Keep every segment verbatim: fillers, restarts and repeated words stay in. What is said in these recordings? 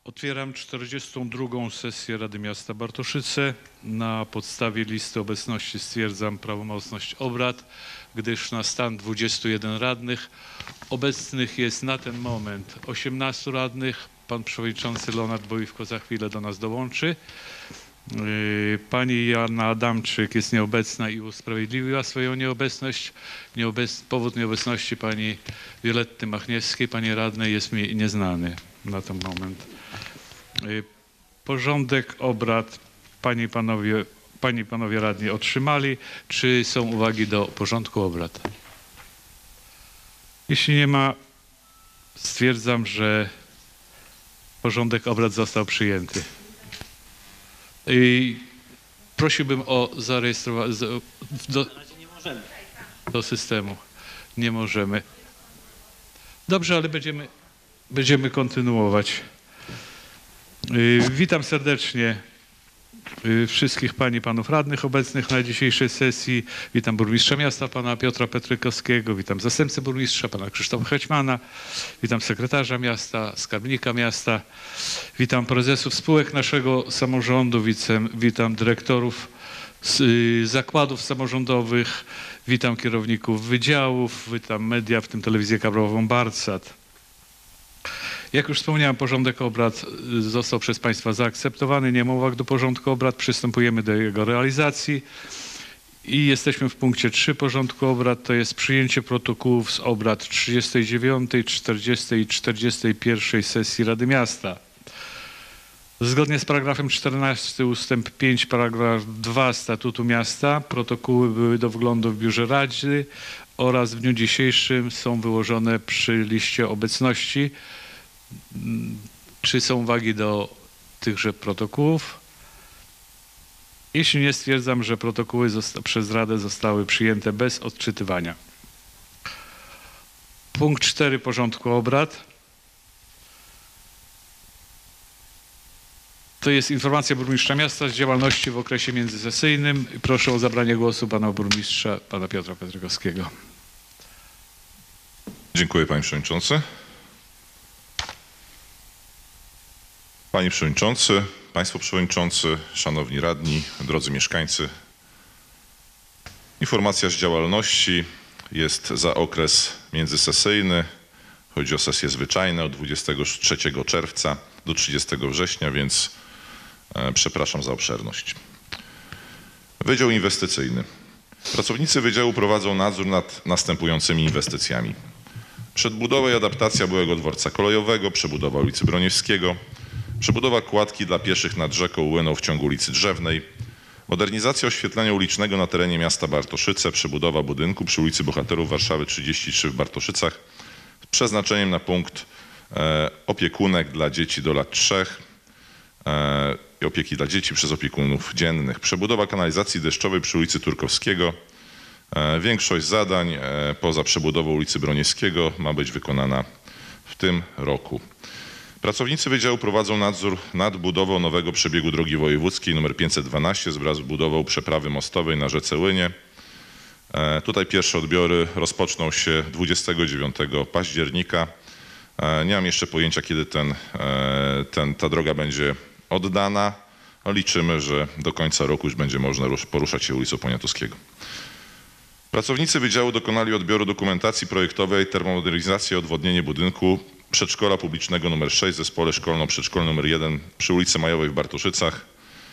Otwieram czterdziestą drugą sesję Rady Miasta Bartoszyce. Na podstawie listy obecności stwierdzam prawomocność obrad, gdyż na stan dwudziestu jeden radnych obecnych jest na ten moment osiemnastu radnych. Pan przewodniczący Leonard Bojówko za chwilę do nas dołączy. Pani Joanna Adamczyk jest nieobecna i usprawiedliwiła swoją nieobecność. Nieobec... Powód nieobecności pani Violetty Machniewskiej, pani radnej, jest mi nieznany na ten moment. Porządek obrad Panie i Panowie, Panie i Panowie radni otrzymali. Czy są uwagi do porządku obrad? Jeśli nie ma, stwierdzam, że porządek obrad został przyjęty. I prosiłbym o zarejestrowanie do, do systemu. Nie możemy. Dobrze, ale będziemy, będziemy kontynuować. Witam serdecznie wszystkich pań i panów radnych obecnych na dzisiejszej sesji. Witam burmistrza miasta, pana Piotra Petrykowskiego. Witam zastępcę burmistrza, pana Krzysztofa Hećmana. Witam sekretarza miasta, skarbnika miasta. Witam prezesów spółek naszego samorządu. Witam dyrektorów zakładów samorządowych. Witam kierowników wydziałów. Witam media, w tym telewizję kablową Bartsat. Jak już wspomniałem, porządek obrad został przez Państwa zaakceptowany. Nie ma uwag do porządku obrad. Przystępujemy do jego realizacji. I jesteśmy w punkcie trzy porządku obrad. To jest przyjęcie protokołów z obrad trzydziestej dziewiątej, czterdziestej i czterdziestej pierwszej sesji Rady Miasta. Zgodnie z paragrafem czternastym ustęp pięć, paragraf dwa Statutu Miasta protokoły były do wglądu w biurze Rady oraz w dniu dzisiejszym są wyłożone przy liście obecności. Czy są uwagi do tychże protokołów? Jeśli nie, stwierdzam, że protokoły przez Radę zostały przyjęte bez odczytywania. Punkt cztery porządku obrad. To jest informacja burmistrza miasta z działalności w okresie międzysesyjnym. Proszę o zabranie głosu pana burmistrza, pana Piotra Petrykowskiego. Dziękuję, panie przewodniczący. Panie przewodniczący, państwo przewodniczący, szanowni radni, drodzy mieszkańcy. Informacja z działalności jest za okres międzysesyjny. Chodzi o sesje zwyczajne od dwudziestego trzeciego czerwca do trzydziestego września, więc e, przepraszam za obszerność. Wydział inwestycyjny. Pracownicy wydziału prowadzą nadzór nad następującymi inwestycjami. Przedbudowa i adaptacja byłego dworca kolejowego, przebudowa ulicy Broniewskiego, przebudowa kładki dla pieszych nad rzeką Łyną w ciągu ulicy Drzewnej, modernizacja oświetlenia ulicznego na terenie miasta Bartoszyce, przebudowa budynku przy ulicy Bohaterów Warszawy trzydzieści trzy w Bartoszycach z przeznaczeniem na punkt e, opiekunek dla dzieci do lat trzech e, i opieki dla dzieci przez opiekunów dziennych. Przebudowa kanalizacji deszczowej przy ulicy Turkowskiego. E, większość zadań e, poza przebudową ulicy Broniewskiego ma być wykonana w tym roku. Pracownicy wydziału prowadzą nadzór nad budową nowego przebiegu drogi wojewódzkiej nr pięćset dwanaście wraz z budową przeprawy mostowej na rzece Łynie. E, tutaj pierwsze odbiory rozpoczną się dwudziestego dziewiątego października. E, nie mam jeszcze pojęcia, kiedy ten, e, ten, ta droga będzie oddana. Liczymy, że do końca roku już będzie można poruszać się ulicą Poniatowskiego. Pracownicy wydziału dokonali odbioru dokumentacji projektowej, termomodernizacji i odwodnienie budynku przedszkola publicznego nr sześć w zespole szkolno-przedszkolnym nr jeden przy ulicy Majowej w Bartoszycach.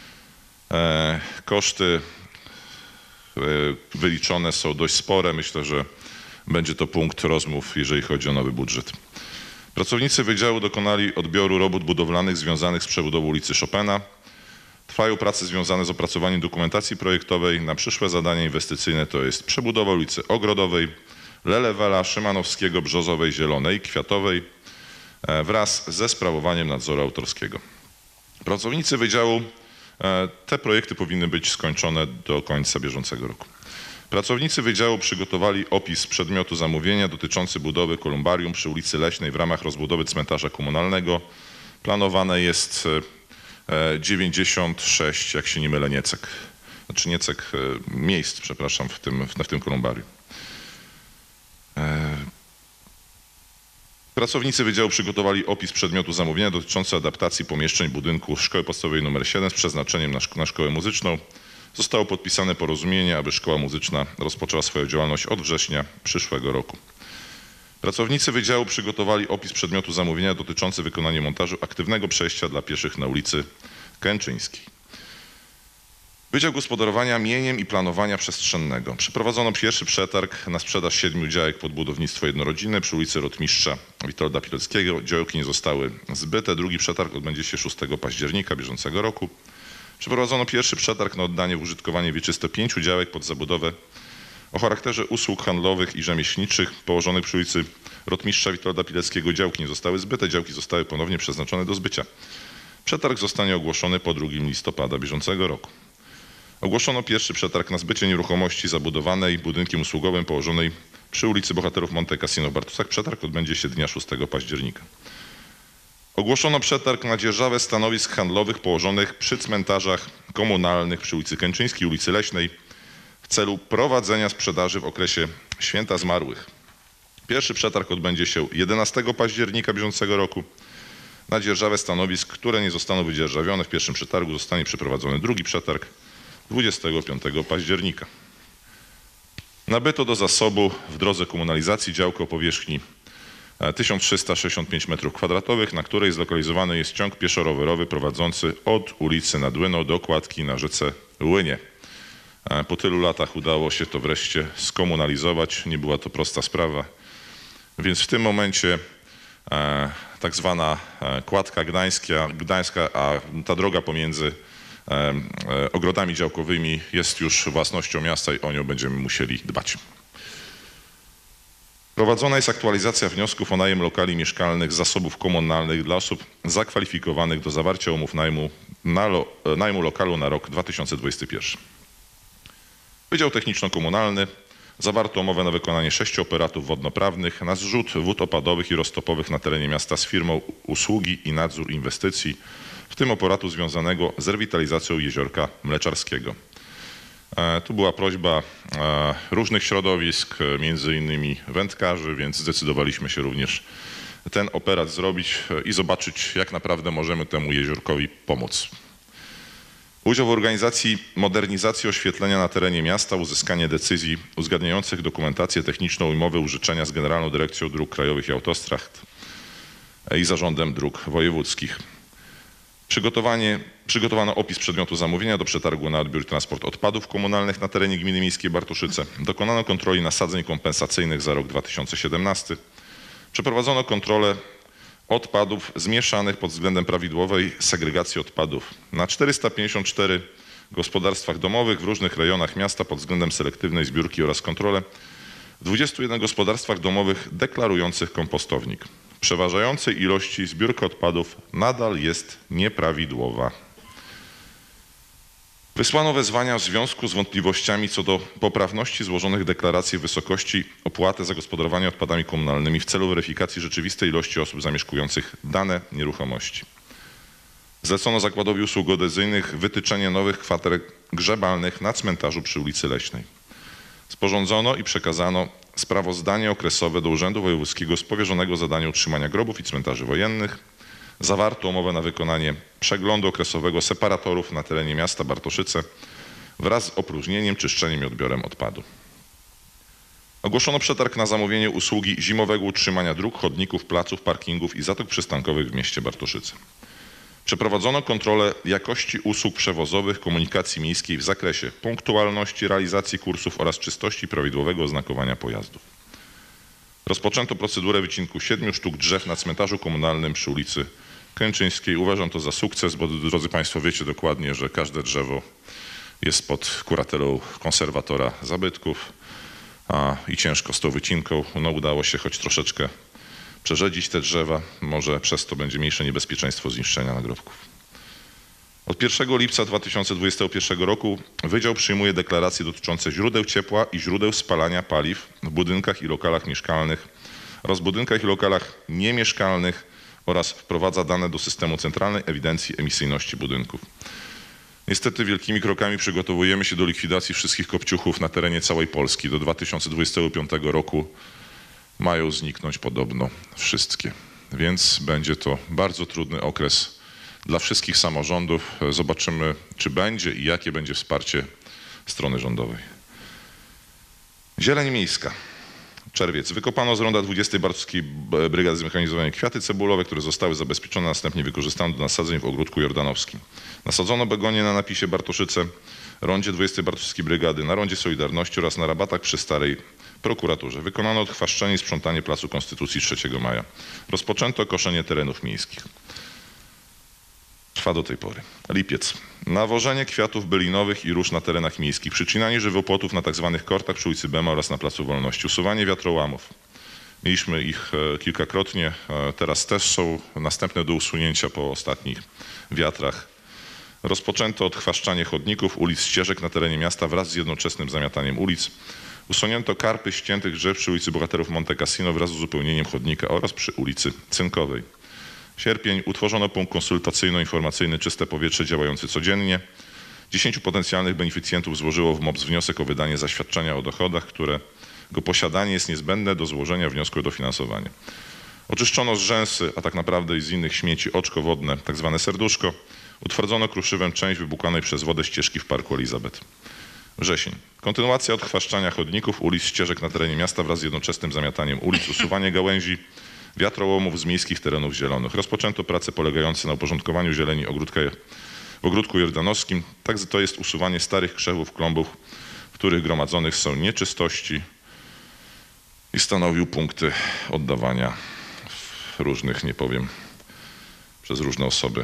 E, koszty e, wyliczone są dość spore. Myślę, że będzie to punkt rozmów, jeżeli chodzi o nowy budżet. Pracownicy wydziału dokonali odbioru robót budowlanych związanych z przebudową ulicy Chopina. Trwają prace związane z opracowaniem dokumentacji projektowej na przyszłe zadania inwestycyjne, to jest przebudowa ulicy Ogrodowej, Lelewela, Szymanowskiego, Brzozowej, Zielonej, Kwiatowej wraz ze sprawowaniem nadzoru autorskiego. Pracownicy wydziału, te projekty powinny być skończone do końca bieżącego roku. Pracownicy wydziału przygotowali opis przedmiotu zamówienia dotyczący budowy kolumbarium przy ulicy Leśnej w ramach rozbudowy cmentarza komunalnego. Planowane jest dziewięćdziesiąt sześć, jak się nie mylę, niecek, znaczy niecek, miejsc, przepraszam, w tym, w tym kolumbarium. Pracownicy Wydziału przygotowali opis przedmiotu zamówienia dotyczący adaptacji pomieszczeń budynku Szkoły Podstawowej nr siedem z przeznaczeniem na, szk na szkołę muzyczną. Zostało podpisane porozumienie, aby Szkoła Muzyczna rozpoczęła swoją działalność od września przyszłego roku. Pracownicy Wydziału przygotowali opis przedmiotu zamówienia dotyczący wykonania montażu aktywnego przejścia dla pieszych na ulicy Kęczyńskiej. Wydział Gospodarowania Mieniem i Planowania Przestrzennego. Przeprowadzono pierwszy przetarg na sprzedaż siedmiu działek pod budownictwo jednorodzinne przy ulicy Rotmistrza Witolda Pileckiego. Działki nie zostały zbyte. Drugi przetarg odbędzie się szóstego października bieżącego roku. Przeprowadzono pierwszy przetarg na oddanie w użytkowanie wieczyste pięciu działek pod zabudowę o charakterze usług handlowych i rzemieślniczych położonych przy ulicy Rotmistrza Witolda Pileckiego. Działki nie zostały zbyte. Działki zostały ponownie przeznaczone do zbycia. Przetarg zostanie ogłoszony po drugim listopada bieżącego roku. Ogłoszono pierwszy przetarg na zbycie nieruchomości zabudowanej budynkiem usługowym położonej przy ulicy Bohaterów Monte Cassino w Bartusach. Przetarg odbędzie się dnia szóstego października. Ogłoszono przetarg na dzierżawę stanowisk handlowych położonych przy cmentarzach komunalnych przy ulicy Kęczyńskiej, ulicy Leśnej w celu prowadzenia sprzedaży w okresie Święta Zmarłych. Pierwszy przetarg odbędzie się jedenastego października bieżącego roku. Na dzierżawę stanowisk, które nie zostaną wydzierżawione w pierwszym przetargu, zostanie przeprowadzony drugi przetarg dwudziestego piątego października. Nabyto do zasobu w drodze komunalizacji działkę o powierzchni tysiąc trzysta sześćdziesiąt pięć metrów kwadratowych, na której zlokalizowany jest ciąg pieszo-rowerowy prowadzący od ulicy nad Łyną do kładki na rzece Łynie. Po tylu latach udało się to wreszcie skomunalizować. Nie była to prosta sprawa, więc w tym momencie e, tak zwana kładka gdańska, gdańska, a ta droga pomiędzy e, e, ogrodami działkowymi jest już własnością miasta i o nią będziemy musieli dbać. Prowadzona jest aktualizacja wniosków o najem lokali mieszkalnych z zasobów komunalnych dla osób zakwalifikowanych do zawarcia umów najmu, na lo, najmu lokalu na rok dwa tysiące dwudziesty pierwszy. Wydział Techniczno-Komunalny zawarto umowę na wykonanie sześciu operatów wodnoprawnych na zrzut wód opadowych i roztopowych na terenie miasta z firmą usługi i nadzór inwestycji, w tym operatu związanego z rewitalizacją jeziorka Mleczarskiego. Tu była prośba różnych środowisk, między innymi wędkarzy, więc zdecydowaliśmy się również ten operat zrobić i zobaczyć, jak naprawdę możemy temu jeziorkowi pomóc. Udział w organizacji modernizacji oświetlenia na terenie miasta, uzyskanie decyzji uzgadniających dokumentację techniczną i umowę użyczenia z Generalną Dyrekcją Dróg Krajowych i Autostrad i Zarządem Dróg Wojewódzkich. Przygotowanie, przygotowano opis przedmiotu zamówienia do przetargu na odbiór i transport odpadów komunalnych na terenie Gminy Miejskiej Bartoszyce. Dokonano kontroli nasadzeń kompensacyjnych za rok dwa tysiące siedemnasty. Przeprowadzono kontrolę odpadów zmieszanych pod względem prawidłowej segregacji odpadów na czterysta pięćdziesiąt cztery gospodarstwach domowych w różnych rejonach miasta pod względem selektywnej zbiórki oraz kontrolę w dwudziestu jeden gospodarstwach domowych deklarujących kompostownik. W przeważającej ilości zbiórka odpadów nadal jest nieprawidłowa. Wysłano wezwania w związku z wątpliwościami co do poprawności złożonych deklaracji wysokości opłaty za gospodarowanie odpadami komunalnymi w celu weryfikacji rzeczywistej ilości osób zamieszkujących dane nieruchomości. Zlecono Zakładowi Usług Geodezyjnych wytyczenie nowych kwater grzebalnych na cmentarzu przy ulicy Leśnej. Sporządzono i przekazano sprawozdanie okresowe do Urzędu Wojewódzkiego z powierzonego zadania utrzymania grobów i cmentarzy wojennych. Zawarto umowę na wykonanie przeglądu okresowego separatorów na terenie miasta Bartoszyce wraz z opróżnieniem, czyszczeniem i odbiorem odpadu. Ogłoszono przetarg na zamówienie usługi zimowego utrzymania dróg, chodników, placów, parkingów i zatok przystankowych w mieście Bartoszyce. Przeprowadzono kontrolę jakości usług przewozowych komunikacji miejskiej w zakresie punktualności realizacji kursów oraz czystości i prawidłowego oznakowania pojazdów. Rozpoczęto procedurę wycinku siedmiu sztuk drzew na cmentarzu komunalnym przy ulicy Kęczyńskiej. Uważam to za sukces, bo drodzy Państwo wiecie dokładnie, że każde drzewo jest pod kuratelą konserwatora zabytków a, i ciężko z tą wycinką. No, udało się choć troszeczkę przerzedzić te drzewa, może przez to będzie mniejsze niebezpieczeństwo zniszczenia nagrobków. Od pierwszego lipca dwa tysiące dwudziestego pierwszego roku Wydział przyjmuje deklaracje dotyczące źródeł ciepła i źródeł spalania paliw w budynkach i lokalach mieszkalnych oraz budynkach i lokalach niemieszkalnych oraz wprowadza dane do systemu Centralnej Ewidencji Emisyjności Budynków. Niestety wielkimi krokami przygotowujemy się do likwidacji wszystkich kopciuchów na terenie całej Polski. Do dwa tysiące dwudziestego piątego roku mają zniknąć podobno wszystkie. Więc będzie to bardzo trudny okres dla wszystkich samorządów. Zobaczymy, czy będzie i jakie będzie wsparcie strony rządowej. Zieleń miejska. Czerwiec. Wykopano z ronda dwudziestej Bartowskiej Brygady Zmechanizowanej kwiaty cebulowe, które zostały zabezpieczone, następnie wykorzystane do nasadzeń w ogródku jordanowskim. Nasadzono begonie na napisie Bartoszyce, rondzie dwudziestej Bartowskiej Brygady, na rondzie Solidarności oraz na rabatach przy Starej Prokuraturze. Wykonano odchwaszczenie i sprzątanie Placu Konstytucji trzeciego maja. Rozpoczęto koszenie terenów miejskich. Trwa do tej pory. Lipiec. Nawożenie kwiatów bylinowych i róż na terenach miejskich. Przycinanie żywopłotów na tzw. kortach przy ulicy Bema oraz na Placu Wolności. Usuwanie wiatrołamów. Mieliśmy ich kilkakrotnie, teraz też są następne do usunięcia po ostatnich wiatrach. Rozpoczęto odchwaszczanie chodników, ulic, ścieżek na terenie miasta wraz z jednoczesnym zamiataniem ulic. Usunięto karpy ściętych drzew przy ulicy Bohaterów Monte Cassino wraz z uzupełnieniem chodnika oraz przy ulicy Cynkowej. Sierpień. Utworzono punkt konsultacyjno-informacyjny Czyste Powietrze działający codziennie. Dziesięciu potencjalnych beneficjentów złożyło w M O P S wniosek o wydanie zaświadczenia o dochodach, którego posiadanie jest niezbędne do złożenia wniosku o dofinansowanie. Oczyszczono z rzęsy, a tak naprawdę i z innych śmieci oczko wodne, tak zwane serduszko. Utwardzono kruszywem część wybukanej przez wodę ścieżki w Parku Elizabeth. Wrzesień. Kontynuacja odchwaszczania chodników, ulic, ścieżek na terenie miasta wraz z jednoczesnym zamiataniem ulic, usuwanie gałęzi, wiatrołomów z miejskich terenów zielonych. Rozpoczęto prace polegające na uporządkowaniu zieleni ogródka, w ogródku jordanowskim. Tak, to jest usuwanie starych krzewów, klombów, w których gromadzonych są nieczystości i stanowił punkty oddawania różnych, nie powiem, przez różne osoby.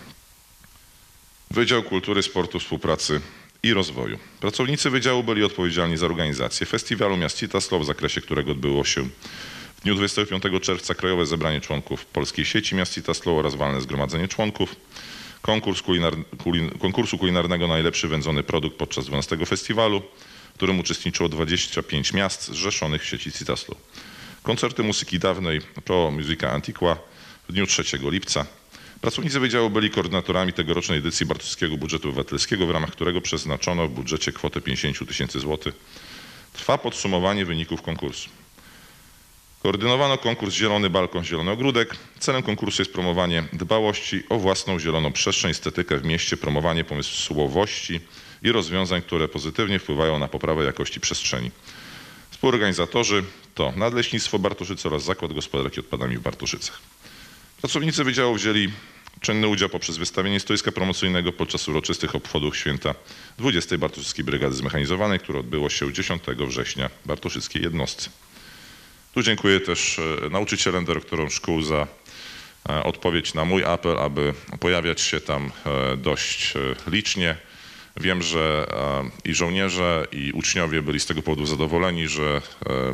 Wydział Kultury, Sportu, Współpracy i Rozwoju. Pracownicy wydziału byli odpowiedzialni za organizację festiwalu Miast Citaslow, w zakresie którego odbyło się w dniu dwudziestego piątego czerwca krajowe zebranie członków Polskiej Sieci Miast Citaslow oraz walne zgromadzenie członków. Konkurs kulinar, kulin, konkursu kulinarnego na najlepszy wędzony produkt podczas dwunastego festiwalu, w którym uczestniczyło dwadzieścia pięć miast zrzeszonych w sieci Citaslow. Koncerty muzyki dawnej Pro Musica Antiqua w dniu trzeciego lipca. Pracownicy wydziału byli koordynatorami tegorocznej edycji Bartowskiego Budżetu Obywatelskiego, w ramach którego przeznaczono w budżecie kwotę pięćdziesiąt tysięcy złotych. Trwa podsumowanie wyników konkursu. Koordynowano konkurs Zielony Balkon, Zielony Ogródek. Celem konkursu jest promowanie dbałości o własną zieloną przestrzeń, estetykę w mieście, promowanie pomysłowości i rozwiązań, które pozytywnie wpływają na poprawę jakości przestrzeni. Współorganizatorzy to Nadleśnictwo Bartoszyce oraz Zakład Gospodarki Odpadami w Bartoszycach. Pracownicy wydziału wzięli czynny udział poprzez wystawienie stoiska promocyjnego podczas uroczystych obchodów święta dwudziestej Bartoszyckiej Brygady Zmechanizowanej, które odbyło się dziesiątego września w bartoszyckiej jednostce. Tu dziękuję też nauczycielom, dyrektorom szkół za odpowiedź na mój apel, aby pojawiać się tam dość licznie. Wiem, że i żołnierze, i uczniowie byli z tego powodu zadowoleni, że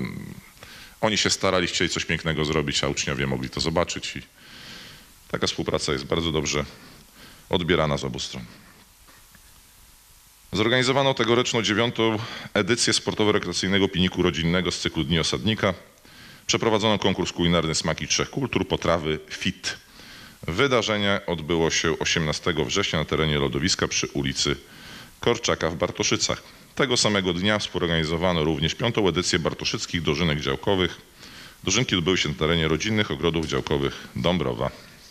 oni się starali, chcieli coś pięknego zrobić, a uczniowie mogli to zobaczyć. I taka współpraca jest bardzo dobrze odbierana z obu stron. Zorganizowano tegoroczną dziewiątą edycję sportowo-rekreacyjnego piniku rodzinnego z cyklu Dni Osadnika. Przeprowadzono konkurs kulinarny Smaki Trzech Kultur, potrawy Fit. Wydarzenie odbyło się osiemnastego września na terenie lodowiska przy ulicy Korczaka w Bartoszycach. Tego samego dnia współorganizowano również piątą edycję bartoszyckich dożynek działkowych. Dożynki odbyły się na terenie rodzinnych ogrodów działkowych Dąbrowa.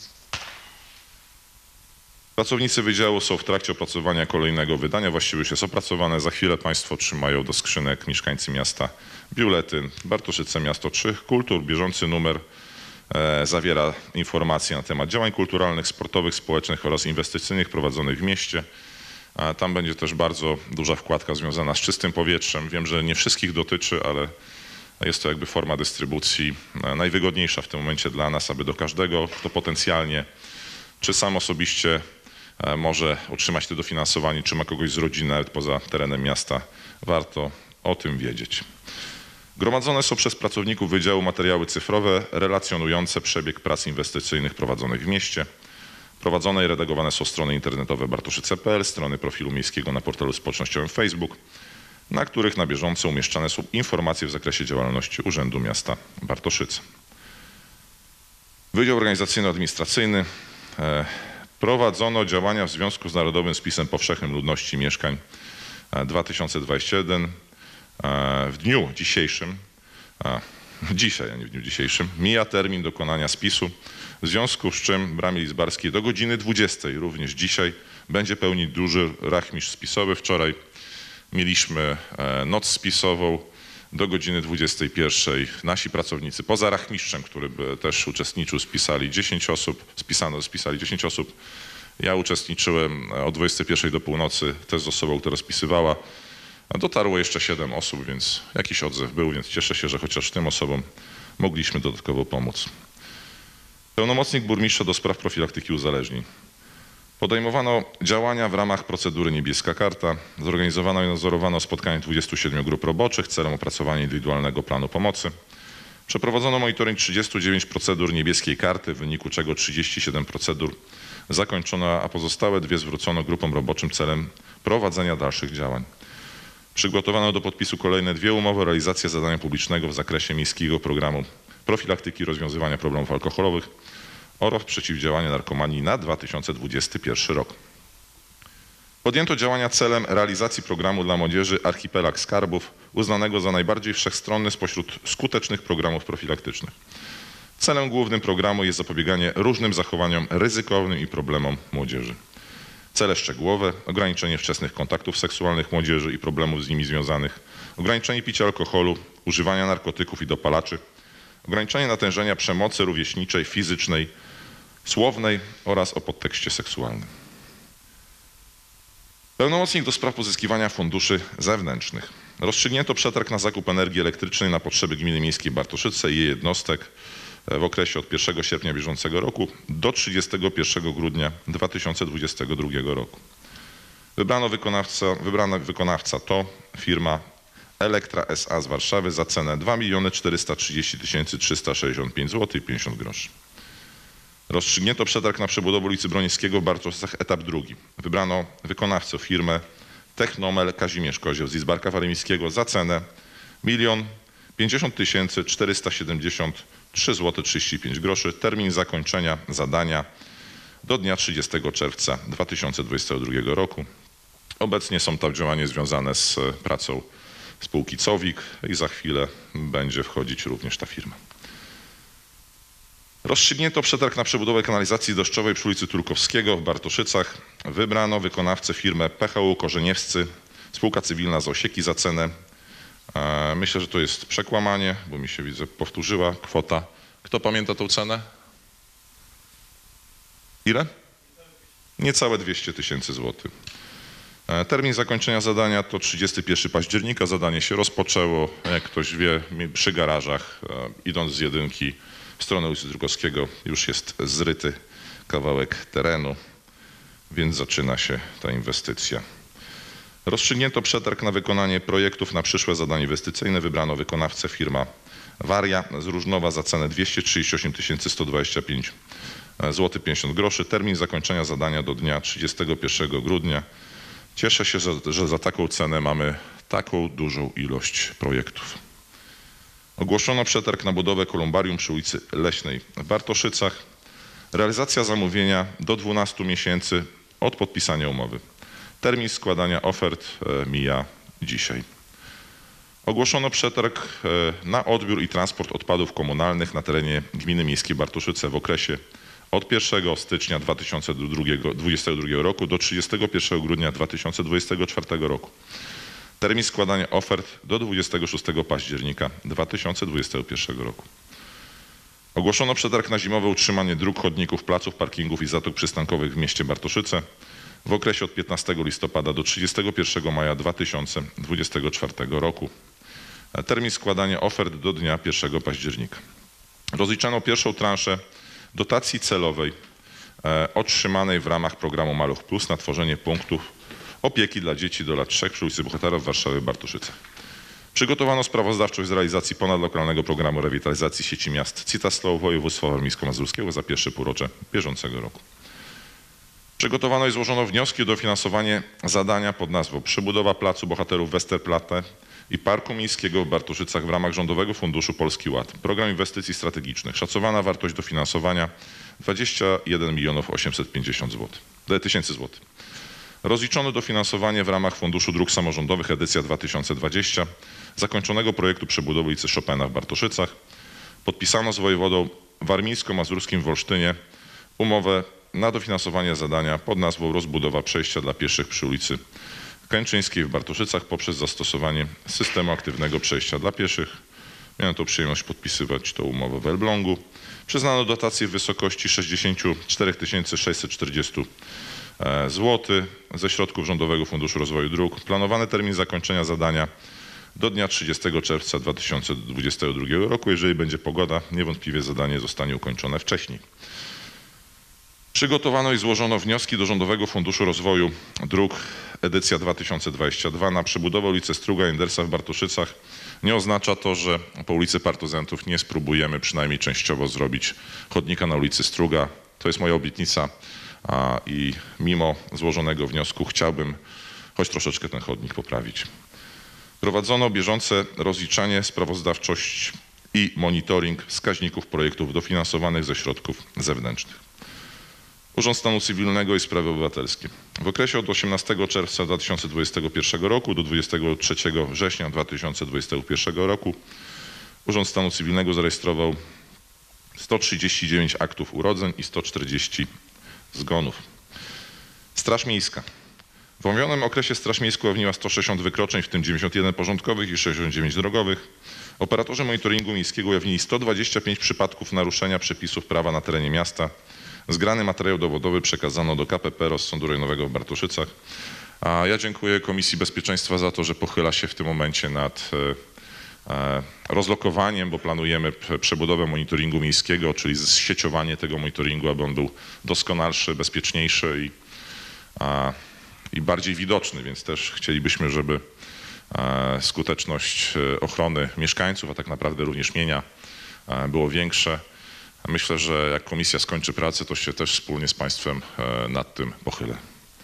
Pracownicy wydziału są w trakcie opracowania kolejnego wydania, właściwie już jest opracowane. Za chwilę Państwo otrzymają do skrzynek mieszkańcy miasta biuletyn Bartoszyce Miasto Trzech Kultur. Bieżący numer e, zawiera informacje na temat działań kulturalnych, sportowych, społecznych oraz inwestycyjnych prowadzonych w mieście. A tam będzie też bardzo duża wkładka związana z czystym powietrzem. Wiem, że nie wszystkich dotyczy, ale jest to jakby forma dystrybucji najwygodniejsza w tym momencie dla nas, aby do każdego, kto potencjalnie czy sam osobiście może otrzymać to dofinansowanie, czy ma kogoś z rodziny nawet poza terenem miasta, warto o tym wiedzieć. Gromadzone są przez pracowników wydziału materiały cyfrowe relacjonujące przebieg prac inwestycyjnych prowadzonych w mieście. Prowadzone i redagowane są strony internetowe bartoszyce kropka p l, strony profilu miejskiego na portalu społecznościowym Facebook, na których na bieżąco umieszczane są informacje w zakresie działalności Urzędu Miasta Bartoszyce. Wydział Organizacyjno-Administracyjny. Prowadzono działania w związku z Narodowym Spisem Powszechnym Ludności Mieszkań dwa tysiące dwudziesty pierwszy. W dniu dzisiejszym dzisiaj, a nie w dniu dzisiejszym, mija termin dokonania spisu, w związku z czym w Bramie Lidzbarskiej do godziny dwudziestej, również dzisiaj, będzie pełnić duży rachmistrz spisowy. Wczoraj mieliśmy noc spisową. Do godziny dwudziestej pierwszej nasi pracownicy, poza rachmistrzem, który by też uczestniczył, spisali dziesięć osób, spisano, spisali dziesięć osób. Ja uczestniczyłem od dwudziestej pierwszej do północy, też z osobą, która spisywała. Dotarło jeszcze siedem osób, więc jakiś odzew był, więc cieszę się, że chociaż tym osobom mogliśmy dodatkowo pomóc. Pełnomocnik burmistrza do spraw profilaktyki uzależnień. Podejmowano działania w ramach procedury Niebieska Karta. Zorganizowano i nadzorowano spotkanie dwudziestu siedmiu grup roboczych celem opracowania indywidualnego planu pomocy. Przeprowadzono monitoring trzydziestu dziewięciu procedur Niebieskiej Karty, w wyniku czego trzydzieści siedem procedur zakończono, a pozostałe dwie zwrócono grupom roboczym celem prowadzenia dalszych działań. Przygotowano do podpisu kolejne dwie umowy o realizację zadania publicznego w zakresie miejskiego programu profilaktyki i rozwiązywania problemów alkoholowych oraz przeciwdziałania narkomanii na dwa tysiące dwudziesty pierwszy rok. Podjęto działania celem realizacji programu dla młodzieży Archipelag Skarbów, uznanego za najbardziej wszechstronny spośród skutecznych programów profilaktycznych. Celem głównym programu jest zapobieganie różnym zachowaniom ryzykownym i problemom młodzieży. Cele szczegółowe: ograniczenie wczesnych kontaktów seksualnych młodzieży i problemów z nimi związanych, ograniczenie picia alkoholu, używania narkotyków i dopalaczy, ograniczenie natężenia przemocy rówieśniczej, fizycznej, słownej oraz o podtekście seksualnym. Pełnomocnik do spraw pozyskiwania funduszy zewnętrznych. Rozstrzygnięto przetarg na zakup energii elektrycznej na potrzeby Gminy Miejskiej Bartoszyce i jej jednostek w okresie od pierwszego sierpnia bieżącego roku do trzydziestego pierwszego grudnia dwa tysiące dwudziestego drugiego roku. Wybrano wykonawca, wybrany wykonawca to firma Elektra S A z Warszawy za cenę dwa miliony czterysta trzydzieści tysięcy trzysta sześćdziesiąt pięć złotych i pięćdziesiąt groszy. Rozstrzygnięto przetarg na przebudowę ulicy Broniewskiego w Bartoszycach, etap drugi. Wybrano wykonawcę firmę Technomel Kazimierz Kozieł z Lidzbarka Warmińskiego za cenę milion pięćdziesiąt tysięcy czterysta siedemdziesiąt trzy złote trzydzieści pięć groszy. Termin zakończenia zadania do dnia trzydziestego czerwca dwa tysiące dwudziestego drugiego roku. Obecnie są tam działania związane z pracą spółki Cowik i za chwilę będzie wchodzić również ta firma. Rozstrzygnięto przetarg na przebudowę kanalizacji deszczowej przy ulicy Turkowskiego w Bartoszycach. Wybrano wykonawcę firmę P H U Korzeniewscy, spółka cywilna z Osieki za cenę. Myślę, że to jest przekłamanie, bo mi się, widzę, powtórzyła kwota. Kto pamięta tą cenę? Ile? Niecałe dwieście tysięcy złotych. Termin zakończenia zadania to trzydziestego pierwszego października. Zadanie się rozpoczęło, jak ktoś wie, przy garażach, idąc z jedynki w stronę ulicy Drugowskiego, już jest zryty kawałek terenu, więc zaczyna się ta inwestycja. Rozstrzygnięto przetarg na wykonanie projektów na przyszłe zadanie inwestycyjne. Wybrano wykonawcę firma Waria z Różnowa za cenę dwieście trzydzieści osiem tysięcy sto dwadzieścia pięć złotych pięćdziesiąt groszy. Termin zakończenia zadania do dnia trzydziestego pierwszego grudnia. Cieszę się, że, że za taką cenę mamy taką dużą ilość projektów. Ogłoszono przetarg na budowę kolumbarium przy ulicy Leśnej w Bartoszycach. Realizacja zamówienia do dwunastu miesięcy od podpisania umowy. Termin składania ofert mija dzisiaj. Ogłoszono przetarg na odbiór i transport odpadów komunalnych na terenie Gminy Miejskiej Bartoszyce w okresie od pierwszego stycznia dwa tysiące dwudziestego drugiego roku do trzydziestego pierwszego grudnia dwa tysiące dwudziestego czwartego roku. Termin składania ofert do dwudziestego szóstego października dwa tysiące dwudziestego pierwszego roku. Ogłoszono przetarg na zimowe utrzymanie dróg, chodników, placów, parkingów i zatok przystankowych w mieście Bartoszyce w okresie od piętnastego listopada do trzydziestego pierwszego maja dwa tysiące dwudziestego czwartego roku. Termin składania ofert do dnia pierwszego października. Rozliczano pierwszą transzę dotacji celowej e, otrzymanej w ramach programu Maluch Plus na tworzenie punktów opieki dla dzieci do lat trzech przy ulicy Bohatera w Warszawie, Bartoszyce. Przygotowano sprawozdawczość z realizacji ponadlokalnego programu rewitalizacji sieci miast Citaslow województwa warmińsko-mazurskiego za pierwsze półrocze bieżącego roku. Przygotowano i złożono wnioski o dofinansowanie zadania pod nazwą Przebudowa Placu Bohaterów Westerplatte i Parku Miejskiego w Bartoszycach w ramach Rządowego Funduszu Polski Ład. Program Inwestycji Strategicznych. Szacowana wartość dofinansowania dwadzieścia jeden milionów osiemset pięćdziesiąt tysięcy złotych. Rozliczono dofinansowanie w ramach Funduszu Dróg Samorządowych edycja dwa tysiące dwadzieścia zakończonego projektu przebudowy ulicy Chopina w Bartoszycach. Podpisano z wojewodą warmińsko-mazurskim w Olsztynie umowę na dofinansowanie zadania pod nazwą rozbudowa przejścia dla pieszych przy ulicy Kęczyńskiej w Bartoszycach poprzez zastosowanie systemu aktywnego przejścia dla pieszych. Miałem tą przyjemność podpisywać tą umowę w Elblągu. Przyznano dotację w wysokości sześćdziesiąt cztery tysiące sześćset czterdzieści złotych ze środków Rządowego Funduszu Rozwoju Dróg. Planowany termin zakończenia zadania do dnia trzydziestego czerwca dwa tysiące dwudziestego drugiego roku. Jeżeli będzie pogoda, niewątpliwie zadanie zostanie ukończone wcześniej. Przygotowano i złożono wnioski do Rządowego Funduszu Rozwoju Dróg edycja dwa tysiące dwadzieścia dwa na przebudowę ulicy Struga Endersa w Bartoszycach. Nie oznacza to, że po ulicy Partuzentów nie spróbujemy przynajmniej częściowo zrobić chodnika na ulicy Struga. To jest moja obietnica a, i mimo złożonego wniosku chciałbym choć troszeczkę ten chodnik poprawić. Prowadzono bieżące rozliczanie, sprawozdawczość i monitoring wskaźników projektów dofinansowanych ze środków zewnętrznych. Urząd Stanu Cywilnego i Sprawy Obywatelskie. W okresie od osiemnastego czerwca dwa tysiące dwudziestego pierwszego roku do dwudziestego trzeciego września dwa tysiące dwudziestego pierwszego roku Urząd Stanu Cywilnego zarejestrował sto trzydzieści dziewięć aktów urodzeń i sto czterdzieści zgonów. Straż Miejska. W omówionym okresie Straż Miejska ujawniła sto sześćdziesiąt wykroczeń, w tym dziewięćdziesiąt jeden porządkowych i sześćdziesiąt dziewięć drogowych. Operatorzy monitoringu miejskiego ujawnili sto dwadzieścia pięć przypadków naruszenia przepisów prawa na terenie miasta. Zgrany materiał dowodowy przekazano do K P P Rozsądu Rejonowego w Bartoszycach. A ja dziękuję Komisji Bezpieczeństwa za to, że pochyla się w tym momencie nad rozlokowaniem, bo planujemy przebudowę monitoringu miejskiego, czyli zsieciowanie tego monitoringu, aby on był doskonalszy, bezpieczniejszy i, i bardziej widoczny, więc też chcielibyśmy, żeby skuteczność ochrony mieszkańców, a tak naprawdę również mienia było większe. Myślę, że jak komisja skończy pracę, to się też wspólnie z Państwem nad tym pochylę.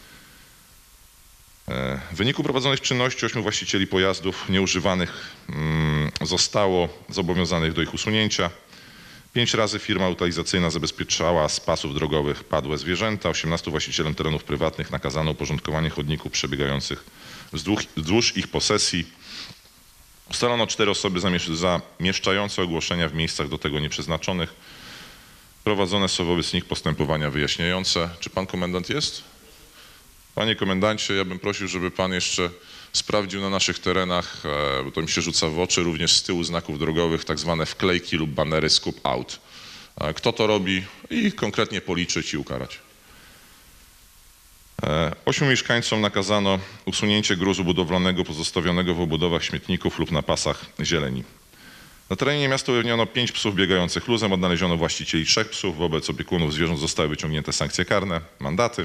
W wyniku prowadzonych czynności ośmiu właścicieli pojazdów nieużywanych zostało zobowiązanych do ich usunięcia. Pięć razy firma utylizacyjna zabezpieczała z pasów drogowych padłe zwierzęta. osiemnastu właścicielom terenów prywatnych nakazano uporządkowanie chodników przebiegających wzdłuż, wzdłuż ich posesji. Ustalono cztery osoby zamieszczające ogłoszenia w miejscach do tego nieprzeznaczonych. Prowadzone są wobec nich postępowania wyjaśniające. Czy pan komendant jest? Panie komendancie, ja bym prosił, żeby pan jeszcze sprawdził na naszych terenach, bo to mi się rzuca w oczy, również z tyłu znaków drogowych tak zwane wklejki lub banery scoop out. Kto to robi i konkretnie policzyć i ukarać. Ośmiu mieszkańcom nakazano usunięcie gruzu budowlanego pozostawionego w obudowach śmietników lub na pasach zieleni. Na terenie miasta ujawniono pięć psów biegających luzem, odnaleziono właścicieli trzech psów, wobec opiekunów zwierząt zostały wyciągnięte sankcje karne, mandaty.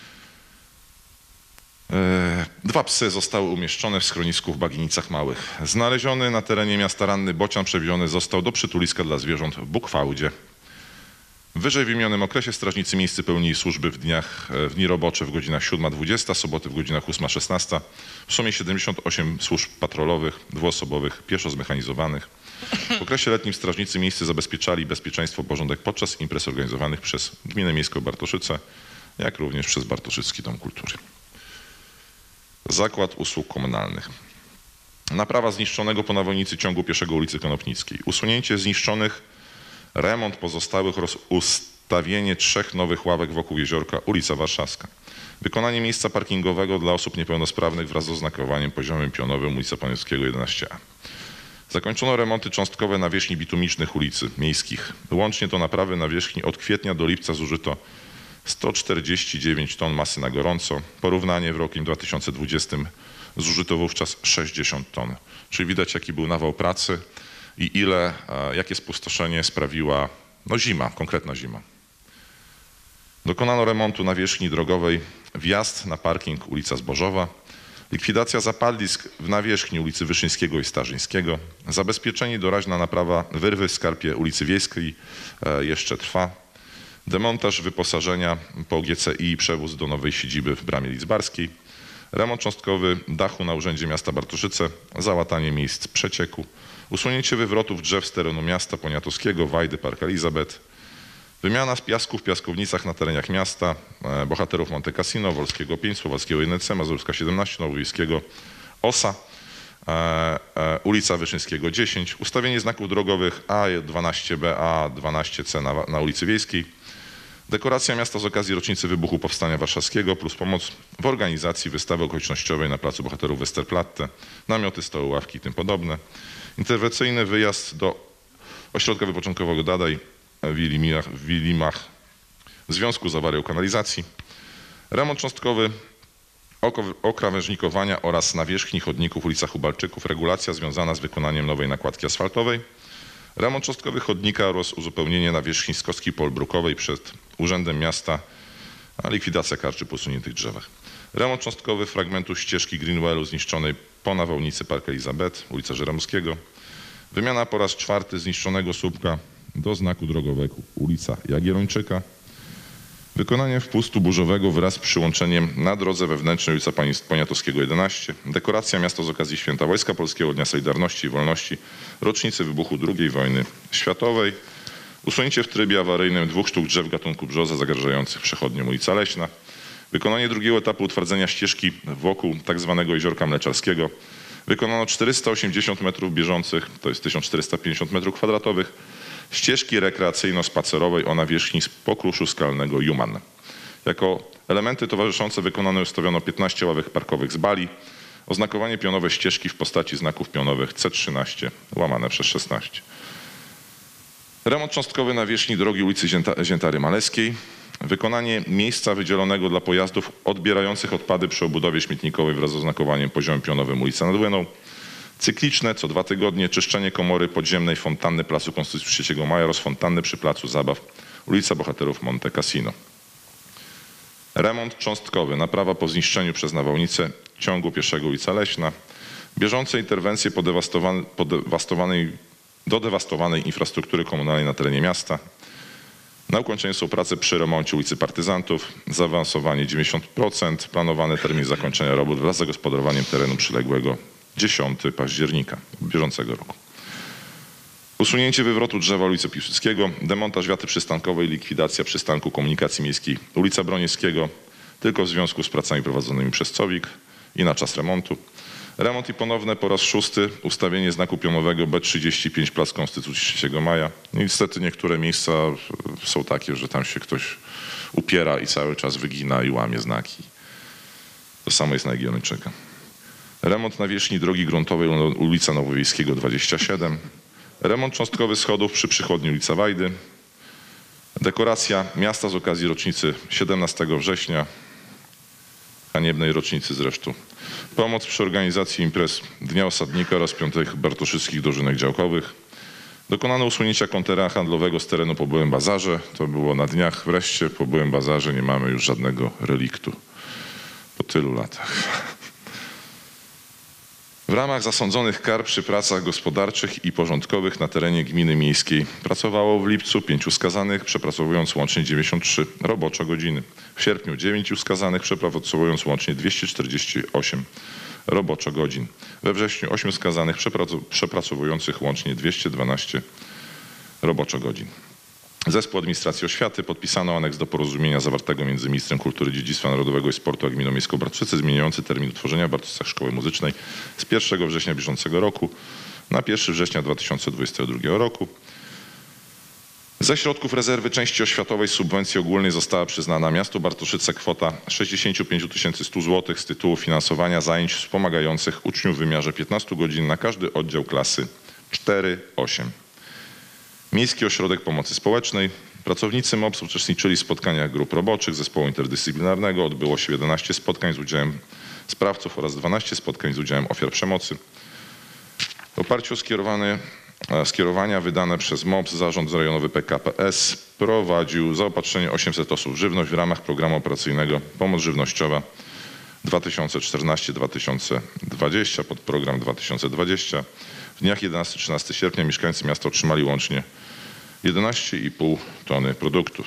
Dwa psy zostały umieszczone w schronisku w Bagienicach Małych. Znaleziony na terenie miasta ranny bocian przewieziony został do przytuliska dla zwierząt w Bukwałdzie. W wyżej wymienionym okresie strażnicy miejscy pełnili służby w dniach, w dni robocze w godzinach siódma dwudziesta, soboty w godzinach ósma szesnasta. W sumie siedemdziesiąt osiem służb patrolowych, dwuosobowych, pieszo zmechanizowanych. W okresie letnim strażnicy miejscy zabezpieczali bezpieczeństwo, porządek podczas imprez organizowanych przez Gminę Miejską Bartoszyce, jak również przez Bartoszycki Dom Kultury. Zakład Usług Komunalnych. Naprawa zniszczonego po nawałnicy ciągu pieszego ulicy Konopnickiej. Usunięcie zniszczonych, remont pozostałych oraz ustawienie trzech nowych ławek wokół jeziorka ulica Warszawska. Wykonanie miejsca parkingowego dla osób niepełnosprawnych wraz z oznakowaniem poziomem pionowym ulica Poniewskiego jedenaście A. Zakończono remonty cząstkowe nawierzchni bitumicznych ulicy miejskich. Łącznie do naprawy nawierzchni od kwietnia do lipca zużyto sto czterdzieści dziewięć ton masy na gorąco. Porównanie w roku dwa tysiące dwudziestym zużyto wówczas sześćdziesiąt ton. Czyli widać, jaki był nawał pracy i ile, jakie spustoszenie sprawiła no, zima, konkretna zima. Dokonano remontu nawierzchni drogowej, wjazd na parking ulica Zbożowa, likwidacja zapadlisk w nawierzchni ulicy Wyszyńskiego i Starzyńskiego, zabezpieczenie i doraźna naprawa wyrwy w skarpie ulicy Wiejskiej jeszcze trwa. Demontaż wyposażenia po G C I i przewóz do nowej siedziby w Bramie Lidzbarskiej. Remont cząstkowy dachu na Urzędzie Miasta Bartoszyce, załatanie miejsc przecieku, usunięcie wywrotów drzew z terenu miasta Poniatowskiego, Wajdy, Park Elizabeth, Wymiana z piasku w piaskownicach na terenach miasta, e, bohaterów Monte Cassino, Wolskiego pięć, Słowackiego jeden C, Mazurska siedemnaście, Nowowiejskiego Osa, e, e, ulica Wyszyńskiego dziesięć, ustawienie znaków drogowych A dwanaście B, A dwanaście C na, na ulicy Wiejskiej, dekoracja miasta z okazji rocznicy wybuchu Powstania Warszawskiego plus pomoc w organizacji wystawy okolicznościowej na placu Bohaterów Westerplatte, namioty, stoły, ławki i tym podobne, interwencyjny wyjazd do ośrodka wypoczynkowego Dadaj w Wilimach, w Wilimach w związku z awarią kanalizacji, remont cząstkowy okrawężnikowania oraz nawierzchni chodników w ulicach Hubalczyków, regulacja związana z wykonaniem nowej nakładki asfaltowej, remont cząstkowy chodnika oraz uzupełnienie nawierzchni Skockiej Pol Brukowej przed Urzędem Miasta, a likwidacja karczy po usuniętych drzewach. Remont cząstkowy fragmentu ścieżki Greenwellu zniszczonej po nawałnicy Park Elizabeth, ulica Żeromskiego, wymiana po raz czwarty zniszczonego słupka do znaku drogowego ulica Jagiellończyka, wykonanie wpustu burzowego wraz z przyłączeniem na drodze wewnętrznej ulica Poniatowskiego jedenaście, dekoracja miasta z okazji Święta Wojska Polskiego, Dnia Solidarności i Wolności, rocznicy wybuchu drugiej wojny światowej, usunięcie w trybie awaryjnym dwóch sztuk drzew gatunku brzoza zagrażających przechodniom ulica Leśna, wykonanie drugiego etapu utwardzenia ścieżki wokół tak zwanego Jeziorka Mleczarskiego, wykonano czterysta osiemdziesiąt metrów bieżących, to jest tysiąc czterysta pięćdziesiąt metrów kwadratowych, ścieżki rekreacyjno-spacerowej o nawierzchni z pokruszu skalnego Juman. Jako elementy towarzyszące wykonano i ustawiono piętnaście ławek parkowych z bali, oznakowanie pionowe ścieżki w postaci znaków pionowych C trzynaście łamane przez szesnaście. Remont cząstkowy nawierzchni drogi ulicy Zięta, Ziętary Maleskiej, wykonanie miejsca wydzielonego dla pojazdów odbierających odpady przy obudowie śmietnikowej wraz z oznakowaniem poziomem pionowym ulica nad Łyną, cykliczne co dwa tygodnie czyszczenie komory podziemnej fontanny Placu Konstytucji trzeciego Maja oraz fontanny przy Placu Zabaw ulica Bohaterów Monte Cassino. Remont cząstkowy, naprawa po zniszczeniu przez nawałnicę ciągu pieszego ulica Leśna, bieżące interwencje po dewastowanej, po dewastowanej, do dewastowanej infrastruktury komunalnej na terenie miasta. Na ukończeniu są prace przy remoncie ulicy Partyzantów, zaawansowanie dziewięćdziesiąt procent, planowany termin zakończenia robót wraz z zagospodarowaniem terenu przyległego dziesiątego października bieżącego roku. Usunięcie wywrotu drzewa ulicy Piłsudskiego, demontaż wiaty przystankowej, likwidacja przystanku komunikacji miejskiej ulica Broniewskiego, tylko w związku z pracami prowadzonymi przez COWiK i na czas remontu. Remont i ponowne po raz szósty ustawienie znaku pionowego B trzydzieści pięć Plac Konstytucji trzeciego Maja. Niestety niektóre miejsca są takie, że tam się ktoś upiera i cały czas wygina i łamie znaki. To samo jest na Jagiellończyka. Remont nawierzchni drogi gruntowej ulica Nowowiejskiego dwadzieścia siedem. Remont cząstkowy schodów przy przychodni ulica Wajdy. Dekoracja miasta z okazji rocznicy siedemnastego września, haniebnej rocznicy zresztą. Pomoc przy organizacji imprez Dnia Osadnika oraz Piątych Bartoszyckich Dożynek Działkowych. Dokonano usunięcia kontera handlowego z terenu po byłym bazarze. To było na dniach wreszcie. Po byłym bazarze nie mamy już żadnego reliktu po tylu latach. W ramach zasądzonych kar przy pracach gospodarczych i porządkowych na terenie gminy miejskiej pracowało w lipcu pięciu skazanych, przepracowując łącznie dziewięćdziesiąt trzy robocze godziny. W sierpniu dziewięciu skazanych, przepracowując łącznie dwieście czterdzieści osiem robocze godzin. We wrześniu ośmiu skazanych, przepracowujących łącznie dwieście dwanaście robocze godzin. Zespół Administracji Oświaty podpisano aneks do porozumienia zawartego między Ministrem Kultury, Dziedzictwa Narodowego i Sportu a Gminą Miejską Bartoszyce zmieniający termin utworzenia w Bartoszycach Szkoły Muzycznej z pierwszego września bieżącego roku na pierwszego września dwa tysiące dwudziestego drugiego roku. Ze środków rezerwy części oświatowej subwencji ogólnej została przyznana miastu Bartoszyce kwota sześćdziesiąt pięć tysięcy sto złotych z tytułu finansowania zajęć wspomagających uczniów w wymiarze piętnastu godzin na każdy oddział klasy cztery osiem. Miejski Ośrodek Pomocy Społecznej. Pracownicy M O P S uczestniczyli w spotkaniach grup roboczych zespołu interdyscyplinarnego. Odbyło się jedenaście spotkań z udziałem sprawców oraz dwanaście spotkań z udziałem ofiar przemocy. W oparciu o skierowane, skierowania wydane przez M O P S Zarząd Rejonowy P K P S prowadził zaopatrzenie osiemset osób w żywność w ramach programu operacyjnego Pomoc Żywnościowa dwa tysiące czternaście do dwa tysiące dwudziestego, podprogram dwa tysiące dwudziesty. W dniach jedenastego do trzynastego sierpnia mieszkańcy miasta otrzymali łącznie jedenaście i pół tony produktów.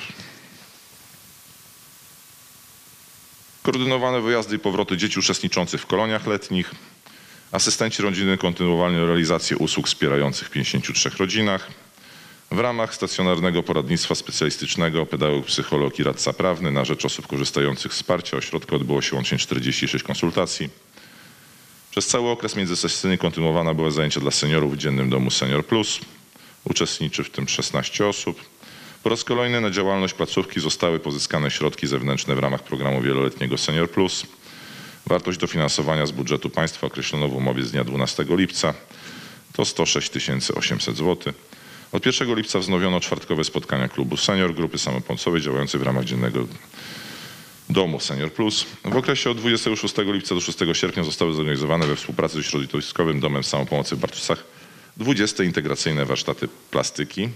Koordynowane wyjazdy i powroty dzieci uczestniczących w koloniach letnich. Asystenci rodziny kontynuowali realizację usług wspierających w pięćdziesięciu trzech rodzinach. W ramach stacjonarnego poradnictwa specjalistycznego pedagog, psycholog i radca prawny na rzecz osób korzystających z wsparcia ośrodka odbyło się łącznie czterdzieści sześć konsultacji. Przez cały okres międzysesyjny kontynuowana były zajęcia dla seniorów w Dziennym Domu Senior Plus. Uczestniczy w tym szesnaście osób. Po raz kolejny na działalność placówki zostały pozyskane środki zewnętrzne w ramach programu wieloletniego Senior Plus. Wartość dofinansowania z budżetu państwa określono w umowie z dnia dwunastego lipca. To sto sześć tysięcy osiemset złotych. Od pierwszego lipca wznowiono czwartkowe spotkania klubu senior, grupy samopomocowej działającej w ramach Dziennego Domu Senior Plus. W okresie od dwudziestego szóstego lipca do szóstego sierpnia zostały zorganizowane we współpracy ze Środowiskowym Domem Samopomocy w Bartusach dwudzieste integracyjne warsztaty plastyki.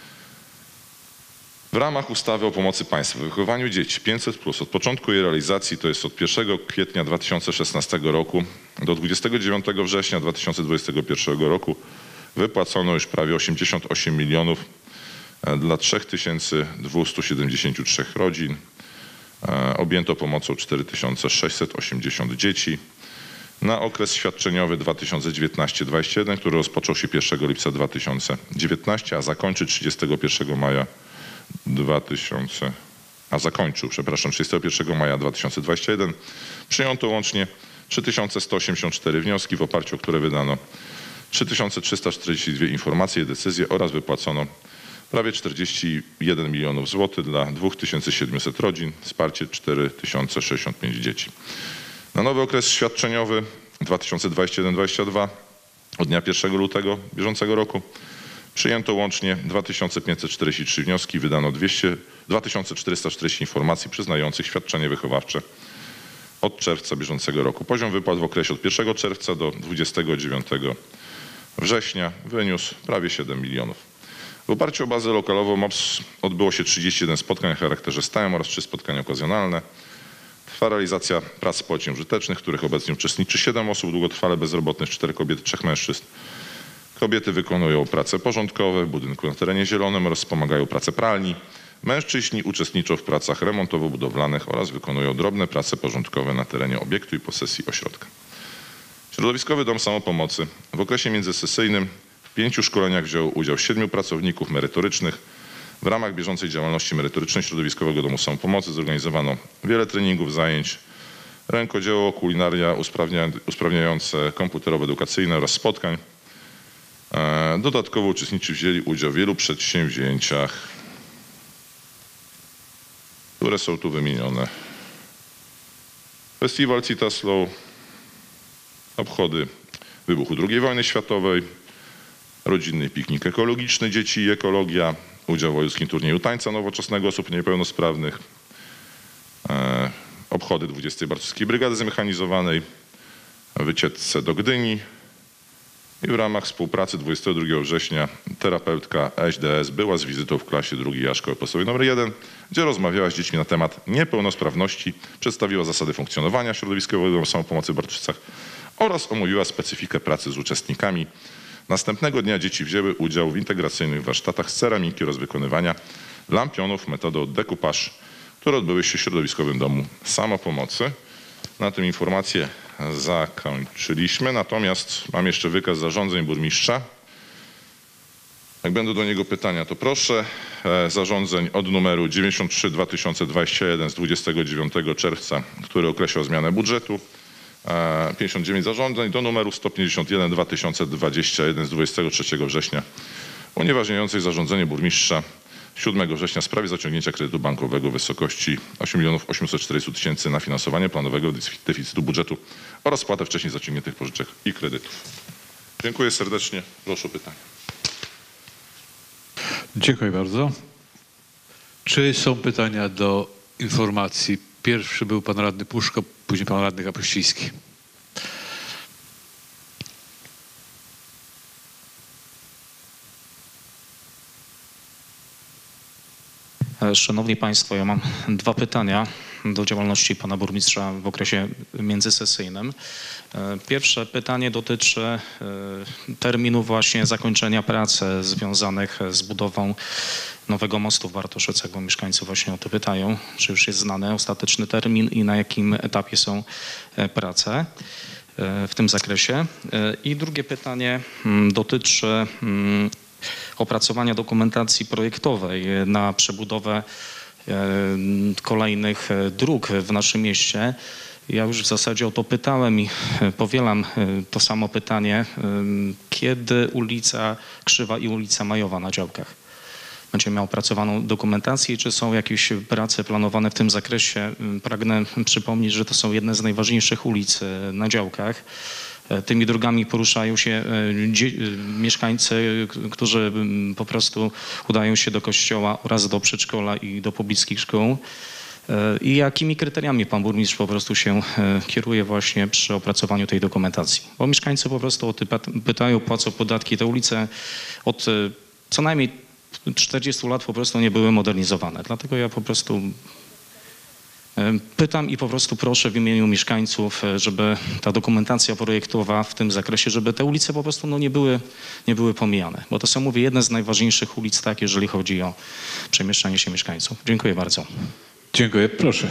W ramach ustawy o pomocy państwa w wychowaniu dzieci pięćset plus od początku jej realizacji, to jest od pierwszego kwietnia dwa tysiące szesnastego roku do dwudziestego dziewiątego września dwa tysiące dwudziestego pierwszego roku wypłacono już prawie osiemdziesiąt osiem milionów dla trzy tysiące dwieście siedemdziesiąt trzy rodzin. Objęto pomocą cztery tysiące sześćset osiemdziesiąt dzieci. Na okres świadczeniowy dwa tysiące dziewiętnasty dwudziesty pierwszy, który rozpoczął się pierwszego lipca dwa tysiące dziewiętnastego, a zakończy trzydziestego pierwszego maja dwa tysiące, a zakończył, przepraszam, trzydziestego pierwszego maja dwa tysiące dwudziestego pierwszego, przyjęto łącznie trzy tysiące sto osiemdziesiąt cztery wnioski, w oparciu o które wydano trzy tysiące trzysta czterdzieści dwie informacje i decyzje oraz wypłacono prawie czterdzieści jeden milionów złotych dla dwa tysiące siedemset rodzin, wsparcie cztery tysiące sześćdziesiąt pięć dzieci. Na nowy okres świadczeniowy dwa tysiące dwudziesty pierwszy dwudziesty drugi od dnia pierwszego lutego bieżącego roku przyjęto łącznie dwa tysiące pięćset czterdzieści trzy wnioski, wydano dwa tysiące czterysta czterdzieści informacji przyznających świadczenie wychowawcze od czerwca bieżącego roku. Poziom wypłat w okresie od pierwszego czerwca do dwudziestego dziewiątego września wyniósł prawie siedem milionów. W oparciu o bazę lokalową M O P S odbyło się trzydzieści jeden spotkań o charakterze stałym oraz trzy spotkania okazjonalne. Trwa realizacja prac społecznie użytecznych, w których obecnie uczestniczy siedem osób długotrwale bezrobotnych, cztery kobiety, trzech mężczyzn. Kobiety wykonują prace porządkowe w budynku na terenie zielonym oraz wspomagają pracę pralni. Mężczyźni uczestniczą w pracach remontowo-budowlanych oraz wykonują drobne prace porządkowe na terenie obiektu i posesji ośrodka. Środowiskowy Dom Samopomocy w okresie międzysesyjnym w pięciu szkoleniach wzięło udział siedmiu pracowników merytorycznych. W ramach bieżącej działalności merytorycznej Środowiskowego Domu Samopomocy zorganizowano wiele treningów, zajęć, rękodzieło, kulinaria usprawnia, usprawniające komputerowo-edukacyjne oraz spotkań. Dodatkowo uczestnicy wzięli udział w wielu przedsięwzięciach, które są tu wymienione. Festiwal Citaslow, obchody wybuchu drugiej wojny światowej, rodzinny piknik ekologiczny, dzieci i ekologia, udział w wojewódzkim turnieju tańca nowoczesnego osób niepełnosprawnych, e, obchody dwudziestej Bartuskiej Brygady Zmechanizowanej, wycieczce do Gdyni i w ramach współpracy dwudziestego drugiego września terapeutka S D S była z wizytą w klasie drugiej A Szkoły Podstawowej numer jeden, gdzie rozmawiała z dziećmi na temat niepełnosprawności, przedstawiła zasady funkcjonowania Środowiskowego Domu Samopomocy w Bartusach oraz omówiła specyfikę pracy z uczestnikami. Następnego dnia dzieci wzięły udział w integracyjnych warsztatach z ceramiki oraz wykonywania lampionów metodą decoupage, które odbyły się w Środowiskowym Domu Samopomocy. Na tym informację zakończyliśmy, natomiast mam jeszcze wykaz zarządzeń burmistrza. Jak będą do niego pytania, to proszę. Zarządzeń od numeru dziewięćdziesiąt trzy dwa tysiące dwudziesty jeden z dwudziestego dziewiątego czerwca, który określał zmianę budżetu. pięćdziesiąt dziewięć zarządzeń do numeru sto pięćdziesiąt jeden dwa tysiące dwudziesty jeden z dwudziestego trzeciego września unieważniającej zarządzenie burmistrza siódmego września w sprawie zaciągnięcia kredytu bankowego w wysokości osiem milionów osiemset czterdzieści tysięcy na finansowanie planowego deficytu budżetu oraz spłatę wcześniej zaciągniętych pożyczek i kredytów. Dziękuję serdecznie. Proszę o pytania. Dziękuję bardzo. Czy są pytania do informacji? Pierwszy był pan radny Puszko, później pan radny Kapuściński. Szanowni Państwo, ja mam dwa pytania do działalności pana burmistrza w okresie międzysesyjnym. Pierwsze pytanie dotyczy terminu właśnie zakończenia prac związanych z budową nowego mostu w Bartoszycach, bo mieszkańcy właśnie o to pytają, czy już jest znany ostateczny termin i na jakim etapie są prace w tym zakresie. I drugie pytanie dotyczy opracowania dokumentacji projektowej na przebudowę kolejnych dróg w naszym mieście. Ja już w zasadzie o to pytałem i powielam to samo pytanie. Kiedy ulica Krzywa i ulica Majowa na działkach będzie miała opracowaną dokumentację i czy są jakieś prace planowane w tym zakresie? Pragnę przypomnieć, że to są jedne z najważniejszych ulic na działkach. Tymi drogami poruszają się mieszkańcy, którzy po prostu udają się do kościoła oraz do przedszkola i do pobliskich szkół. I jakimi kryteriami pan burmistrz po prostu się kieruje właśnie przy opracowaniu tej dokumentacji? Bo mieszkańcy po prostu o to pytają, płacą podatki. Te ulice od co najmniej czterdziestu lat po prostu nie były modernizowane. Dlatego ja po prostu pytam i po prostu proszę w imieniu mieszkańców, żeby ta dokumentacja projektowa w tym zakresie, żeby te ulice po prostu no, nie były, nie były pomijane. Bo to są, mówię, jedne z najważniejszych ulic, tak, jeżeli chodzi o przemieszczanie się mieszkańców. Dziękuję bardzo. Dziękuję. Proszę.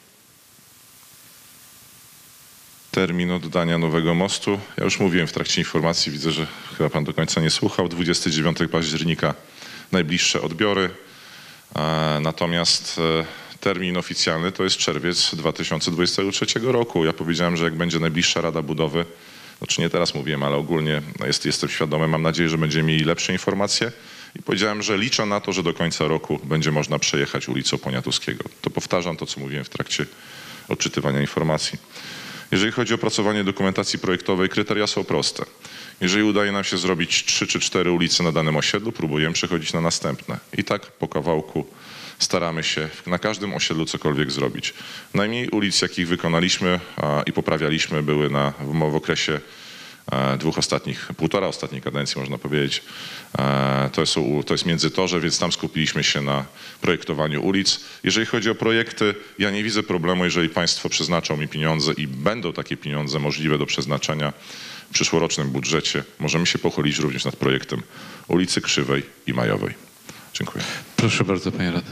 Termin oddania nowego mostu. Ja już mówiłem w trakcie informacji, widzę, że chyba pan do końca nie słuchał. dwudziestego dziewiątego października najbliższe odbiory. Natomiast termin oficjalny to jest czerwiec dwa tysiące dwudziestego trzeciego roku. Ja powiedziałem, że jak będzie najbliższa Rada Budowy, znaczy nie teraz mówiłem, ale ogólnie jest, jestem świadomy, mam nadzieję, że będziemy mieli lepsze informacje. I powiedziałem, że liczę na to, że do końca roku będzie można przejechać ulicą Poniatowskiego. To powtarzam to, co mówiłem w trakcie odczytywania informacji. Jeżeli chodzi o opracowanie dokumentacji projektowej, kryteria są proste. Jeżeli udaje nam się zrobić trzy czy cztery ulice na danym osiedlu, próbujemy przechodzić na następne. I tak po kawałku staramy się na każdym osiedlu cokolwiek zrobić. Najmniej ulic, jakich wykonaliśmy a, i poprawialiśmy, były na, w, w okresie a, dwóch ostatnich, półtora ostatniej kadencji, można powiedzieć. A, to, są, to jest Międzytorze, więc tam skupiliśmy się na projektowaniu ulic. Jeżeli chodzi o projekty, ja nie widzę problemu, jeżeli państwo przeznaczą mi pieniądze i będą takie pieniądze możliwe do przeznaczenia w przyszłorocznym budżecie. Możemy się pochylić również nad projektem ulicy Krzywej i Majowej. Dziękuję. Proszę bardzo, panie radny.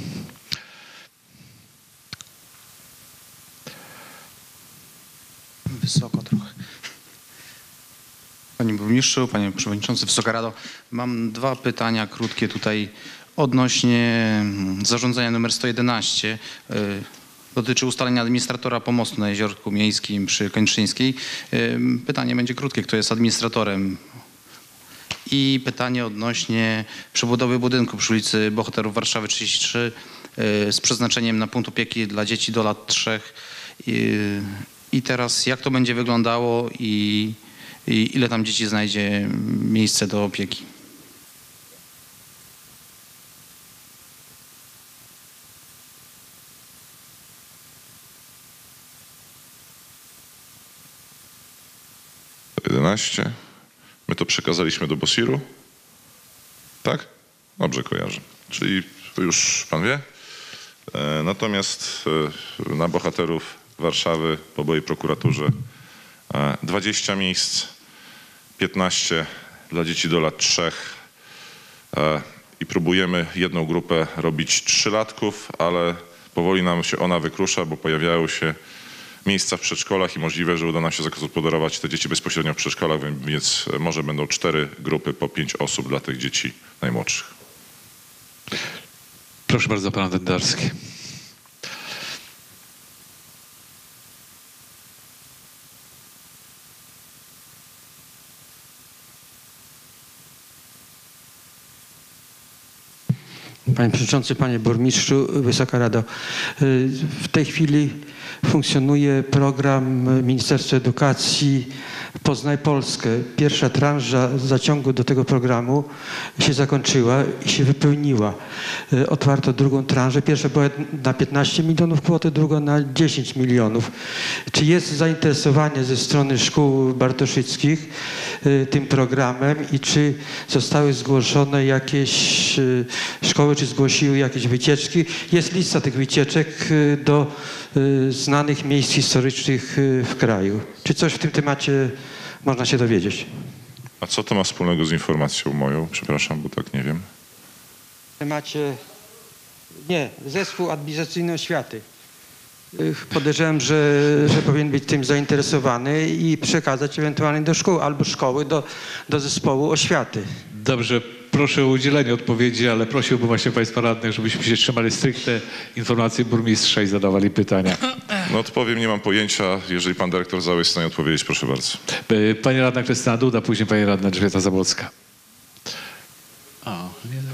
Wysoko trochę. Panie burmistrzu, panie przewodniczący, Wysoka Rado, mam dwa pytania krótkie tutaj odnośnie zarządzenia numer sto jedenaście. Dotyczy ustalenia administratora pomostu na Jeziorku Miejskim przy Kończyńskiej. Pytanie będzie krótkie, kto jest administratorem? I pytanie odnośnie przebudowy budynku przy ulicy Bohaterów Warszawy trzydzieści trzy z przeznaczeniem na punkt opieki dla dzieci do lat trzech. I, i teraz jak to będzie wyglądało i, i ile tam dzieci znajdzie miejsce do opieki? jedenaście. My to przekazaliśmy do Bosiru. Tak? Dobrze kojarzę. Czyli już pan wie. E, natomiast e, na Bohaterów Warszawy po byłej prokuraturze e, dwadzieścia miejsc, piętnaście dla dzieci do lat trzech e, i próbujemy jedną grupę robić trzylatków, ale powoli nam się ona wykrusza, bo pojawiają się miejsca w przedszkolach i możliwe, że uda nam się zagospodarować te dzieci bezpośrednio w przedszkolach, więc może będą cztery grupy po pięć osób dla tych dzieci najmłodszych. Proszę bardzo, pan Dendarski. Panie Przewodniczący, Panie Burmistrzu, Wysoka Rado. W tej chwili funkcjonuje program Ministerstwa Edukacji Poznaj Polskę. Pierwsza tranża zaciągu do tego programu się zakończyła i się wypełniła. Otwarto drugą tranżę. Pierwsza była na piętnaście milionów kwoty, druga na dziesięć milionów. Czy jest zainteresowanie ze strony szkół bartoszyckich tym programem i czy zostały zgłoszone jakieś szkoły, czy zgłosiły jakieś wycieczki? Jest lista tych wycieczek do znanych miejsc historycznych w kraju. Czy coś w tym temacie można się dowiedzieć? A co to ma wspólnego z informacją moją? Przepraszam, bo tak nie wiem. W temacie... Nie, zespół administracyjny oświaty. Podejrzewam, że, że powinien być tym zainteresowany i przekazać ewentualnie do szkół albo szkoły do, do zespołu oświaty. Dobrze, proszę o udzielenie odpowiedzi, ale prosiłbym właśnie państwa radnych, żebyśmy się trzymali stricte informacji burmistrza i zadawali pytania. No odpowiem, nie mam pojęcia. Jeżeli pan dyrektor Zał jest w stanie odpowiedzieć, proszę bardzo. Y, Pani radna Krystyna Duda, później pani radna Elżbieta Zabłocka. O, nie,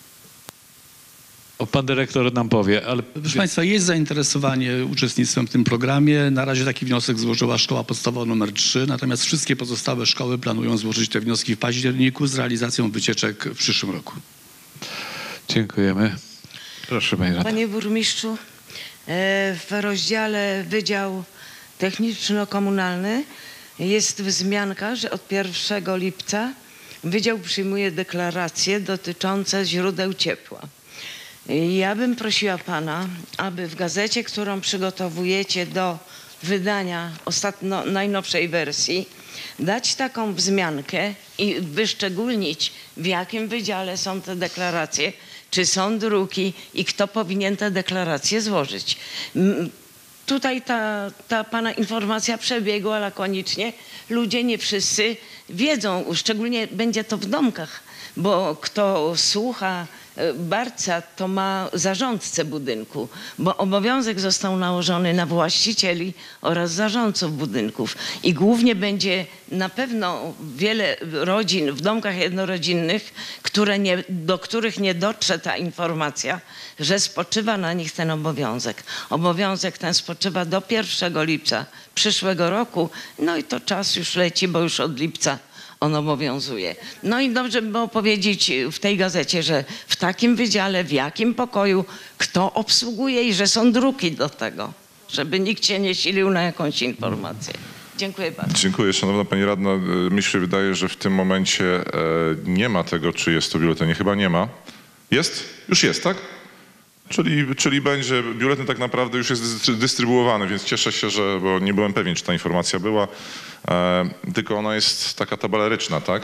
o, pan dyrektor nam powie, ale... Proszę Państwa, jest zainteresowanie uczestnictwem w tym programie. Na razie taki wniosek złożyła Szkoła Podstawowa numer trzy, natomiast wszystkie pozostałe szkoły planują złożyć te wnioski w październiku z realizacją wycieczek w przyszłym roku. Dziękujemy. Proszę pani radna. Panie burmistrzu, w rozdziale Wydział Techniczno-Komunalny jest wzmianka, że od pierwszego lipca Wydział przyjmuje deklaracje dotyczące źródeł ciepła. Ja bym prosiła pana, aby w gazecie, którą przygotowujecie do wydania ostatnio, najnowszej wersji, dać taką wzmiankę i wyszczególnić, w jakim wydziale są te deklaracje, czy są druki i kto powinien te deklaracje złożyć. Tutaj ta, ta pana informacja przebiegła lakonicznie. Ludzie nie wszyscy wiedzą, szczególnie będzie to w domkach, bo kto słucha Barca, to ma zarządcę budynku, bo obowiązek został nałożony na właścicieli oraz zarządców budynków i głównie będzie na pewno wiele rodzin w domkach jednorodzinnych, które nie, do których nie dotrze ta informacja, że spoczywa na nich ten obowiązek. Obowiązek ten spoczywa do pierwszego lipca przyszłego roku, no i to czas już leci, bo już od lipca on obowiązuje. No i dobrze by było powiedzieć w tej gazecie, że w takim wydziale, w jakim pokoju, kto obsługuje i że są druki do tego, żeby nikt się nie silił na jakąś informację. Dziękuję bardzo. Dziękuję, szanowna pani radna. Mi się wydaje, że w tym momencie nie ma tego, czy jest to biuletynie. Chyba nie ma. Jest? Już jest, tak? Czyli, czyli będzie, biuletyn tak naprawdę już jest dystrybuowany, więc cieszę się, że, bo nie byłem pewien, czy ta informacja była, e, tylko ona jest taka tabelaryczna, tak?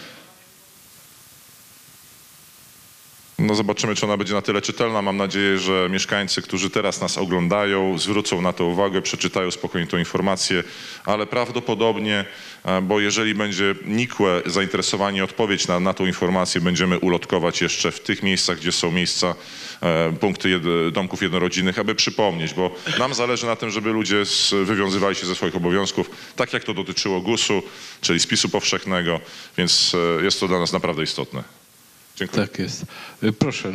No zobaczymy, czy ona będzie na tyle czytelna. Mam nadzieję, że mieszkańcy, którzy teraz nas oglądają, zwrócą na to uwagę, przeczytają spokojnie tę informację, ale prawdopodobnie, bo jeżeli będzie nikłe zainteresowanie i odpowiedź na, na tą informację, będziemy ulotkować jeszcze w tych miejscach, gdzie są miejsca, e, punkty jed, domków jednorodzinnych, aby przypomnieć, bo nam zależy na tym, żeby ludzie z, wywiązywali się ze swoich obowiązków, tak jak to dotyczyło gusu, czyli spisu powszechnego, więc e, jest to dla nas naprawdę istotne. Dziękuję. Tak jest. Proszę.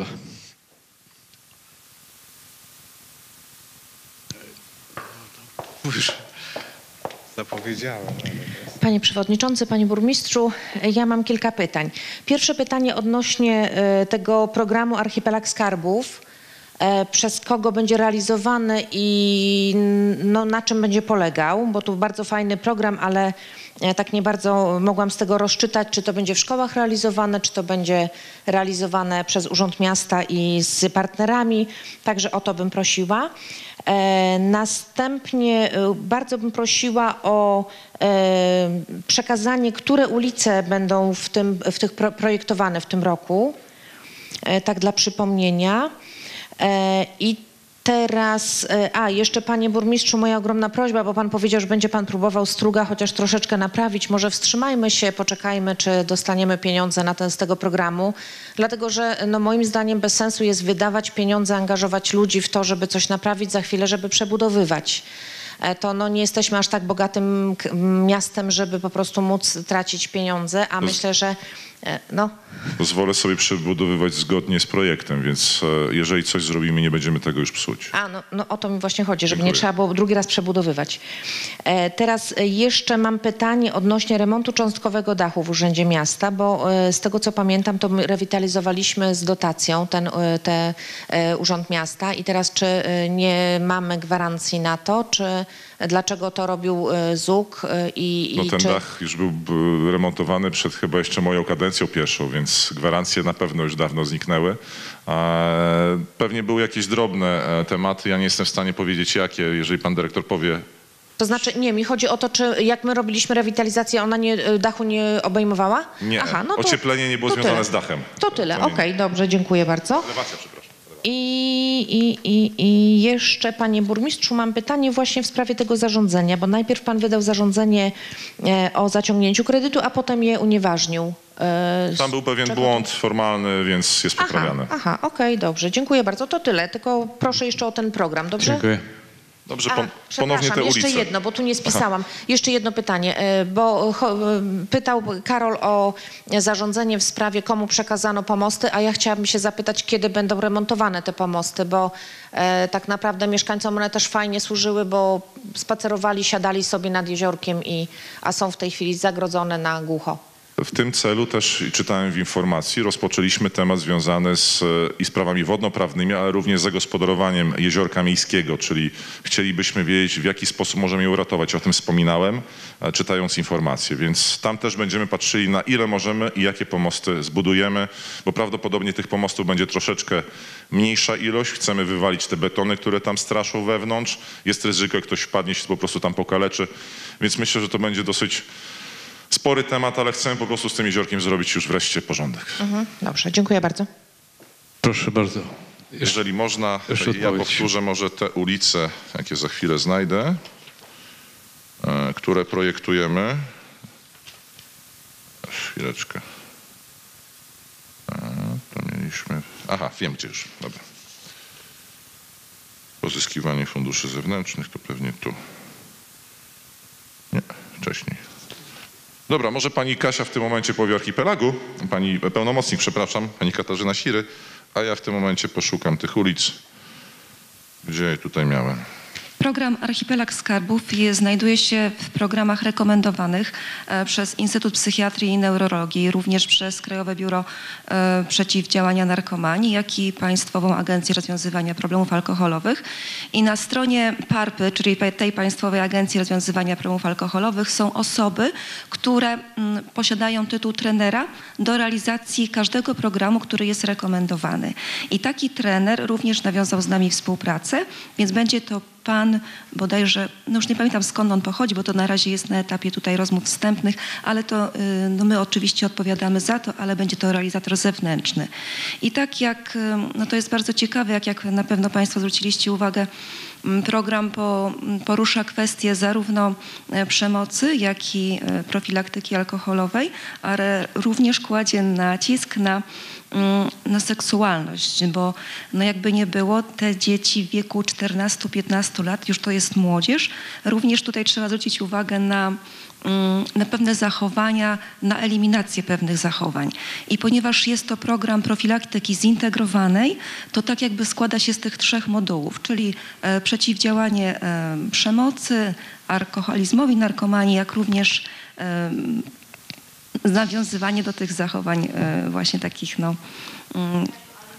Już zapowiedziałem. Panie Przewodniczący, Panie Burmistrzu, ja mam kilka pytań. Pierwsze pytanie odnośnie tego programu Archipelag Skarbów. Przez kogo będzie realizowany i no, na czym będzie polegał, bo tu bardzo fajny program, ale tak nie bardzo mogłam z tego rozczytać, czy to będzie w szkołach realizowane, czy to będzie realizowane przez Urząd Miasta i z partnerami, także o to bym prosiła. E, następnie e, bardzo bym prosiła o e, przekazanie, które ulice będą w, tym, w tych pro, projektowane w tym roku, e, tak dla przypomnienia. E, I teraz, e, a jeszcze panie burmistrzu, moja ogromna prośba, bo pan powiedział, że będzie pan próbował Struga chociaż troszeczkę naprawić. Może wstrzymajmy się, poczekajmy, czy dostaniemy pieniądze na ten z tego programu. Dlatego, że no, moim zdaniem bez sensu jest wydawać pieniądze, angażować ludzi w to, żeby coś naprawić za chwilę, żeby przebudowywać. To no, nie jesteśmy aż tak bogatym miastem, żeby po prostu móc tracić pieniądze, a myślę, że no. Pozwolę sobie przebudowywać zgodnie z projektem, więc jeżeli coś zrobimy, nie będziemy tego już psuć. A, no, no o to mi właśnie chodzi, żeby Dziękuję. nie trzeba było drugi raz przebudowywać. E, teraz jeszcze mam pytanie odnośnie remontu cząstkowego dachu w Urzędzie Miasta, bo e, z tego co pamiętam, to my rewitalizowaliśmy z dotacją ten e, te, e, Urząd Miasta i teraz czy e, nie mamy gwarancji na to, czy dlaczego to robił e, Z U K e, i, No i ten czy... dach już był b- remontowany przed chyba jeszcze moją kadencją pierwszą, więc gwarancje na pewno już dawno zniknęły. E, pewnie były jakieś drobne e, tematy, ja nie jestem w stanie powiedzieć jakie, jeżeli pan dyrektor powie. To znaczy, nie, mi chodzi o to, czy jak my robiliśmy rewitalizację, ona nie, dachu nie obejmowała? Nie, Aha, no to, ocieplenie nie było to związane tyle. z dachem. To tyle, To nie- okej, dobrze, dziękuję bardzo. Elewacja, przepraszam. i, i, i, i jeszcze, panie burmistrzu, mam pytanie właśnie w sprawie tego zarządzenia, bo najpierw pan wydał zarządzenie e, o zaciągnięciu kredytu, a potem je unieważnił. E, z Tam był pewien czego błąd to- formalny, więc jest Aha, poprawiany. aha, okej, dobrze, dziękuję bardzo, to tyle, tylko proszę jeszcze o ten program, dobrze? Dziękuję. Dobrze, A, pon ponownie te przepraszam, ulice. jeszcze jedno, bo tu nie spisałam. Jeszcze jedno pytanie, e, bo cho- e, pytał Karol o zarządzenie w sprawie, komu przekazano pomosty, a ja chciałabym się zapytać, kiedy będą remontowane te pomosty, bo e, tak naprawdę mieszkańcom one też fajnie służyły, bo spacerowali, siadali sobie nad jeziorkiem, i, a są w tej chwili zagrodzone na głucho. W tym celu też czytałem w informacji, rozpoczęliśmy temat związany z i sprawami wodnoprawnymi, ale również z zagospodarowaniem jeziorka miejskiego, czyli chcielibyśmy wiedzieć, w jaki sposób możemy je uratować. O tym wspominałem, e, czytając informacje, więc tam też będziemy patrzyli, na ile możemy i jakie pomosty zbudujemy, bo prawdopodobnie tych pomostów będzie troszeczkę mniejsza ilość. Chcemy wywalić te betony, które tam straszą wewnątrz. Jest ryzyko, jak ktoś wpadnie, się po prostu tam pokaleczy, więc myślę, że to będzie dosyć spory temat, ale chcemy po prostu z tym jeziorkiem zrobić już wreszcie porządek. Mhm, dobrze, dziękuję bardzo. Proszę bardzo. Jeżeli można, jeszcze ja odpowiedź. powtórzę może te ulice, jakie za chwilę znajdę, e, które projektujemy. Chwileczkę. A, to mieliśmy... Aha, wiem gdzie już. Dobra. Pozyskiwanie funduszy zewnętrznych, to pewnie tu. Nie, wcześniej. Dobra, może pani Kasia w tym momencie powie o archipelagu, pani pełnomocnik, przepraszam, pani Katarzyna Siry, a ja w tym momencie poszukam tych ulic, gdzie je tutaj miałem. Program Archipelag Skarbów jest, znajduje się w programach rekomendowanych e, przez Instytut Psychiatrii i Neurologii, również przez Krajowe Biuro e, Przeciwdziałania Narkomanii, jak i Państwową Agencję Rozwiązywania Problemów Alkoholowych. I na stronie PARPy, czyli tej Państwowej Agencji Rozwiązywania Problemów Alkoholowych, są osoby, które m, posiadają tytuł trenera do realizacji każdego programu, który jest rekomendowany. I taki trener również nawiązał z nami współpracę, więc będzie to pan bodajże, no już nie pamiętam skąd on pochodzi, bo to na razie jest na etapie tutaj rozmów wstępnych, ale to no my oczywiście odpowiadamy za to, ale będzie to realizator zewnętrzny. I tak jak, no to jest bardzo ciekawe, jak, jak na pewno Państwo zwróciliście uwagę, program po, porusza kwestie zarówno przemocy, jak i profilaktyki alkoholowej, ale również kładzie nacisk na na seksualność, bo no jakby nie było, te dzieci w wieku czternastu piętnastu lat, już to jest młodzież, również tutaj trzeba zwrócić uwagę na, na pewne zachowania, na eliminację pewnych zachowań. I ponieważ jest to program profilaktyki zintegrowanej, to tak jakby składa się z tych trzech modułów, czyli e, przeciwdziałanie e, przemocy, alkoholizmowi, narkomanii, jak również e, nawiązywanie do tych zachowań e, właśnie takich no mm,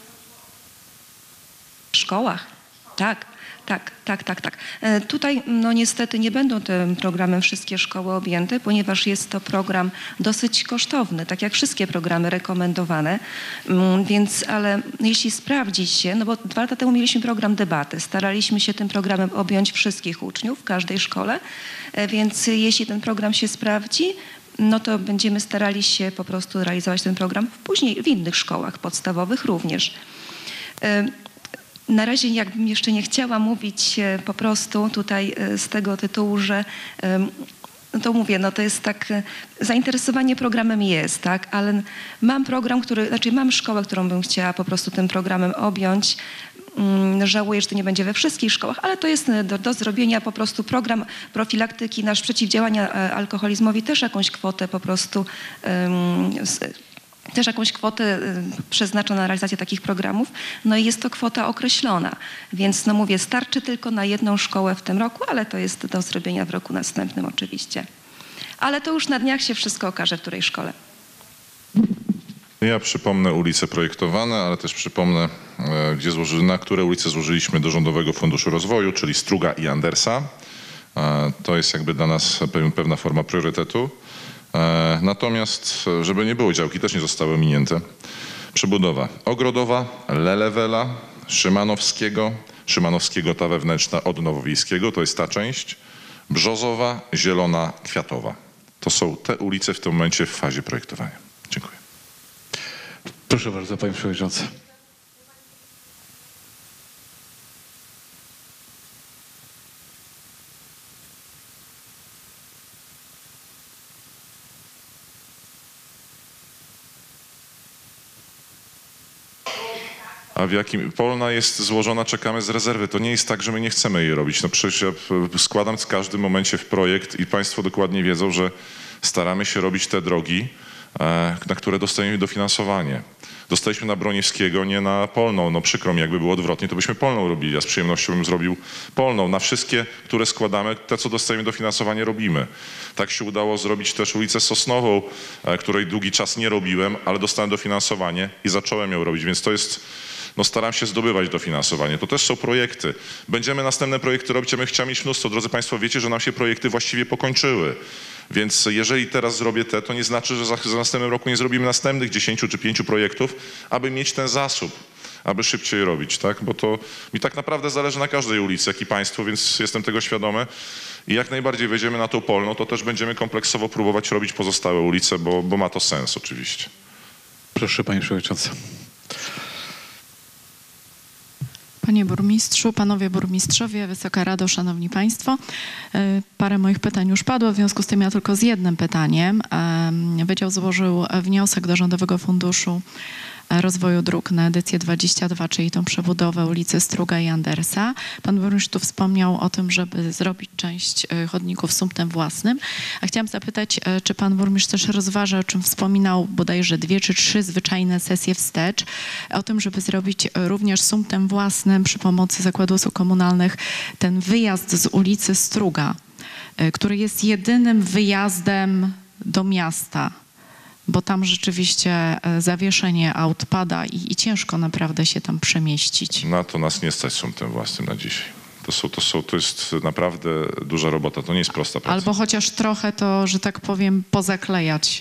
w szkołach. Tak, tak, tak, tak, tak. E, tutaj no niestety nie będą tym programem wszystkie szkoły objęte, ponieważ jest to program dosyć kosztowny, tak jak wszystkie programy rekomendowane, mm, więc ale jeśli sprawdzi się, no bo dwa lata temu mieliśmy program debaty, staraliśmy się tym programem objąć wszystkich uczniów w każdej szkole, e, więc jeśli ten program się sprawdzi, no to będziemy starali się po prostu realizować ten program później w innych szkołach podstawowych również. Na razie jakbym jeszcze nie chciała mówić po prostu tutaj z tego tytułu, że no to mówię, no to jest tak, zainteresowanie programem jest, tak, ale mam program, który, znaczy mam szkołę, którą bym chciała po prostu tym programem objąć. Żałuję, że to nie będzie we wszystkich szkołach, ale to jest do, do zrobienia po prostu program profilaktyki, nasz przeciwdziałania alkoholizmowi, też jakąś kwotę po prostu, um, też jakąś kwotę przeznacza na realizację takich programów. No i jest to kwota określona, więc no mówię, starczy tylko na jedną szkołę w tym roku, ale to jest do zrobienia w roku następnym oczywiście. Ale to już na dniach się wszystko okaże, w której szkole. Ja przypomnę ulice projektowane, ale też przypomnę, gdzie złoży, na które ulice złożyliśmy do Rządowego Funduszu Rozwoju, czyli Struga i Andersa. To jest jakby dla nas pewna forma priorytetu. Natomiast, żeby nie było, działki też nie zostały ominięte. Przebudowa Ogrodowa, Lelewela, Szymanowskiego, Szymanowskiego ta wewnętrzna od Nowowiejskiego, to jest ta część, Brzozowa, Zielona, Kwiatowa. To są te ulice w tym momencie w fazie projektowania. Dziękuję. Proszę bardzo, panie przewodniczący. A w jakim Polna jest złożona, czekamy z rezerwy. To nie jest tak, że my nie chcemy jej robić. No przecież ja składam w każdym momencie w projekt i państwo dokładnie wiedzą, że staramy się robić te drogi, na które dostajemy dofinansowanie. Dostaliśmy na Broniewskiego, nie na Polną. No przykro mi, jakby było odwrotnie, to byśmy Polną robili. Ja z przyjemnością bym zrobił Polną. Na wszystkie, które składamy, te co dostajemy dofinansowanie, robimy. Tak się udało zrobić też ulicę Sosnową, której długi czas nie robiłem, ale dostałem dofinansowanie i zacząłem ją robić, więc to jest... No staram się zdobywać dofinansowanie. To też są projekty. Będziemy następne projekty robić, a my chciałem mieć mnóstwo. Drodzy Państwo, wiecie, że nam się projekty właściwie pokończyły. Więc jeżeli teraz zrobię te, to nie znaczy, że za, za następnym roku nie zrobimy następnych dziesięciu czy pięciu projektów, aby mieć ten zasób, aby szybciej robić, tak? Bo to mi tak naprawdę zależy na każdej ulicy, jak i Państwu, więc jestem tego świadomy. I jak najbardziej wejdziemy na tą Polną, to też będziemy kompleksowo próbować robić pozostałe ulice, bo, bo ma to sens oczywiście. Proszę Panie Przewodniczący. Panie Burmistrzu, Panowie Burmistrzowie, Wysoka Rado, Szanowni Państwo. Parę moich pytań już padło, w związku z tym ja tylko z jednym pytaniem. Wydział złożył wniosek do Rządowego Funduszu Rozwoju Dróg na edycję dwadzieścia dwa, czyli tą przebudowę ulicy Struga i Andersa. Pan burmistrz tu wspomniał o tym, żeby zrobić część chodników sumptem własnym. A chciałam zapytać, czy pan burmistrz też rozważa, o czym wspominał bodajże dwie czy trzy zwyczajne sesje wstecz, o tym, żeby zrobić również sumptem własnym przy pomocy Zakładu Usług Komunalnych ten wyjazd z ulicy Struga, który jest jedynym wyjazdem do miasta, bo tam rzeczywiście zawieszenie aut pada i, i ciężko naprawdę się tam przemieścić. Na to nas nie stać sumptem własnym na dzisiaj. To, są, to, są, to jest naprawdę duża robota, to nie jest prosta praca. Albo chociaż trochę to, że tak powiem, pozaklejać.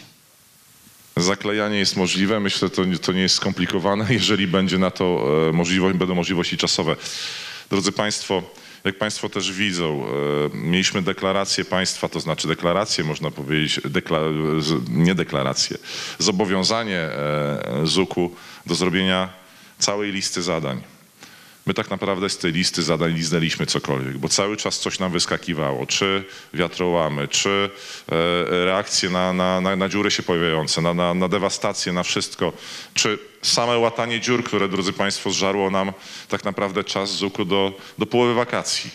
Zaklejanie jest możliwe, myślę, że to, to nie jest skomplikowane, jeżeli będzie na to e, możliwość, będą możliwości czosowe. Drodzy Państwo, jak Państwo też widzą, e, mieliśmy deklarację państwa, to znaczy deklarację, można powiedzieć, dekla, nie deklarację, zobowiązanie e, zuku do zrobienia całej listy zadań. My tak naprawdę z tej listy zadań nie znaliśmy cokolwiek, bo cały czas coś nam wyskakiwało, czy wiatrołamy, czy e, reakcje na, na, na, na dziury się pojawiające, na, na, na dewastację, na wszystko, czy same łatanie dziur, które, drodzy Państwo, zżarło nam tak naprawdę czas zuku do, do połowy wakacji.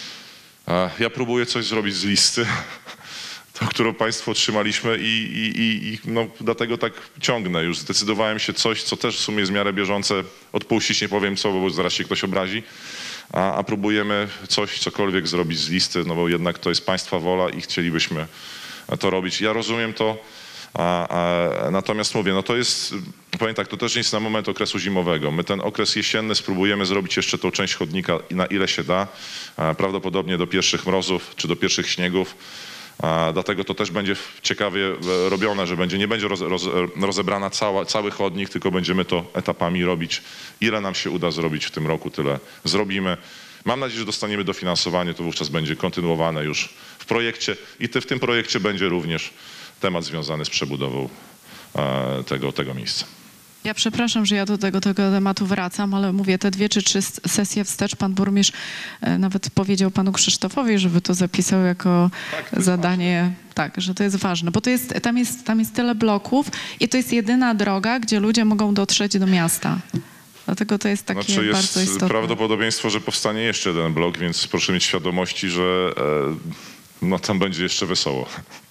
E, ja próbuję coś zrobić z listy, tą, którą Państwo otrzymaliśmy i, i, i, i no, dlatego tak ciągnę. Już zdecydowałem się coś, co też w sumie jest w miarę bieżące, odpuścić, nie powiem co, bo zaraz się ktoś obrazi, a, a próbujemy coś, cokolwiek zrobić z listy, no bo jednak to jest Państwa wola i chcielibyśmy to robić. Ja rozumiem to, a, a, natomiast mówię, no to jest, powiem tak, to też nie jest na moment okresu zimowego. My ten okres jesienny spróbujemy zrobić jeszcze tą część chodnika na ile się da, a, prawdopodobnie do pierwszych mrozów czy do pierwszych śniegów. A dlatego to też będzie ciekawie robione, że będzie, nie będzie roz, roz, rozebrana cała, cały chodnik, tylko będziemy to etapami robić. Ile nam się uda zrobić w tym roku, tyle zrobimy. Mam nadzieję, że dostaniemy dofinansowanie, to wówczas będzie kontynuowane już w projekcie i te, w tym projekcie będzie również temat związany z przebudową e, tego, tego miejsca. Ja przepraszam, że ja do tego, tego tematu wracam, ale mówię, te dwie czy trzy sesje wstecz, pan burmistrz e, nawet powiedział panu Krzysztofowi, żeby to zapisał jako tak, zadanie, tak, że to jest ważne, bo to jest, tam, jest, tam jest tyle bloków i to jest jedyna droga, gdzie ludzie mogą dotrzeć do miasta. Dlatego to jest takie znaczy jest bardzo istotne. Prawdopodobieństwo, że powstanie jeszcze jeden blok, więc proszę mieć świadomości, że e, no, tam będzie jeszcze wesoło.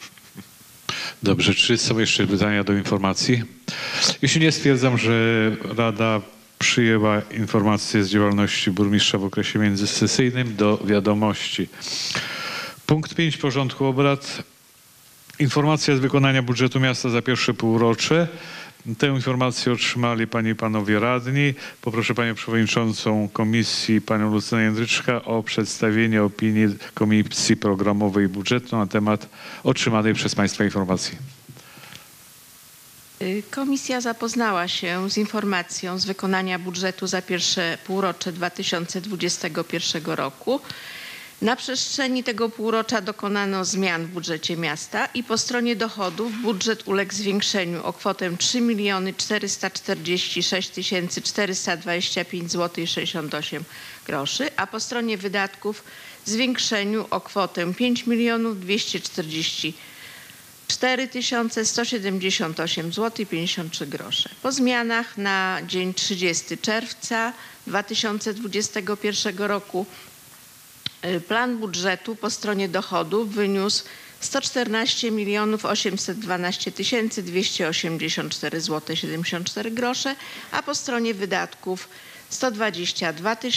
Dobrze, czy są jeszcze pytania do informacji? Jeśli nie, stwierdzam, że Rada przyjęła informację z działalności burmistrza w okresie międzysesyjnym do wiadomości. Punkt pięć porządku obrad. Informacja z wykonania budżetu miasta za pierwsze półrocze. Tę informację otrzymali Panie i Panowie Radni. Poproszę Panią Przewodniczącą Komisji, Panią Lucynę Jędryczka, o przedstawienie opinii Komisji Programowej Budżetu na temat otrzymanej przez Państwa informacji. Komisja zapoznała się z informacją z wykonania budżetu za pierwsze półrocze dwa tysiące dwudziestego pierwszego roku. Na przestrzeni tego półrocza dokonano zmian w budżecie miasta i po stronie dochodów budżet uległ zwiększeniu o kwotę trzy miliony czterysta czterdzieści sześć tysięcy czterysta dwadzieścia pięć złotych i sześćdziesiąt osiem groszy, a po stronie wydatków zwiększeniu o kwotę pięć milionów dwieście czterdzieści cztery tysiące sto siedemdziesiąt osiem złotych i pięćdziesiąt trzy grosze. Po zmianach na dzień trzydziestego czerwca dwa tysiące dwudziestego pierwszego roku plan budżetu po stronie dochodów wyniósł sto czternaście milionów osiemset dwanaście tysięcy dwieście osiemdziesiąt cztery złote siedemdziesiąt cztery grosze, a po stronie wydatków sto dwadzieścia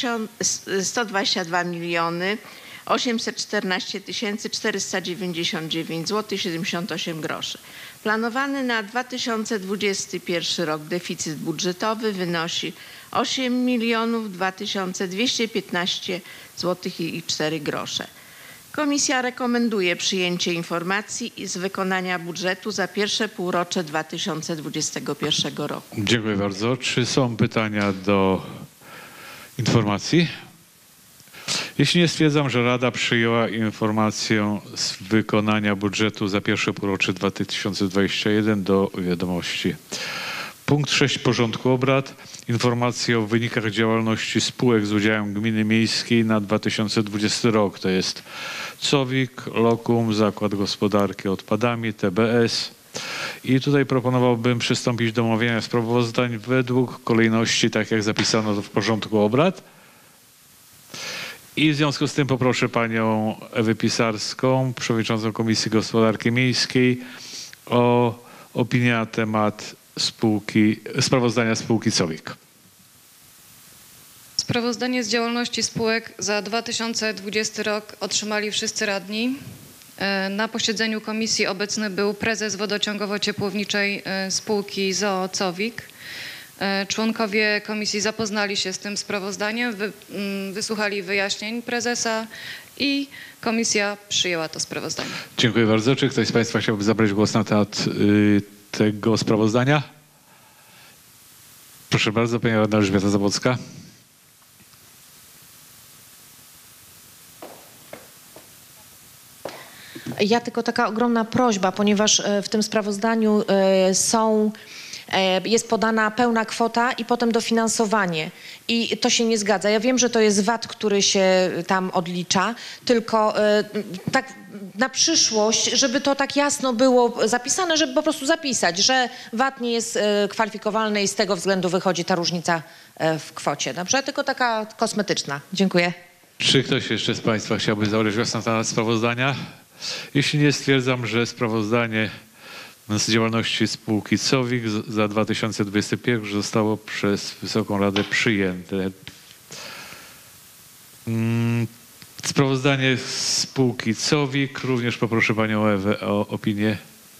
dwa miliony osiemset czternaście tysięcy czterysta dziewięćdziesiąt dziewięć złotych siedemdziesiąt osiem groszy. Planowany na dwa tysiące dwudziesty pierwszy rok deficyt budżetowy wynosi osiem milionów dwa tysiące dwieście piętnaście złotych i cztery grosze. Komisja rekomenduje przyjęcie informacji z wykonania budżetu za pierwsze półrocze dwa tysiące dwudziestego pierwszego roku. Dziękuję bardzo. Czy są pytania do informacji? Jeśli nie, stwierdzam, że Rada przyjęła informację z wykonania budżetu za pierwsze półrocze dwa tysiące dwudziestego pierwszego do wiadomości. Punkt sześć porządku obrad. Informacja o wynikach działalności spółek z udziałem gminy miejskiej na dwa tysiące dwudziesty rok. To jest COWIK, Lokum, Zakład Gospodarki Odpadami, T B S. I tutaj proponowałbym przystąpić do omawiania sprawozdań według kolejności, tak jak zapisano to w porządku obrad. I w związku z tym poproszę panią Ewę Pisarską, przewodniczącą Komisji Gospodarki Miejskiej, o opinię na temat spółki, sprawozdania spółki COWIK. Sprawozdanie z działalności spółek za dwa tysiące dwudziesty rok otrzymali wszyscy radni. Na posiedzeniu komisji obecny był prezes wodociągowo-ciepłowniczej spółki z o o COWIK. Członkowie komisji zapoznali się z tym sprawozdaniem, wy, wysłuchali wyjaśnień prezesa i komisja przyjęła to sprawozdanie. Dziękuję bardzo. Czy ktoś z państwa chciałby zabrać głos na temat y, tego sprawozdania? Proszę bardzo, pani radna Elżbieta Zabłocka. Ja tylko taka ogromna prośba, ponieważ w tym sprawozdaniu są, jest podana pełna kwota i potem dofinansowanie. I to się nie zgadza. Ja wiem, że to jest V A T, który się tam odlicza, tylko tak na przyszłość, żeby to tak jasno było zapisane, żeby po prostu zapisać, że V A T nie jest kwalifikowalny i z tego względu wychodzi ta różnica w kwocie. Dobrze? Tylko taka kosmetyczna. Dziękuję. Czy ktoś jeszcze z państwa chciałby zabrać głos na temat sprawozdania? Jeśli nie, stwierdzam, że sprawozdanie z działalności spółki COWIK za dwa tysiące dwudziesty pierwszy zostało przez Wysoką Radę przyjęte. Sprawozdanie spółki COWIK, również poproszę panią Ewę o opinię.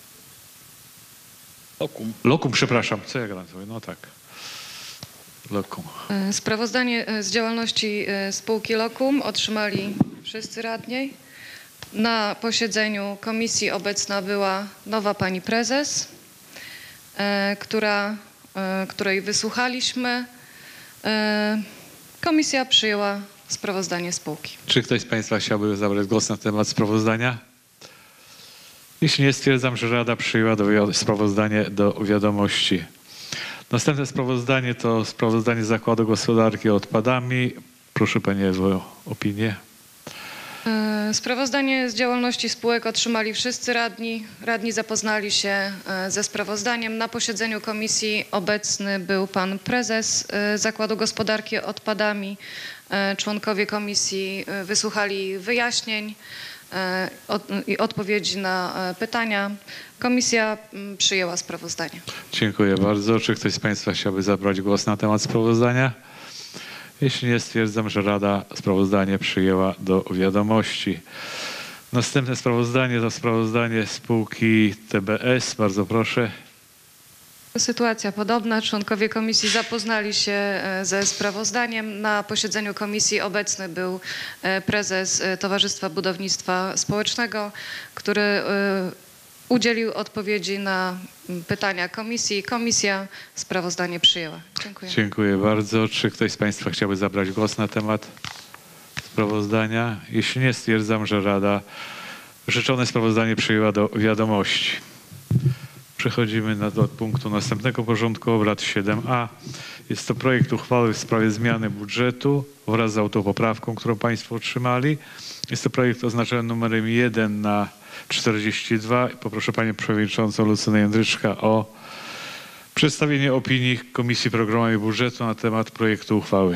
Lokum. Lokum, przepraszam, co ja gram sobie? No tak. Lokum. Sprawozdanie z działalności spółki Lokum otrzymali wszyscy radni. Na posiedzeniu komisji obecna była nowa pani prezes, e, która, e, której wysłuchaliśmy. E, komisja przyjęła sprawozdanie spółki. Czy ktoś z państwa chciałby zabrać głos na temat sprawozdania? Jeśli nie, stwierdzam, że Rada przyjęła do, sprawozdanie do wiadomości. Następne sprawozdanie to sprawozdanie Zakładu Gospodarki Odpadami. Proszę pani Ewo o opinię. Sprawozdanie z działalności spółek otrzymali wszyscy radni. Radni zapoznali się ze sprawozdaniem. Na posiedzeniu komisji obecny był pan prezes Zakładu Gospodarki Odpadami. Członkowie komisji wysłuchali wyjaśnień i odpowiedzi na pytania. Komisja przyjęła sprawozdanie. Dziękuję bardzo. Czy ktoś z państwa chciałby zabrać głos na temat sprawozdania? Jeśli nie, stwierdzam, że Rada sprawozdanie przyjęła do wiadomości. Następne sprawozdanie to sprawozdanie spółki T B S. Bardzo proszę. Sytuacja podobna. Członkowie komisji zapoznali się ze sprawozdaniem. Na posiedzeniu komisji obecny był prezes Towarzystwa Budownictwa Społecznego, który udzielił odpowiedzi na pytania komisji. Komisja sprawozdanie przyjęła. Dziękuję. Dziękuję bardzo. Czy ktoś z państwa chciałby zabrać głos na temat sprawozdania? Jeśli nie, stwierdzam, że Rada rzeczone sprawozdanie przyjęła do wiadomości. Przechodzimy na, do punktu następnego porządku obrad siedem a. Jest to projekt uchwały w sprawie zmiany budżetu wraz z autopoprawką, którą państwo otrzymali. Jest to projekt oznaczony numerem jeden na czterdzieści dwa. Poproszę panią przewodniczącą Lucynę Jędryczka o przedstawienie opinii Komisji Programowej Budżetu na temat projektu uchwały.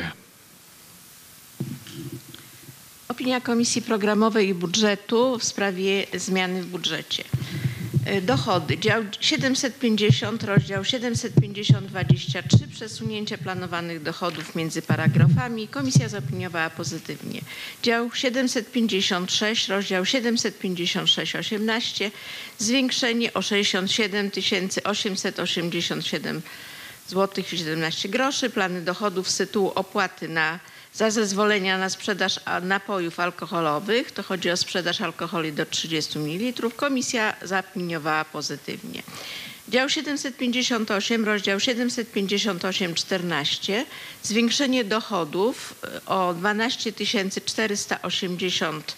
Opinia Komisji Programowej i Budżetu w sprawie zmiany w budżecie. Dochody, dział siedemset pięćdziesiąt, rozdział siedemset pięćdziesiąt dwadzieścia trzy, przesunięcie planowanych dochodów między paragrafami. Komisja zaopiniowała pozytywnie. Dział siedemset pięćdziesiąt sześć, rozdział siedemset pięćdziesiąt sześć osiemnaście, zwiększenie o sześćdziesiąt siedem tysięcy osiemset osiemdziesiąt siedem złotych i siedemnaście groszy. Plany dochodów z tytułu opłaty na za zezwolenia na sprzedaż napojów alkoholowych, to chodzi o sprzedaż alkoholi do trzydziestu mililitrów, komisja zaopiniowała pozytywnie. Dział siedemset pięćdziesiąt osiem, rozdział siedemset pięćdziesiąt osiem czternaście, zwiększenie dochodów o dwanaście tysięcy czterysta osiemdziesiąt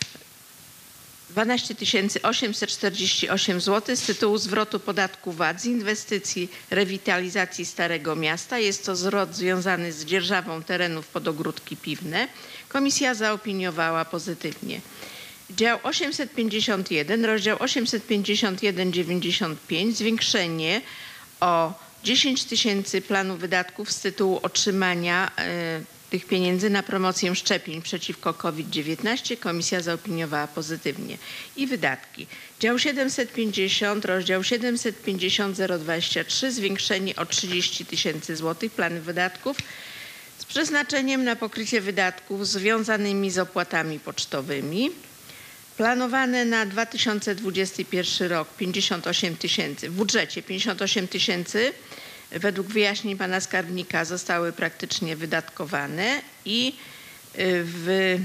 dwanaście tysięcy osiemset czterdzieści osiem złotych z tytułu zwrotu podatku V A T z inwestycji rewitalizacji Starego Miasta. Jest to zwrot związany z dzierżawą terenów pod ogródki piwne. Komisja zaopiniowała pozytywnie. Dział osiemset pięćdziesiąt jeden, rozdział osiemset pięćdziesiąt jeden dziewięćdziesiąt pięć, zwiększenie o dziesięć tysięcy planu wydatków z tytułu otrzymania y, tych pieniędzy na promocję szczepień przeciwko COVID dziewiętnaście. Komisja zaopiniowała pozytywnie. I wydatki. Dział siedemset pięćdziesiąt, rozdział siedemset pięćdziesiąt zero dwadzieścia trzy, zwiększenie o trzydzieści tysięcy złotych plany wydatków z przeznaczeniem na pokrycie wydatków związanymi z opłatami pocztowymi. Planowane na dwa tysiące dwudziesty pierwszy rok pięćdziesiąt osiem tysięcy, w budżecie pięćdziesiąt osiem tysięcy. Według wyjaśnień pana skarbnika zostały praktycznie wydatkowane i w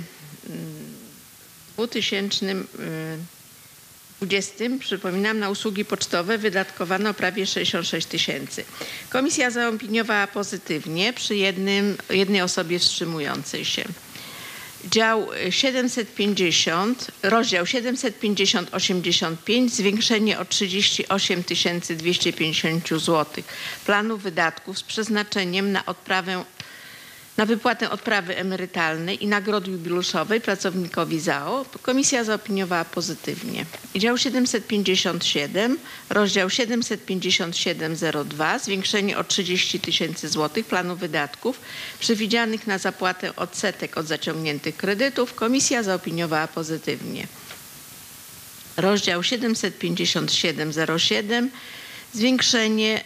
dwa tysiące dwudziestym, przypominam, na usługi pocztowe wydatkowano prawie sześćdziesiąt sześć tysięcy. Komisja zaopiniowała pozytywnie przy jednym, jednej osobie wstrzymującej się. Dział siedemset pięćdziesiąt, rozdział siedemset pięćdziesiąt osiemdziesiąt pięć, zwiększenie o trzydzieści osiem tysięcy dwieście pięćdziesiąt złotych planu wydatków z przeznaczeniem na odprawę, na wypłatę odprawy emerytalnej i nagrody jubileuszowej pracownikowi Z A O. Komisja zaopiniowała pozytywnie. Dział siedemset pięćdziesiąt siedem, rozdział siedemset pięćdziesiąt siedem zero dwa, zwiększenie o trzydzieści tysięcy złotych planu wydatków przewidzianych na zapłatę odsetek od zaciągniętych kredytów. Komisja zaopiniowała pozytywnie. Rozdział siedemset pięćdziesiąt siedem zero siedem, zwiększenie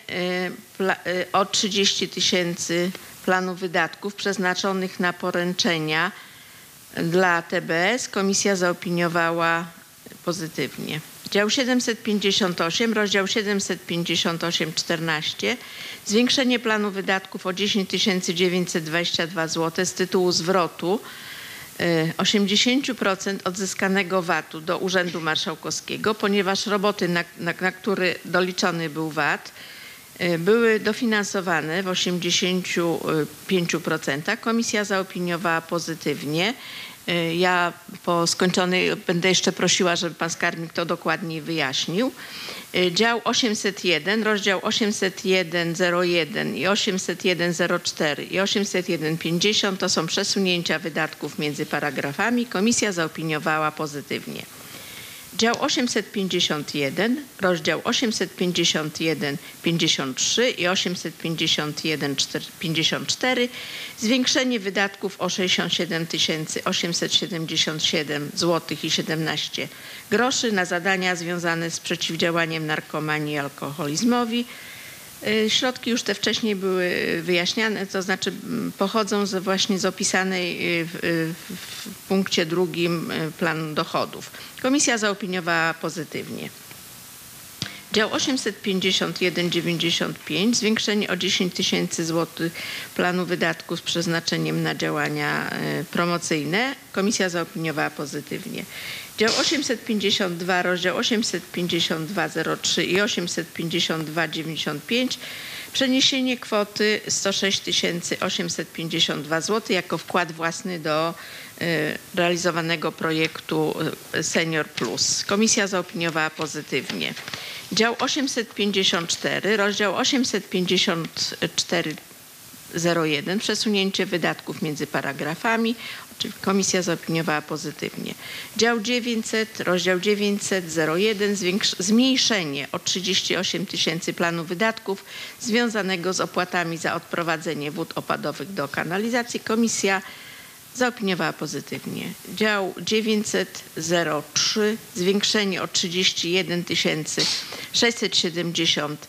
o trzydzieści tysięcy planu wydatków przeznaczonych na poręczenia dla T B S. Komisja zaopiniowała pozytywnie. Dział siedemset pięćdziesiąt osiem, rozdział siedemset pięćdziesiąt osiem czternaście, zwiększenie planu wydatków o dziesięć tysięcy dziewięćset dwadzieścia dwa złotych z tytułu zwrotu osiemdziesiąt procent odzyskanego V A T-u do Urzędu Marszałkowskiego, ponieważ roboty, na, na, na które doliczony był V A T, były dofinansowane w osiemdziesięciu pięciu procentach. Komisja zaopiniowała pozytywnie. Ja po skończonej będę jeszcze prosiła, żeby pan skarbnik to dokładniej wyjaśnił. Dział osiemset jeden, rozdział osiemset jeden zero jeden i osiemset jeden zero cztery i osiemset jeden pięćdziesiąt to są przesunięcia wydatków między paragrafami. Komisja zaopiniowała pozytywnie. Dział osiemset pięćdziesiąt jeden, rozdział osiemset pięćdziesiąt jeden pięćdziesiąt trzy i osiemset pięćdziesiąt jeden pięćdziesiąt cztery, zwiększenie wydatków o sześćdziesiąt siedem tysięcy osiemset siedemdziesiąt siedem złotych i siedemnaście groszy na zadania związane z przeciwdziałaniem narkomanii i alkoholizmowi. Środki już te wcześniej były wyjaśniane, to znaczy pochodzą z właśnie z opisanej w, w punkcie drugim planu dochodów. Komisja zaopiniowała pozytywnie. Dział osiemset pięćdziesiąt jeden dziewięćdziesiąt pięć, zwiększenie o dziesięć tysięcy złotych planu wydatków z przeznaczeniem na działania promocyjne. Komisja zaopiniowała pozytywnie. Dział osiemset pięćdziesiąt dwa, rozdział osiemset pięćdziesiąt dwa zero trzy i osiemset pięćdziesiąt dwa dziewięćdziesiąt pięć, przeniesienie kwoty sto sześć tysięcy osiemset pięćdziesiąt dwa złotych jako wkład własny do realizowanego projektu Senior Plus. Komisja zaopiniowała pozytywnie. Dział osiemset pięćdziesiąt cztery, rozdział osiemset pięćdziesiąt cztery zero jeden, przesunięcie wydatków między paragrafami, Czyli komisja zaopiniowała pozytywnie. Dział dziewięćset, rozdział dziewięćset zero jeden, zmniejszenie o trzydzieści osiem tysięcy planu wydatków związanego z opłatami za odprowadzenie wód opadowych do kanalizacji. Komisja zaopiniowała pozytywnie. Dział dziewięćset zero trzy, zwiększenie o trzydzieści jeden tysięcy sześćset siedemdziesiąt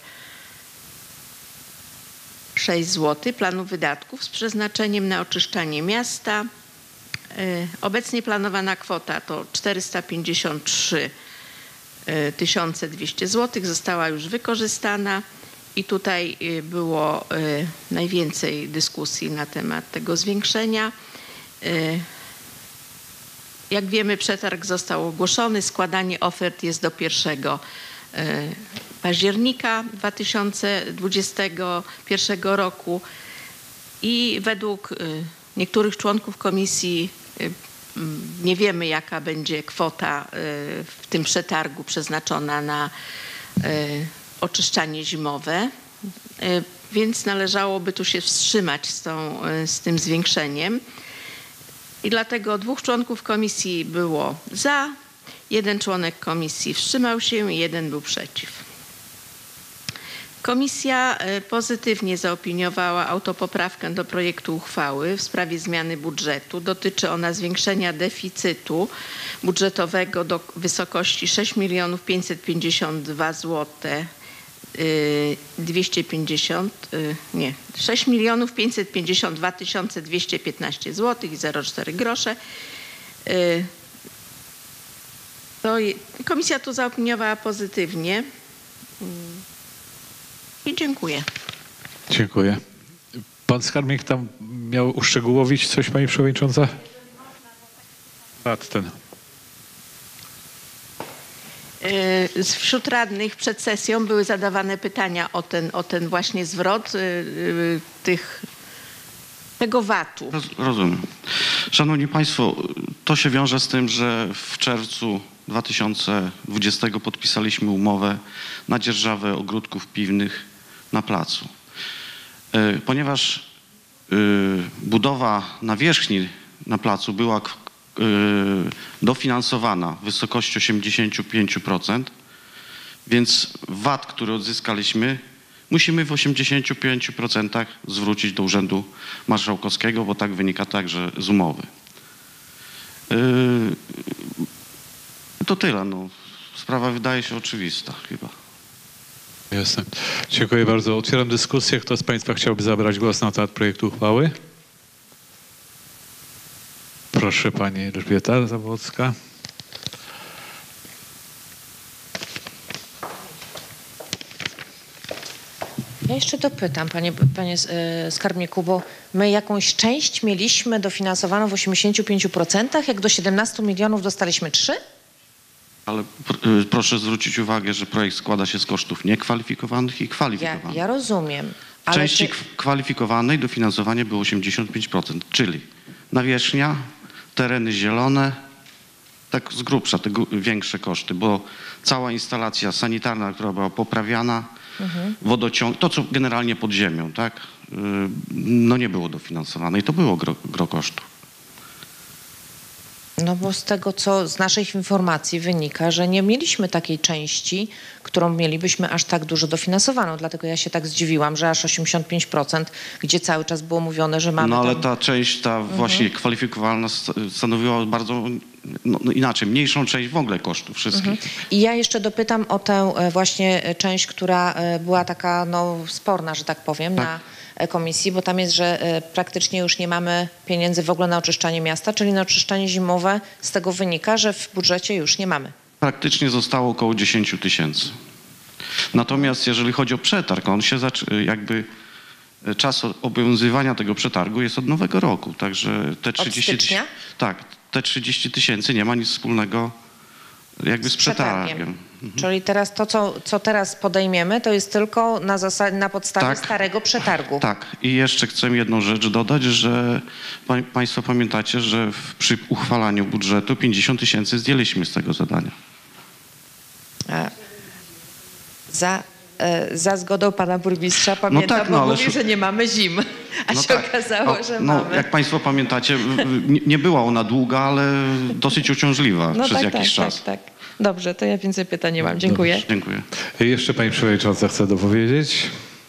sześć złotych planu wydatków z przeznaczeniem na oczyszczanie miasta. Obecnie planowana kwota to czterysta pięćdziesiąt trzy tysiące dwieście złotych, została już wykorzystana i tutaj było najwięcej dyskusji na temat tego zwiększenia. Jak wiemy, przetarg został ogłoszony, składanie ofert jest do pierwszego października dwa tysiące dwudziestego pierwszego roku i według niektórych członków komisji nie wiemy, jaka będzie kwota w tym przetargu przeznaczona na oczyszczanie zimowe, więc należałoby tu się wstrzymać z, tą, z tym zwiększeniem. I dlatego dwóch członków komisji było za, jeden członek komisji wstrzymał się i jeden był przeciw. Komisja pozytywnie zaopiniowała autopoprawkę do projektu uchwały w sprawie zmiany budżetu. Dotyczy ona zwiększenia deficytu budżetowego do wysokości sześć milionów pięćset pięćdziesiąt dwa złote dwieście pięćdziesiąt, nie, sześć milionów pięćset pięćdziesiąt dwa tysiące dwieście piętnaście złotych i zero cztery grosze. To komisja tu zaopiniowała pozytywnie. I dziękuję. Dziękuję. Pan skarbnik tam miał uszczegółowić coś, pani przewodnicząca? Ten. Wśród radnych przed sesją były zadawane pytania o ten, o ten właśnie zwrot tych, tego vatu. Rozumiem. Szanowni Państwo, to się wiąże z tym, że w czerwcu dwa tysiące dwudziestego podpisaliśmy umowę na dzierżawę ogródków piwnych na placu. Ponieważ budowa nawierzchni na placu była dofinansowana w wysokości osiemdziesiąt pięć procent, więc vat, który odzyskaliśmy, musimy w osiemdziesięciu pięciu procentach zwrócić do Urzędu Marszałkowskiego, bo tak wynika także z umowy. To tyle. No. Sprawa wydaje się oczywista chyba. Jasne. Dziękuję bardzo. Otwieram dyskusję. Kto z Państwa chciałby zabrać głos na temat projektu uchwały? Proszę, pani Elżbieta Zawłocka. Ja jeszcze dopytam, panie, panie skarbniku, bo my jakąś część mieliśmy dofinansowaną w osiemdziesięciu pięciu procentach, jak do siedemnastu milionów dostaliśmy trzy? Ale pr proszę zwrócić uwagę, że projekt składa się z kosztów niekwalifikowanych i kwalifikowanych. Ja, ja rozumiem. Ale części czy... kwalifikowanej dofinansowanie było osiemdziesiąt pięć procent, czyli nawierzchnia, tereny zielone, tak z grubsza te większe koszty, bo cała instalacja sanitarna, która była poprawiana, mhm. wodociąg, to co generalnie pod ziemią, tak, no nie było dofinansowane i to było gro, gro kosztów. No bo z tego, co z naszych informacji wynika, że nie mieliśmy takiej części, którą mielibyśmy aż tak dużo dofinansowaną. Dlatego ja się tak zdziwiłam, że aż osiemdziesiąt pięć procent, gdzie cały czas było mówione, że mamy No ale tam... ta część, ta mhm. właśnie kwalifikowalna stanowiła bardzo, no, no inaczej, mniejszą część w ogóle kosztów wszystkich. Mhm. I ja jeszcze dopytam o tę właśnie część, która była taka no, sporna, że tak powiem, tak. na komisji, bo tam jest, że praktycznie już nie mamy pieniędzy w ogóle na oczyszczanie miasta, czyli na oczyszczanie zimowe. Z tego wynika, że w budżecie już nie mamy. Praktycznie zostało około dziesięć tysięcy. Natomiast jeżeli chodzi o przetarg, on się jakby czas obowiązywania tego przetargu jest od nowego roku, także te trzydzieści tysięcy, tak, te trzydzieści tysięcy nie ma nic wspólnego jakby z, z przetargiem. przetargiem. Mhm. Czyli teraz to, co, co teraz podejmiemy, to jest tylko na, zasad, na podstawie tak, starego przetargu. Tak. I jeszcze chcę jedną rzecz dodać, że pa, Państwo pamiętacie, że w, przy uchwalaniu budżetu pięćdziesiąt tysięcy zdjęliśmy z tego zadania. A za e, za zgodą pana burmistrza. Pamiętam, tak, no, bo ale mówi, sz- że nie mamy zim, a No się tak. okazało, O, że no, mamy. jak Państwo pamiętacie, w- w- nie- nie była ona długa, ale dosyć uciążliwa No przez tak, jakiś tak, czas. tak, tak. Dobrze, to ja więcej pytań nie mam. Dziękuję. Dziękuję. Jeszcze pani przewodnicząca chce dopowiedzieć.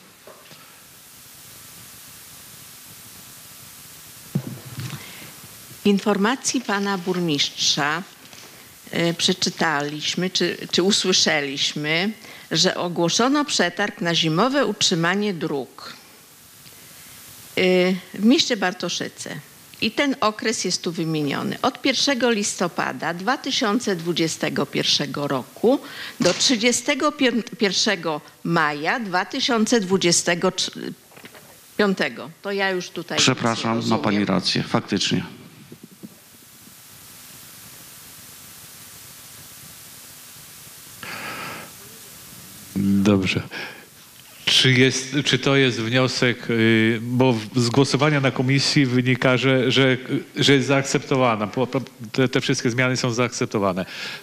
W informacji pana burmistrza e, przeczytaliśmy, czy, czy usłyszeliśmy, że ogłoszono przetarg na zimowe utrzymanie dróg e, w mieście Bartoszyce. I ten okres jest tu wymieniony. Od pierwszego listopada dwa tysiące dwudziestego pierwszego roku do trzydziestego pierwszego maja dwa tysiące dwudziestego piątego. To ja już tutaj Przepraszam, nic nie ma rozumiem. Pani rację, faktycznie. Dobrze. Czy, jest, czy to jest wniosek, y, bo z głosowania na komisji wynika, że, że, że jest zaakceptowana, po- po- te, te wszystkie zmiany są zaakceptowane.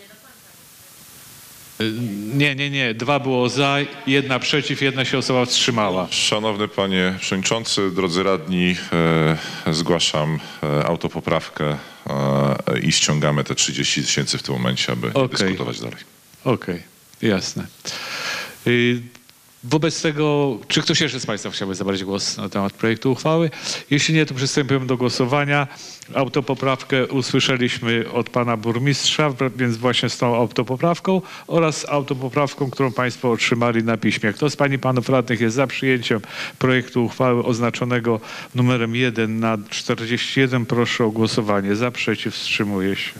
Y, Nie, nie, nie. Dwa było za, jedna przeciw, jedna się osoba wstrzymała. Szanowny panie przewodniczący, drodzy radni, e, zgłaszam e, autopoprawkę e, i ściągamy te trzydzieści tysięcy w tym momencie, aby Okej. dyskutować dalej. Okej, jasne. Y, Wobec tego, czy ktoś jeszcze z Państwa chciałby zabrać głos na temat projektu uchwały? Jeśli nie, to przystępujemy do głosowania. Autopoprawkę usłyszeliśmy od pana burmistrza, więc właśnie z tą autopoprawką oraz autopoprawką, którą Państwo otrzymali na piśmie. Kto z Pań i Panów Radnych jest za przyjęciem projektu uchwały oznaczonego numerem jeden na czterdzieści jeden? Proszę o głosowanie. Za, przeciw, wstrzymuje się.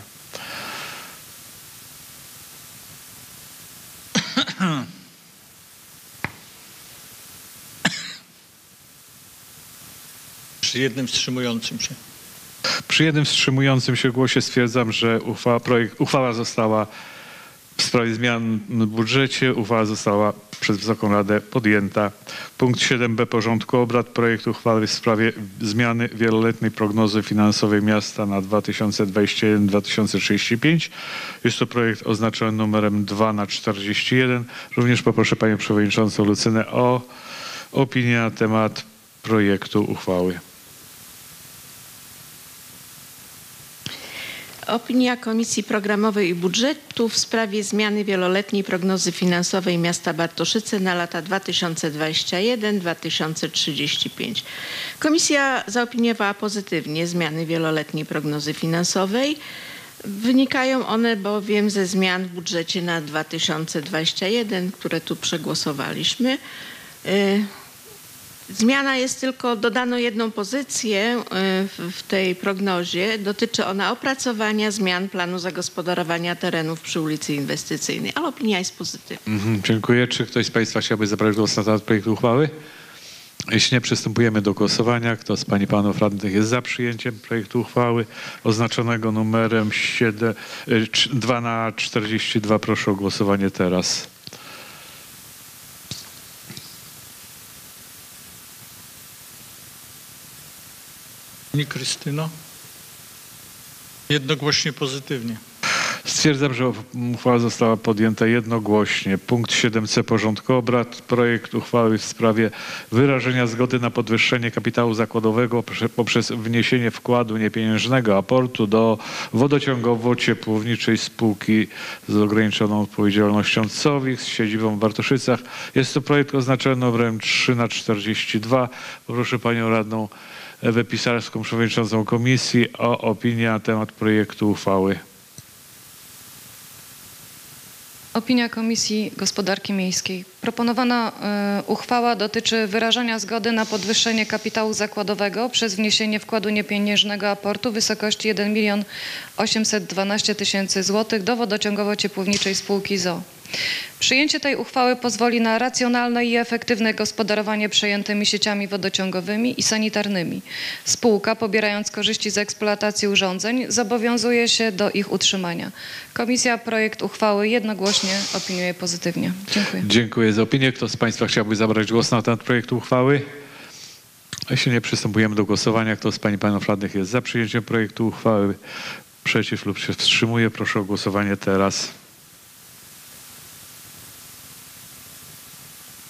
Przy jednym wstrzymującym się. Przy jednym wstrzymującym się głosie stwierdzam, że uchwała, projekt, uchwała została w sprawie zmian w budżecie. Uchwała została przez Wysoką Radę podjęta. Punkt siedem b porządku obrad. Projekt uchwały w sprawie zmiany wieloletniej prognozy finansowej miasta na dwa tysiące dwudziesty pierwszy do dwa tysiące trzydziestego piątego. Jest to projekt oznaczony numerem dwa na czterdzieści jeden. Również poproszę Panią Przewodniczącą Lucynę o opinię na temat projektu uchwały. Opinia Komisji Programowej i Budżetu w sprawie zmiany wieloletniej prognozy finansowej miasta Bartoszyce na lata dwa tysiące dwudziesty pierwszy do dwa tysiące trzydziestego piątego. Komisja zaopiniowała pozytywnie zmiany wieloletniej prognozy finansowej. Wynikają one bowiem ze zmian w budżecie na dwa tysiące dwudziesty pierwszy, które tu przegłosowaliśmy. Y, Zmiana jest tylko, dodano jedną pozycję w, w tej prognozie. Dotyczy ona opracowania zmian planu zagospodarowania terenów przy ulicy Inwestycyjnej, ale opinia jest pozytywna. Mhm, dziękuję. Czy ktoś z Państwa chciałby zabrać głos na temat projektu uchwały? Jeśli nie, przystępujemy do głosowania. Kto z Pań i Panów Radnych jest za przyjęciem projektu uchwały oznaczonego numerem siedem, dwa na czterdzieści dwa? Proszę o głosowanie teraz. Pani Krystyno? Jednogłośnie pozytywnie. Stwierdzam, że uchwała została podjęta jednogłośnie. Punkt siedem c porządku obrad. Projekt uchwały w sprawie wyrażenia zgody na podwyższenie kapitału zakładowego poprzez wniesienie wkładu niepieniężnego aportu do wodociągowo-ciepłowniczej spółki z ograniczoną odpowiedzialnością C O W I K z siedzibą w Bartoszycach. Jest to projekt oznaczony numerem trzy na czterdzieści dwa. Proszę Panią Radną Ewę Pisarską, Przewodniczącą Komisji, o opinię na temat projektu uchwały. Opinia Komisji Gospodarki Miejskiej. Proponowana y, uchwała dotyczy wyrażenia zgody na podwyższenie kapitału zakładowego przez wniesienie wkładu niepieniężnego aportu w wysokości jeden milion osiemset dwanaście tysięcy złotych do wodociągowo-ciepłowniczej spółki z o o. Przyjęcie tej uchwały pozwoli na racjonalne i efektywne gospodarowanie przejętymi sieciami wodociągowymi i sanitarnymi. Spółka, pobierając korzyści z eksploatacji urządzeń, zobowiązuje się do ich utrzymania. Komisja projekt uchwały jednogłośnie opiniuje pozytywnie. Dziękuję. Dziękuję za opinię. Kto z Państwa chciałby zabrać głos na temat projektu uchwały? Jeśli nie, przystępujemy do głosowania. Kto z Pań i Panów Radnych jest za przyjęciem projektu uchwały? Przeciw lub się wstrzymuje? Proszę o głosowanie teraz.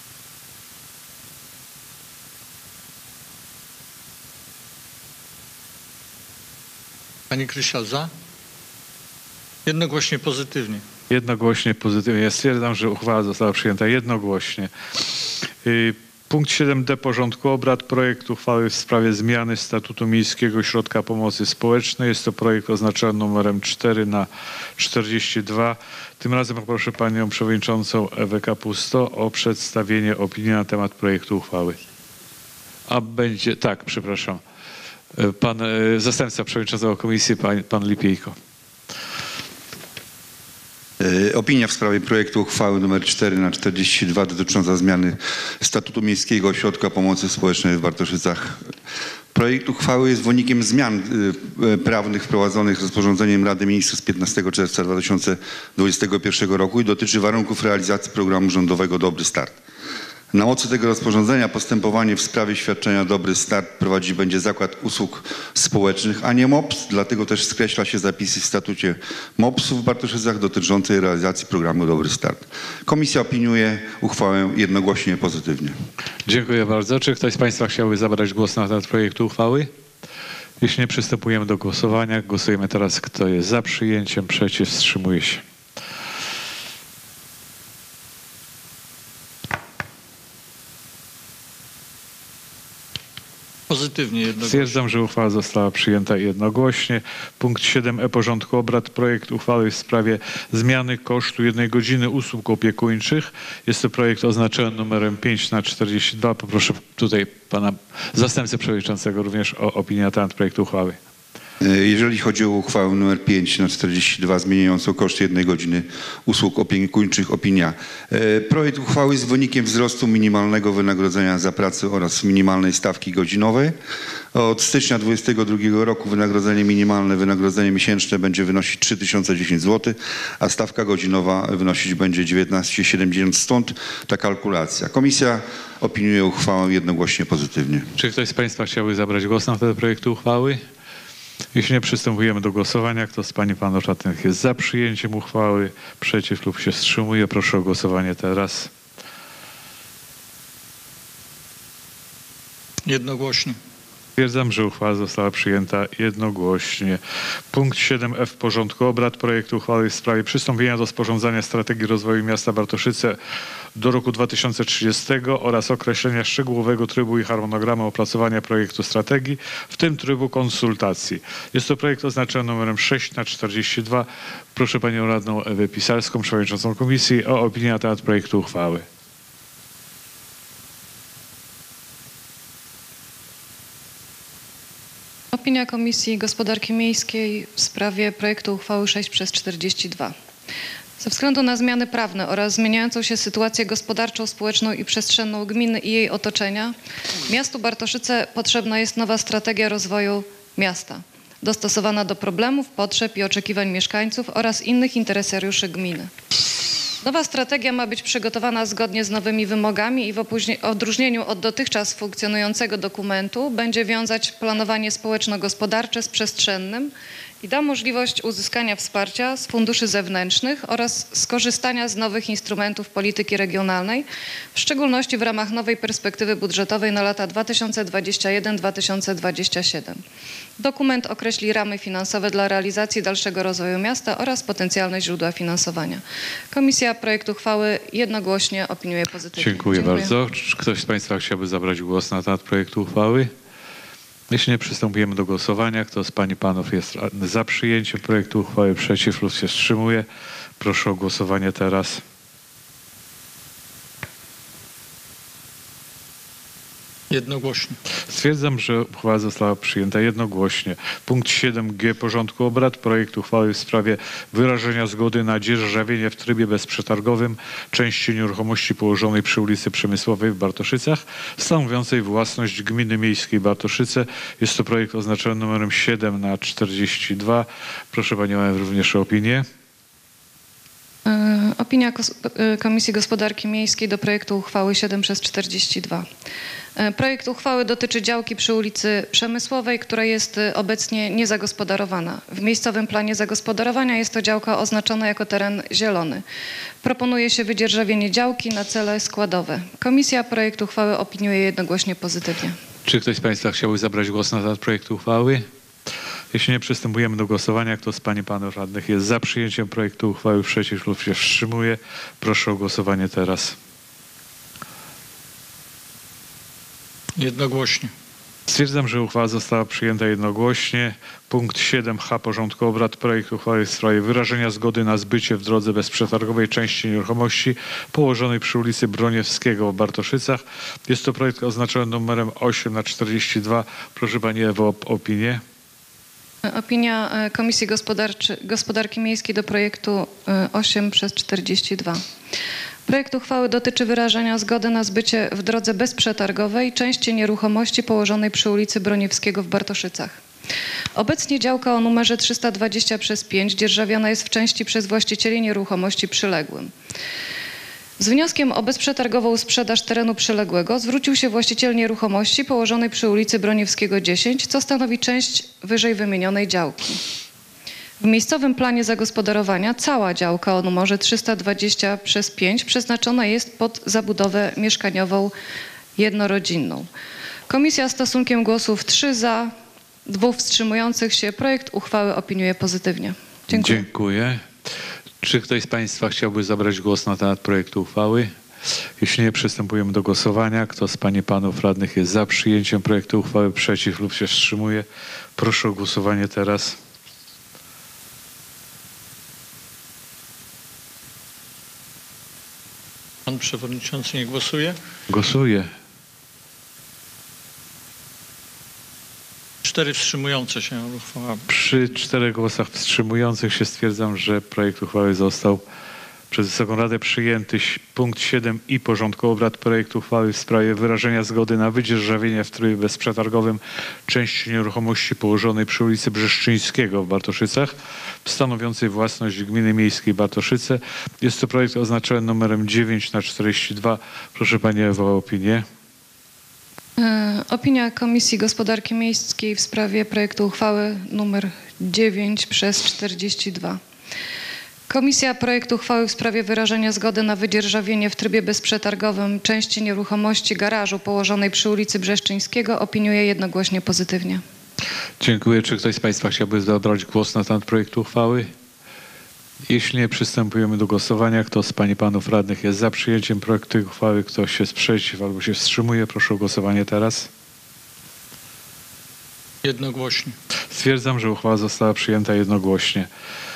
Pani Krysia za? Jednogłośnie pozytywnie. Jednogłośnie pozytywnie. Ja stwierdzam, że uchwała została przyjęta jednogłośnie. Y, Punkt siedem d porządku obrad. Projekt uchwały w sprawie zmiany statutu Miejskiego Ośrodka Pomocy Społecznej. Jest to projekt oznaczony numerem cztery na czterdzieści dwa. Tym razem poproszę panią przewodniczącą Ewę Kapusto o przedstawienie opinii na temat projektu uchwały. A będzie, tak, przepraszam. Pan e, zastępca przewodniczącego komisji, pan, pan Lipiejko. Opinia w sprawie projektu uchwały nr cztery na czterdzieści dwa dotycząca zmiany statutu Miejskiego Ośrodka Pomocy Społecznej w Bartoszycach. Projekt uchwały jest wynikiem zmian prawnych wprowadzonych rozporządzeniem Rady Ministrów z piętnastego czerwca dwa tysiące dwudziestego pierwszego roku i dotyczy warunków realizacji programu rządowego Dobry Start. Na mocy tego rozporządzenia postępowanie w sprawie świadczenia Dobry Start prowadzić będzie Zakład Usług Społecznych, a nie M O P S. Dlatego też skreśla się zapisy w statucie M O P S-u w Bartoszycach dotyczącej realizacji programu Dobry Start. Komisja opiniuje uchwałę jednogłośnie pozytywnie. Dziękuję bardzo. Czy ktoś z państwa chciałby zabrać głos na temat projektu uchwały? Jeśli nie, przystępujemy do głosowania. Głosujemy teraz, kto jest za przyjęciem, przeciw, wstrzymuje się. Pozytywnie jednogłośnie. Stwierdzam, że uchwała została przyjęta jednogłośnie. Punkt siedem e porządku obrad. Projekt uchwały w sprawie zmiany kosztu jednej godziny usług opiekuńczych. Jest to projekt oznaczony numerem pięć na czterdzieści dwa. Poproszę tutaj pana zastępcę przewodniczącego również o opinię na temat projektu uchwały. Jeżeli chodzi o uchwałę nr pięć na czterdzieści dwa zmieniającą koszt jednej godziny usług opiekuńczych, opinia. Projekt uchwały jest wynikiem wzrostu minimalnego wynagrodzenia za pracę oraz minimalnej stawki godzinowej. Od stycznia dwudziestego drugiego roku wynagrodzenie minimalne, wynagrodzenie miesięczne będzie wynosić trzy tysiące dziesięć złotych, a stawka godzinowa wynosić będzie dziewiętnaście siedemdziesiąt. Stąd ta kalkulacja. Komisja opiniuje uchwałę jednogłośnie pozytywnie. Czy ktoś z państwa chciałby zabrać głos na temat projektu uchwały? Jeśli nie, przystępujemy do głosowania. Kto z pań i panów radnych jest za przyjęciem uchwały, przeciw lub się wstrzymuje? Proszę o głosowanie teraz. Jednogłośnie. Stwierdzam, że uchwała została przyjęta jednogłośnie. Punkt siedem f porządku obrad. Projekt uchwały w sprawie przystąpienia do sporządzania strategii rozwoju miasta Bartoszyce do roku dwa tysiące trzydziestego oraz określenia szczegółowego trybu i harmonogramu opracowania projektu strategii, w tym trybu konsultacji. Jest to projekt oznaczony numerem sześć na czterdzieści dwa. Proszę panią radną Ewę Pisalską, przewodniczącą komisji, o opinię na temat projektu uchwały. Opinia Komisji Gospodarki Miejskiej w sprawie projektu uchwały sześć przez czterdzieści dwa. Ze względu na zmiany prawne oraz zmieniającą się sytuację gospodarczą, społeczną i przestrzenną gminy i jej otoczenia, miastu Bartoszyce potrzebna jest nowa strategia rozwoju miasta, dostosowana do problemów, potrzeb i oczekiwań mieszkańców oraz innych interesariuszy gminy. Nowa strategia ma być przygotowana zgodnie z nowymi wymogami i w odróżnieniu od dotychczas funkcjonującego dokumentu będzie wiązać planowanie społeczno-gospodarcze z przestrzennym i da możliwość uzyskania wsparcia z funduszy zewnętrznych oraz skorzystania z nowych instrumentów polityki regionalnej, w szczególności w ramach nowej perspektywy budżetowej na lata dwa tysiące dwudziesty pierwszy do dwa tysiące dwudziestego siódmego. Dokument określi ramy finansowe dla realizacji dalszego rozwoju miasta oraz potencjalne źródła finansowania. Komisja projekt uchwały jednogłośnie opiniuje pozytywnie. Dziękuję, Dziękuję bardzo. Czy ktoś z państwa chciałby zabrać głos na temat projektu uchwały? Jeśli nie, przystępujemy do głosowania. Kto z pań i panów jest za przyjęciem projektu uchwały, przeciw lub się wstrzymuje? Proszę o głosowanie teraz. Jednogłośnie. Stwierdzam, że uchwała została przyjęta jednogłośnie. Punkt siedem g porządku obrad. Projekt uchwały w sprawie wyrażenia zgody na dzierżawienie w trybie bezprzetargowym części nieruchomości położonej przy ulicy Przemysłowej w Bartoszycach, stanowiącej własność Gminy Miejskiej Bartoszyce. Jest to projekt oznaczony numerem siedem na czterdzieści dwa. Proszę panią również o opinię. Opinia Komisji Gospodarki Miejskiej do projektu uchwały siedem przez czterdzieści dwa. Projekt uchwały dotyczy działki przy ulicy Przemysłowej, która jest obecnie niezagospodarowana. W miejscowym planie zagospodarowania jest to działka oznaczona jako teren zielony. Proponuje się wydzierżawienie działki na cele składowe. Komisja projekt uchwały opiniuje jednogłośnie pozytywnie. Czy ktoś z państwa chciałby zabrać głos na temat projektu uchwały? Jeśli nie, przystępujemy do głosowania. Kto z pań i panów radnych jest za przyjęciem projektu uchwały, przeciw lub się wstrzymuje? Proszę o głosowanie teraz. Jednogłośnie. Stwierdzam, że uchwała została przyjęta jednogłośnie. Punkt siedem H porządku obrad. Projekt uchwały w sprawie wyrażenia zgody na zbycie w drodze bezprzetargowej części nieruchomości położonej przy ulicy Broniewskiego w Bartoszycach. Jest to projekt oznaczony numerem osiem na czterdzieści dwa. Proszę pani Ewo o opinię. Opinia e, Komisji Gospodarczy, Gospodarki Miejskiej do projektu e, osiem przez czterdzieści dwa. Projekt uchwały dotyczy wyrażenia zgody na zbycie w drodze bezprzetargowej części nieruchomości położonej przy ulicy Broniewskiego w Bartoszycach. Obecnie działka o numerze trzysta dwadzieścia przez pięć dzierżawiona jest w części przez właścicieli nieruchomości przyległym. Z wnioskiem o bezprzetargową sprzedaż terenu przyległego zwrócił się właściciel nieruchomości położonej przy ulicy Broniewskiego dziesięć, co stanowi część wyżej wymienionej działki. W miejscowym planie zagospodarowania cała działka o numerze trzysta dwadzieścia przez pięć przeznaczona jest pod zabudowę mieszkaniową jednorodzinną. Komisja stosunkiem głosów trzy za, dwóch wstrzymujących się projekt uchwały opiniuje pozytywnie. Dziękuję. Dziękuję. Czy ktoś z państwa chciałby zabrać głos na temat projektu uchwały? Jeśli nie, przystępujemy do głosowania. Kto z pań i panów radnych jest za przyjęciem projektu uchwały, przeciw lub się wstrzymuje? Proszę o głosowanie teraz. Pan przewodniczący nie głosuje? Głosuję. Cztery wstrzymujące się uchwała. Przy czterech głosach wstrzymujących się stwierdzam, że projekt uchwały został przez Wysoką Radę przyjęty. Punkt siedem i porządku obrad. Projekt uchwały w sprawie wyrażenia zgody na wydzierżawienie w trybie bezprzetargowym części nieruchomości położonej przy ulicy Brzeszczyńskiego w Bartoszycach, stanowiącej własność Gminy Miejskiej Bartoszyce. Jest to projekt oznaczony numerem dziewięć na czterdzieści dwa. Proszę pani Ewo o opinię. Opinia Komisji Gospodarki Miejskiej w sprawie projektu uchwały numer dziewięć przez czterdzieści dwa. Komisja projektu uchwały w sprawie wyrażenia zgody na wydzierżawienie w trybie bezprzetargowym części nieruchomości garażu położonej przy ulicy Brzeszczyńskiego opiniuje jednogłośnie pozytywnie. Dziękuję. Czy ktoś z państwa chciałby zabrać głos na temat projektu uchwały? Jeśli nie, przystępujemy do głosowania. Kto z pań i panów radnych jest za przyjęciem projektu uchwały, ktoś jest przeciw albo się wstrzymuje? Proszę o głosowanie teraz. Jednogłośnie. Stwierdzam, że uchwała została przyjęta jednogłośnie.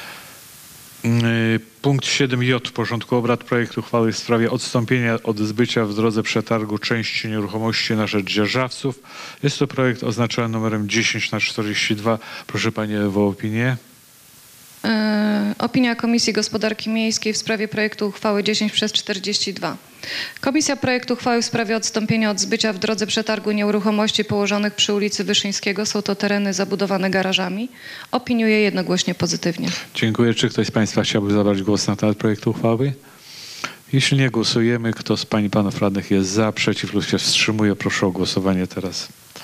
Punkt siedem J w porządku obrad. Projekt uchwały w sprawie odstąpienia od zbycia w drodze przetargu części nieruchomości na rzecz dzierżawców. Jest to projekt oznaczony numerem dziesięć na czterdzieści dwa. Proszę pani Ewo o opinię. Opinia Komisji Gospodarki Miejskiej w sprawie projektu uchwały dziesięć przez czterdzieści dwa. Komisja projektu uchwały w sprawie odstąpienia od zbycia w drodze przetargu nieruchomości położonych przy ulicy Wyszyńskiego, są to tereny zabudowane garażami, opiniuje jednogłośnie pozytywnie. Dziękuję. Czy ktoś z państwa chciałby zabrać głos na temat projektu uchwały? Jeśli nie, głosujemy. Kto z pań i panów radnych jest za, przeciw lub się wstrzymuje? Proszę o głosowanie teraz.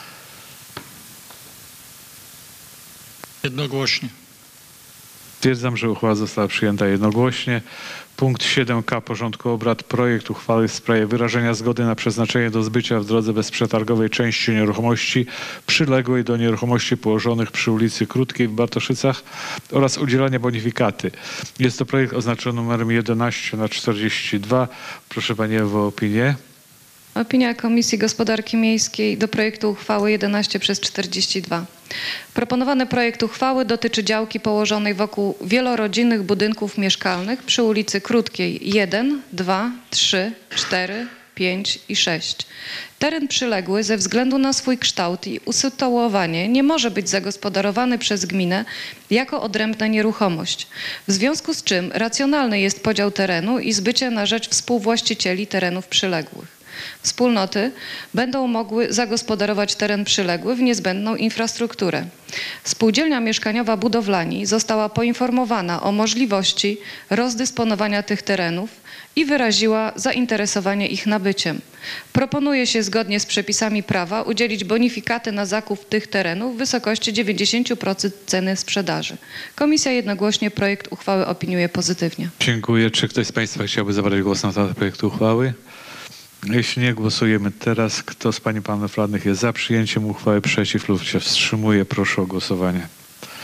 Jednogłośnie. Stwierdzam, że uchwała została przyjęta jednogłośnie. Punkt siedem K porządku obrad. Projekt uchwały w sprawie wyrażenia zgody na przeznaczenie do zbycia w drodze bezprzetargowej części nieruchomości przyległej do nieruchomości położonych przy ulicy Krótkiej w Bartoszycach oraz udzielania bonifikaty. Jest to projekt oznaczony numerem jedenaście na czterdzieści dwa. Proszę pani Ewo o opinię. Opinia Komisji Gospodarki Miejskiej do projektu uchwały jedenaście przez czterdzieści dwa. Proponowany projekt uchwały dotyczy działki położonej wokół wielorodzinnych budynków mieszkalnych przy ulicy Krótkiej jeden, dwa, trzy, cztery, pięć i sześć. Teren przyległy ze względu na swój kształt i usytuowanie nie może być zagospodarowany przez gminę jako odrębna nieruchomość, w związku z czym racjonalny jest podział terenu i zbycie na rzecz współwłaścicieli terenów przyległych. Wspólnoty będą mogły zagospodarować teren przyległy w niezbędną infrastrukturę. Spółdzielnia Mieszkaniowa Budowlani została poinformowana o możliwości rozdysponowania tych terenów i wyraziła zainteresowanie ich nabyciem. Proponuje się zgodnie z przepisami prawa udzielić bonifikaty na zakup tych terenów w wysokości dziewięćdziesiąt procent ceny sprzedaży. Komisja jednogłośnie projekt uchwały opiniuje pozytywnie. Dziękuję. Czy ktoś z państwa chciałby zabrać głos na temat projektu uchwały? Jeśli nie, głosujemy teraz. Kto z pań i panów radnych jest za przyjęciem uchwały, przeciw lub się wstrzymuje? Proszę o głosowanie.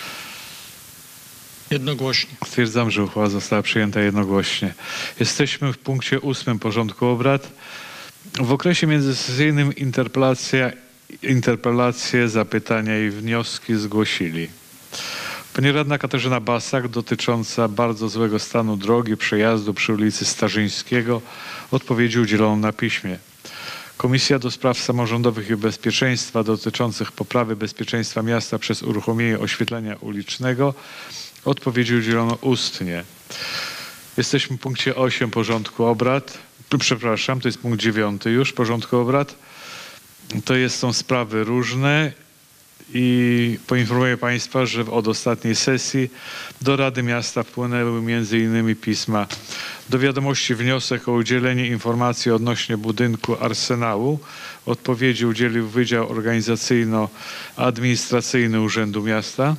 Jednogłośnie. Stwierdzam, że uchwała została przyjęta jednogłośnie. Jesteśmy w punkcie ósmym porządku obrad. W okresie międzysesyjnym interpelacja, interpelacje, zapytania i wnioski zgłosili pani radna Katarzyna Basak dotycząca bardzo złego stanu drogi przejazdu przy ulicy Starzyńskiego. Odpowiedzi udzielono na piśmie. Komisja do Spraw Samorządowych i Bezpieczeństwa dotyczących poprawy bezpieczeństwa miasta przez uruchomienie oświetlenia ulicznego. Odpowiedzi udzielono ustnie. Jesteśmy w punkcie ósmym porządku obrad. Przepraszam, to jest punkt dziewiąty już porządku obrad. To jest, są sprawy różne i poinformuję Państwa, że od ostatniej sesji do Rady Miasta wpłynęły między innymi pisma. Do wiadomości wniosek o udzielenie informacji odnośnie budynku Arsenału. Odpowiedzi udzielił Wydział Organizacyjno-Administracyjny Urzędu Miasta.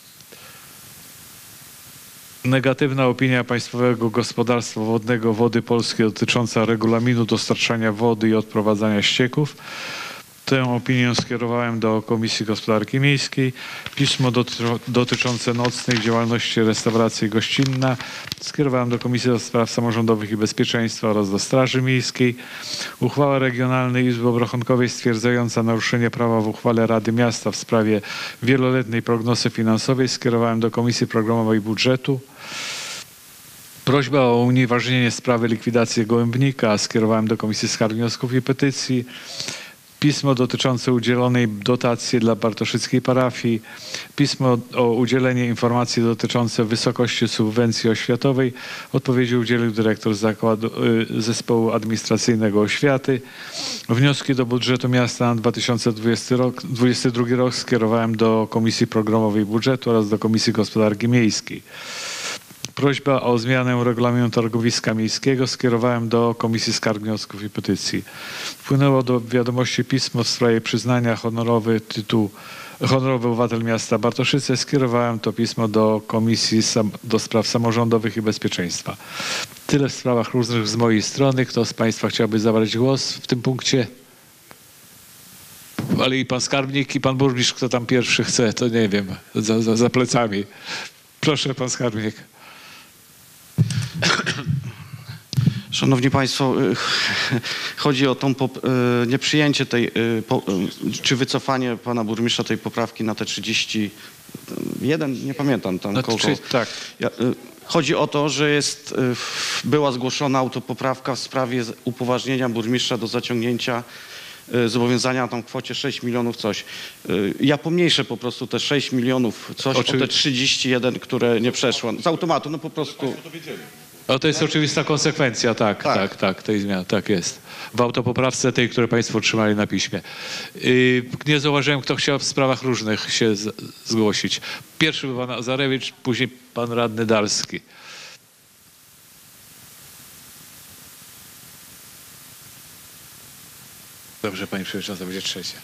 Negatywna opinia Państwowego Gospodarstwa Wodnego Wody Polskie dotycząca regulaminu dostarczania wody i odprowadzania ścieków. Tę opinię skierowałem do Komisji Gospodarki Miejskiej. Pismo dotyczące nocnej działalności restauracji gościnna skierowałem do Komisji do Spraw Samorządowych i Bezpieczeństwa oraz do Straży Miejskiej. Uchwała Regionalnej Izby Obrachunkowej stwierdzająca naruszenie prawa w uchwale Rady Miasta w sprawie wieloletniej prognozy finansowej skierowałem do Komisji Programowej Budżetu. Prośba o unieważnienie sprawy likwidacji Gołębnika skierowałem do Komisji Skarg, Wniosków i Petycji. Pismo dotyczące udzielonej dotacji dla Bartoszyckiej Parafii. Pismo o udzielenie informacji dotyczące wysokości subwencji oświatowej. Odpowiedzi udzielił dyrektor Zakładu Zespołu Administracyjnego Oświaty. Wnioski do budżetu miasta na dwa tysiące dwudziesty drugi rok skierowałem do Komisji Programowej Budżetu oraz do Komisji Gospodarki Miejskiej. Prośba o zmianę regulaminu targowiska miejskiego skierowałem do Komisji Skarg, Wniosków i Petycji. Wpłynęło do wiadomości pismo w sprawie przyznania honorowy tytuł Honorowy Obywatel Miasta Bartoszyce. Skierowałem to pismo do Komisji Sam, do Spraw Samorządowych i Bezpieczeństwa. Tyle w sprawach różnych z mojej strony. Kto z Państwa chciałby zabrać głos w tym punkcie? Ale i Pan Skarbnik, i Pan Burmistrz, kto tam pierwszy chce, to nie wiem, za, za, za plecami. Proszę, Pan Skarbnik. Szanowni Państwo, chodzi o tą nieprzyjęcie tej, czy wycofanie Pana Burmistrza tej poprawki na te trzydzieści jeden, nie pamiętam tam koło. Tak. Chodzi o to, że jest, była zgłoszona autopoprawka w sprawie upoważnienia burmistrza do zaciągnięcia zobowiązania tam w kwocie sześć milionów coś. Ja pomniejszę po prostu te sześć milionów coś Oczy... o te trzydzieści jeden, które nie przeszło. Z automatu, no po prostu. O, to jest oczywista konsekwencja, tak, tak, tak, tak, tej zmiany, tak jest. W autopoprawce tej, które Państwo otrzymali na piśmie. Yy, nie zauważyłem, kto chciał w sprawach różnych się z, zgłosić. Pierwszy był Pan Azarewicz, później Pan Radny Dalski. Dobrze, Pani Przewodnicząca, będzie trzecia.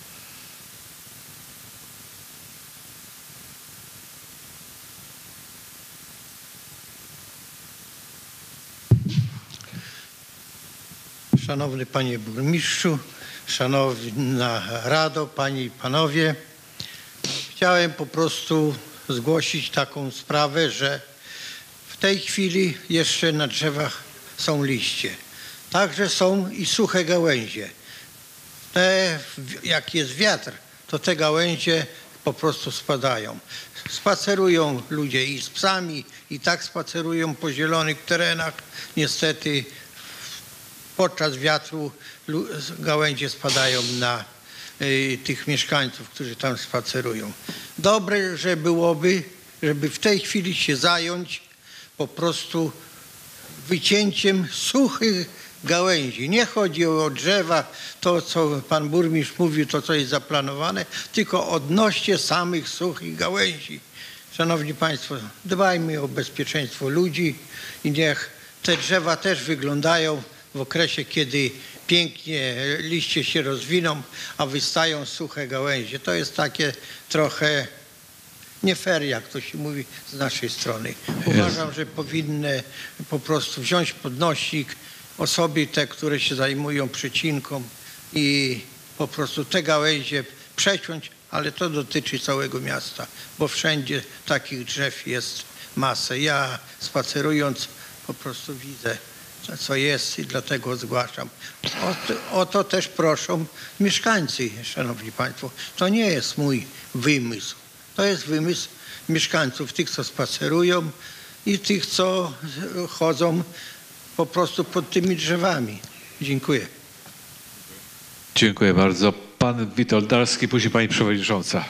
Szanowny Panie Burmistrzu, Szanowna Rado, Panie i Panowie, chciałem po prostu zgłosić taką sprawę, że w tej chwili jeszcze na drzewach są liście. Także są i suche gałęzie. Te, jak jest wiatr, to te gałęzie po prostu spadają. Spacerują ludzie i z psami, i tak spacerują po zielonych terenach. Niestety podczas wiatru gałęzie spadają na y, tych mieszkańców, którzy tam spacerują. Dobre, że byłoby, żeby w tej chwili się zająć po prostu wycięciem suchych gałęzi. Nie chodzi o drzewa, to co Pan Burmistrz mówił, to co jest zaplanowane, tylko odnośnie samych suchych gałęzi. Szanowni Państwo, dbajmy o bezpieczeństwo ludzi i niech te drzewa też wyglądają w okresie, kiedy pięknie liście się rozwiną, a wystają suche gałęzie. To jest takie trochę nie fair, jak to się mówi z naszej strony. Uważam, że powinny po prostu wziąć podnośnik osoby te, które się zajmują przecinką i po prostu te gałęzie przeciąć, ale to dotyczy całego miasta, bo wszędzie takich drzew jest masę. Ja spacerując po prostu widzę, co jest i dlatego zgłaszam. O to, o to też proszą mieszkańcy, szanowni państwo. To nie jest mój wymysł. To jest wymysł mieszkańców, tych, co spacerują i tych, co chodzą po prostu pod tymi drzewami. Dziękuję. Dziękuję bardzo. Pan Witold Darski, później pani przewodnicząca.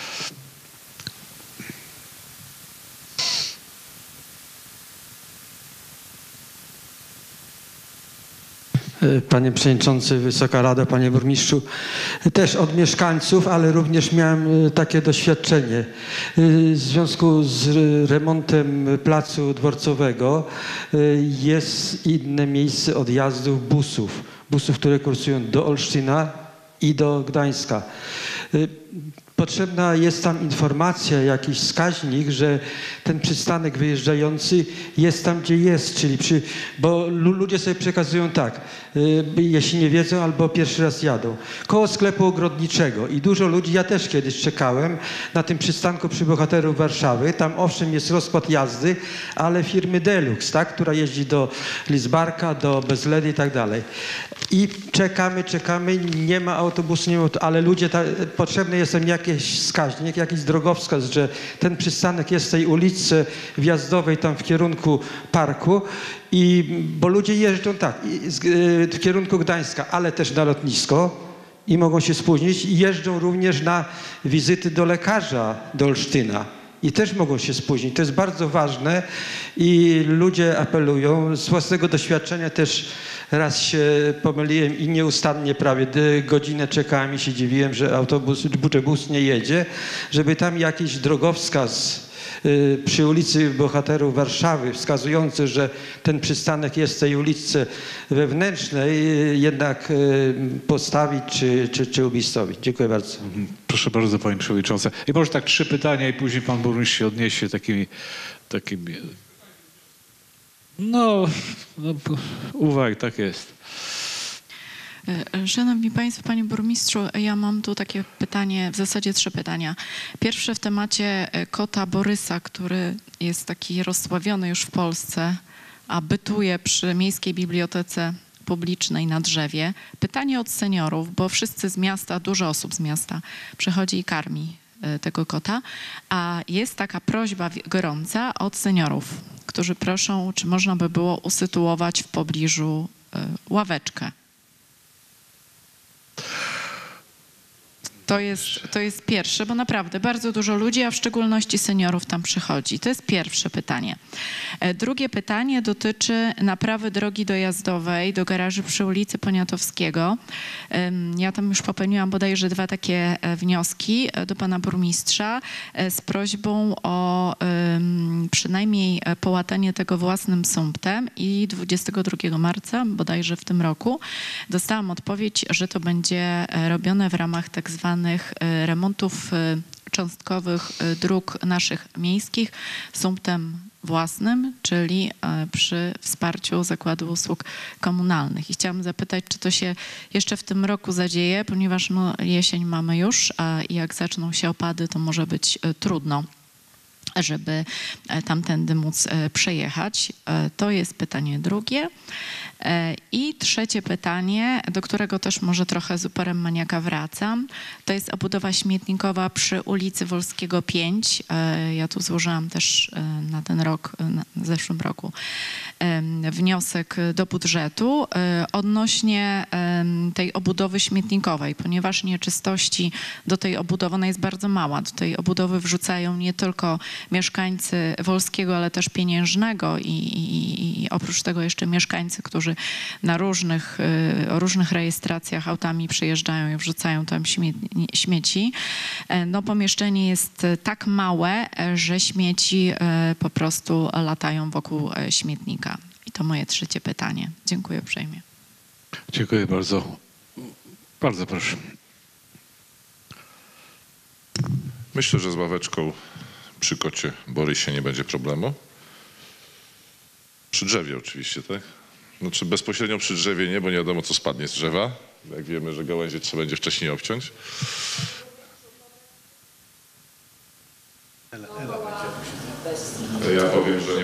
Panie Przewodniczący, Wysoka Rado, Panie Burmistrzu, też od mieszkańców, ale również miałem takie doświadczenie. W związku z remontem placu dworcowego jest inne miejsce odjazdów busów. Busów, które kursują do Olsztyna i do Gdańska. Potrzebna jest tam informacja, jakiś wskaźnik, że ten przystanek wyjeżdżający jest tam, gdzie jest, czyli przy, bo ludzie sobie przekazują tak, y, jeśli nie wiedzą albo pierwszy raz jadą, koło sklepu ogrodniczego i dużo ludzi, ja też kiedyś czekałem na tym przystanku przy Bohaterów Warszawy, tam owszem jest rozkład jazdy, ale firmy Deluxe, tak, która jeździ do Lidzbarka, do Bezledy i tak dalej. I czekamy, czekamy, nie ma autobusu, nie ma, ale ludzie, ta, potrzebny jest tam jakiś wskaźnik, jakiś drogowskaz, że ten przystanek jest w tej ulicy wjazdowej tam w kierunku parku, i, bo ludzie jeżdżą tak, w kierunku Gdańska, ale też na lotnisko i mogą się spóźnić i jeżdżą również na wizyty do lekarza do Olsztyna. I też mogą się spóźnić. To jest bardzo ważne i ludzie apelują. Z własnego doświadczenia też raz się pomyliłem i nieustannie prawie godzinę czekałem i się dziwiłem, że autobus, bus nie jedzie, żeby tam jakiś drogowskaz y, przy ulicy Bohaterów Warszawy wskazujący, że ten przystanek jest w tej ulicy wewnętrznej y, jednak y, postawić czy, czy, czy umiejscowić. Dziękuję bardzo. Proszę bardzo, Pani Przewodnicząca. I może tak trzy pytania i później Pan Burmistrz się odniesie takimi, takimi no, no uwag, tak jest. Szanowni Państwo, Panie Burmistrzu, ja mam tu takie pytanie, w zasadzie trzy pytania. Pierwsze w temacie kota Borysa, który jest taki rozsławiony już w Polsce, a bytuje przy Miejskiej Bibliotece Publicznej na drzewie. Pytanie od seniorów, bo wszyscy z miasta, dużo osób z miasta przychodzi i karmi tego kota, a jest taka prośba gorąca od seniorów, którzy proszą, czy można by było usytuować w pobliżu ławeczkę. To jest, to jest pierwsze, bo naprawdę bardzo dużo ludzi, a w szczególności seniorów tam przychodzi. To jest pierwsze pytanie. Drugie pytanie dotyczy naprawy drogi dojazdowej do garaży przy ulicy Poniatowskiego. Ja tam już popełniłam bodajże dwa takie wnioski do pana burmistrza z prośbą o przynajmniej połatanie tego własnym sumptem i dwudziestego drugiego marca, bodajże w tym roku, dostałam odpowiedź, że to będzie robione w ramach tak zwanych remontów cząstkowych dróg naszych miejskich sumptem własnym, czyli przy wsparciu Zakładu Usług Komunalnych. I chciałam zapytać, czy to się jeszcze w tym roku zadzieje, ponieważ no, jesień mamy już, a jak zaczną się opady, to może być trudno, żeby tamtędy móc przejechać. To jest pytanie drugie. I trzecie pytanie, do którego też może trochę z uporem maniaka wracam, to jest obudowa śmietnikowa przy ulicy Wolskiego pięć. Ja tu złożyłam też na ten rok, w zeszłym roku, wniosek do budżetu odnośnie tej obudowy śmietnikowej, ponieważ nieczystości do tej obudowy, ona jest bardzo mała, do tej obudowy wrzucają nie tylko mieszkańcy Wolskiego, ale też Pieniężnego i, i, i oprócz tego jeszcze mieszkańcy, którzy na różnych, o różnych rejestracjach autami przyjeżdżają i wrzucają tam śmieci. No pomieszczenie jest tak małe, że śmieci po prostu latają wokół śmietnika. I to moje trzecie pytanie. Dziękuję uprzejmie. Dziękuję bardzo. Bardzo proszę. Myślę, że z ławeczką przy kocie Borysie nie będzie problemu. Przy drzewie oczywiście, tak? Znaczy bezpośrednio przy drzewie nie, bo nie wiadomo, co spadnie z drzewa. Jak wiemy, że gałęzie trzeba będzie wcześniej obciąć. Ja powiem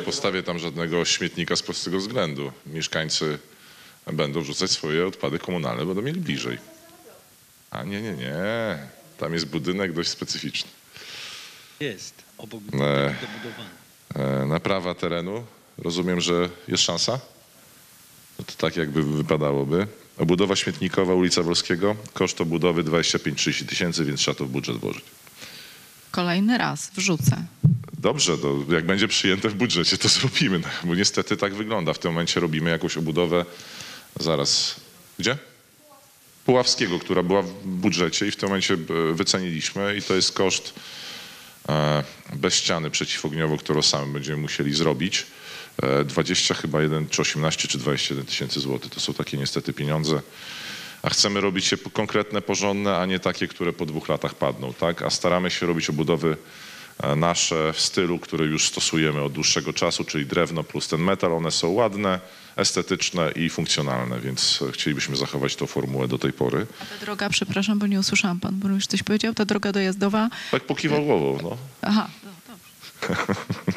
postawię tam żadnego śmietnika z prostego względu. Mieszkańcy będą wrzucać swoje odpady komunalne, będą mieli bliżej. A nie, nie, nie. Tam jest budynek dość specyficzny. Jest, obok E, dobudowany. e, naprawa terenu. Rozumiem, że jest szansa? No to tak jakby wypadałoby. Obudowa śmietnikowa ulica Wolskiego. Koszt obudowy dwadzieścia pięć do trzydziestu tysięcy, więc trzeba to w budżet włożyć. Kolejny raz wrzucę. Dobrze, to jak będzie przyjęte w budżecie, to zrobimy. Bo niestety tak wygląda. W tym momencie robimy jakąś obudowę. Zaraz. Gdzie? Puławskiego, która była w budżecie i w tym momencie wyceniliśmy i to jest koszt e, bez ściany przeciwogniowo, którą sami będziemy musieli zrobić. E, dwadzieścia chyba jeden, czy osiemnaście, czy dwadzieścia jeden tysięcy złotych. To są takie niestety pieniądze. A chcemy robić je konkretne, porządne, a nie takie, które po dwóch latach padną, tak? A staramy się robić obudowy nasze w stylu, który już stosujemy od dłuższego czasu, czyli drewno plus ten metal. One są ładne, estetyczne i funkcjonalne, więc chcielibyśmy zachować tą formułę do tej pory. A ta droga, przepraszam, bo nie usłyszałam, pan burmistrz coś powiedział, ta droga dojazdowa... Tak pokiwał głową, no. Aha, no, dobrze.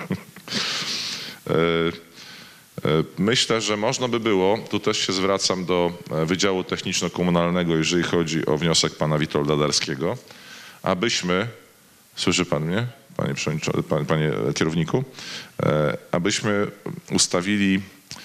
Myślę, że można by było, tu też się zwracam do Wydziału Techniczno-Komunalnego, jeżeli chodzi o wniosek pana Witolda Darskiego, abyśmy, słyszy pan mnie, panie, panie, panie kierowniku, abyśmy ustawili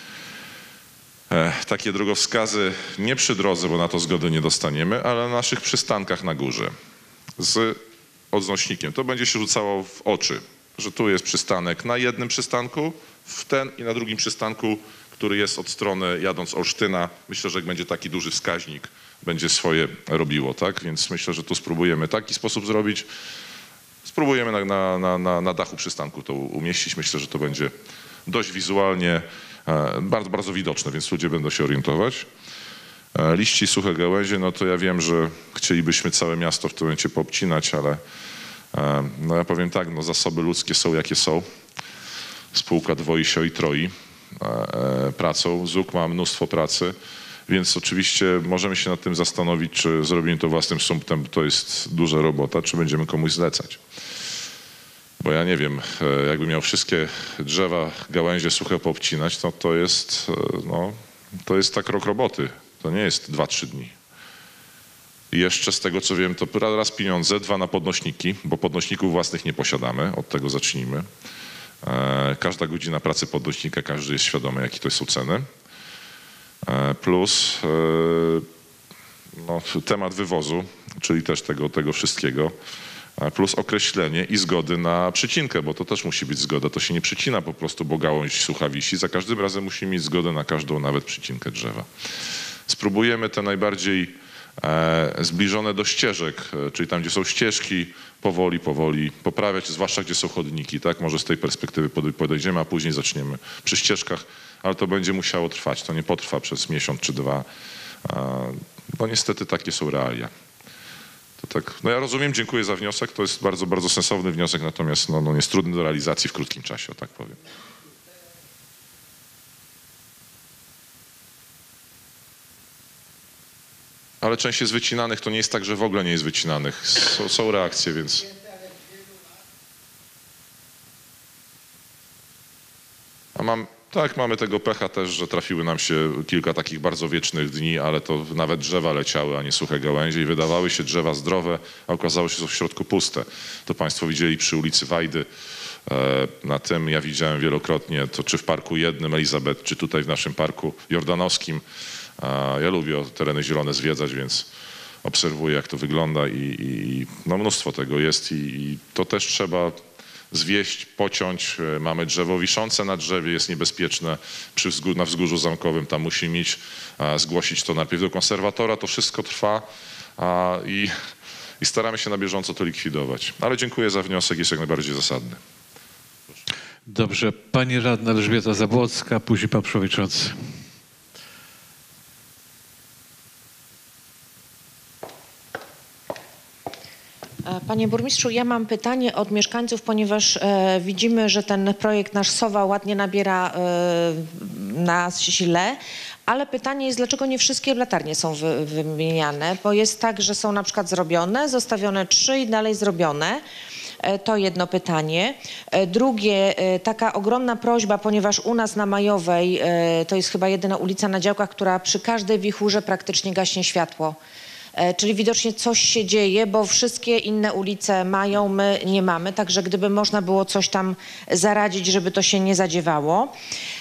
takie drogowskazy nie przy drodze, bo na to zgody nie dostaniemy, ale na naszych przystankach na górze z odnośnikiem. To będzie się rzucało w oczy, że tu jest przystanek na jednym przystanku, w ten i na drugim przystanku, który jest od strony jadąc Olsztyna. Myślę, że jak będzie taki duży wskaźnik, będzie swoje robiło, tak? Więc myślę, że tu spróbujemy taki sposób zrobić. Spróbujemy na, na, na, na, na dachu przystanku to umieścić. Myślę, że to będzie dość wizualnie e, bardzo, bardzo widoczne, więc ludzie będą się orientować. E, liści, suche gałęzie, no to ja wiem, że chcielibyśmy całe miasto w tym momencie poobcinać, ale e, no ja powiem tak, no zasoby ludzkie są jakie są. Spółka dwoi się i troi e, e, pracą. ZUK ma mnóstwo pracy, więc oczywiście możemy się nad tym zastanowić, czy zrobimy to własnym sumptem, bo to jest duża robota, czy będziemy komuś zlecać. Bo ja nie wiem, e, jakby miał wszystkie drzewa, gałęzie suche poobcinać, to to jest, e, no, to jest tak rok roboty. To nie jest dwa, trzy dni. I jeszcze z tego co wiem, to raz pieniądze, dwa na podnośniki, bo podnośników własnych nie posiadamy, od tego zacznijmy. Każda godzina pracy podnośnika, każdy jest świadomy, jakie to są ceny. Plus no, temat wywozu, czyli też tego, tego wszystkiego. Plus określenie i zgody na przycinkę, bo to też musi być zgoda. To się nie przycina po prostu, bo gałąź sucha wisi. Za każdym razem musimy mieć zgodę na każdą nawet przycinkę drzewa. Spróbujemy te najbardziej e, zbliżone do ścieżek, e, czyli tam, gdzie są ścieżki, powoli, powoli poprawiać, zwłaszcza gdzie są chodniki, tak? Może z tej perspektywy podejdziemy, a później zaczniemy przy ścieżkach, ale to będzie musiało trwać. To nie potrwa przez miesiąc czy dwa, e, bo niestety takie są realia. To tak, no ja rozumiem, dziękuję za wniosek, to jest bardzo, bardzo sensowny wniosek, natomiast no, no jest trudny do realizacji w krótkim czasie, o tak powiem. Ale część jest wycinanych, to nie jest tak, że w ogóle nie jest wycinanych. Są, są reakcje, więc... A mam, tak, mamy tego pecha też, że trafiły nam się kilka takich bardzo wiecznych dni, ale to nawet drzewa leciały, a nie suche gałęzie i wydawały się drzewa zdrowe, a okazało się, że są w środku puste. To państwo widzieli przy ulicy Wajdy. Na tym ja widziałem wielokrotnie, to czy w Parku Jednym Elizabeth, czy tutaj w naszym Parku Jordanowskim. Ja lubię tereny zielone zwiedzać, więc obserwuję, jak to wygląda i, i no mnóstwo tego jest i, i to też trzeba zwieść, pociąć. Mamy drzewo wiszące na drzewie, jest niebezpieczne przy wzgórzu, na wzgórzu zamkowym, tam musimy mieć, zgłosić to najpierw do konserwatora, to wszystko trwa a, i, i staramy się na bieżąco to likwidować. Ale dziękuję za wniosek, jest jak najbardziej zasadny. Dobrze, pani radna Elżbieta Zabłocka, później pan przewodniczący. Panie burmistrzu, ja mam pytanie od mieszkańców, ponieważ e, widzimy, że ten projekt nasz Sowa ładnie nabiera e, na sile, ale pytanie jest, dlaczego nie wszystkie latarnie są wy, wymieniane, bo jest tak, że są na przykład zrobione, zostawione trzy i dalej zrobione. E, To jedno pytanie. E, Drugie, e, taka ogromna prośba, ponieważ u nas na Majowej e, to jest chyba jedyna ulica na Działkach, która przy każdej wichurze praktycznie gaśnie światło. E, Czyli widocznie coś się dzieje, bo wszystkie inne ulice mają, my nie mamy. Także gdyby można było coś tam zaradzić, żeby to się nie zadziewało.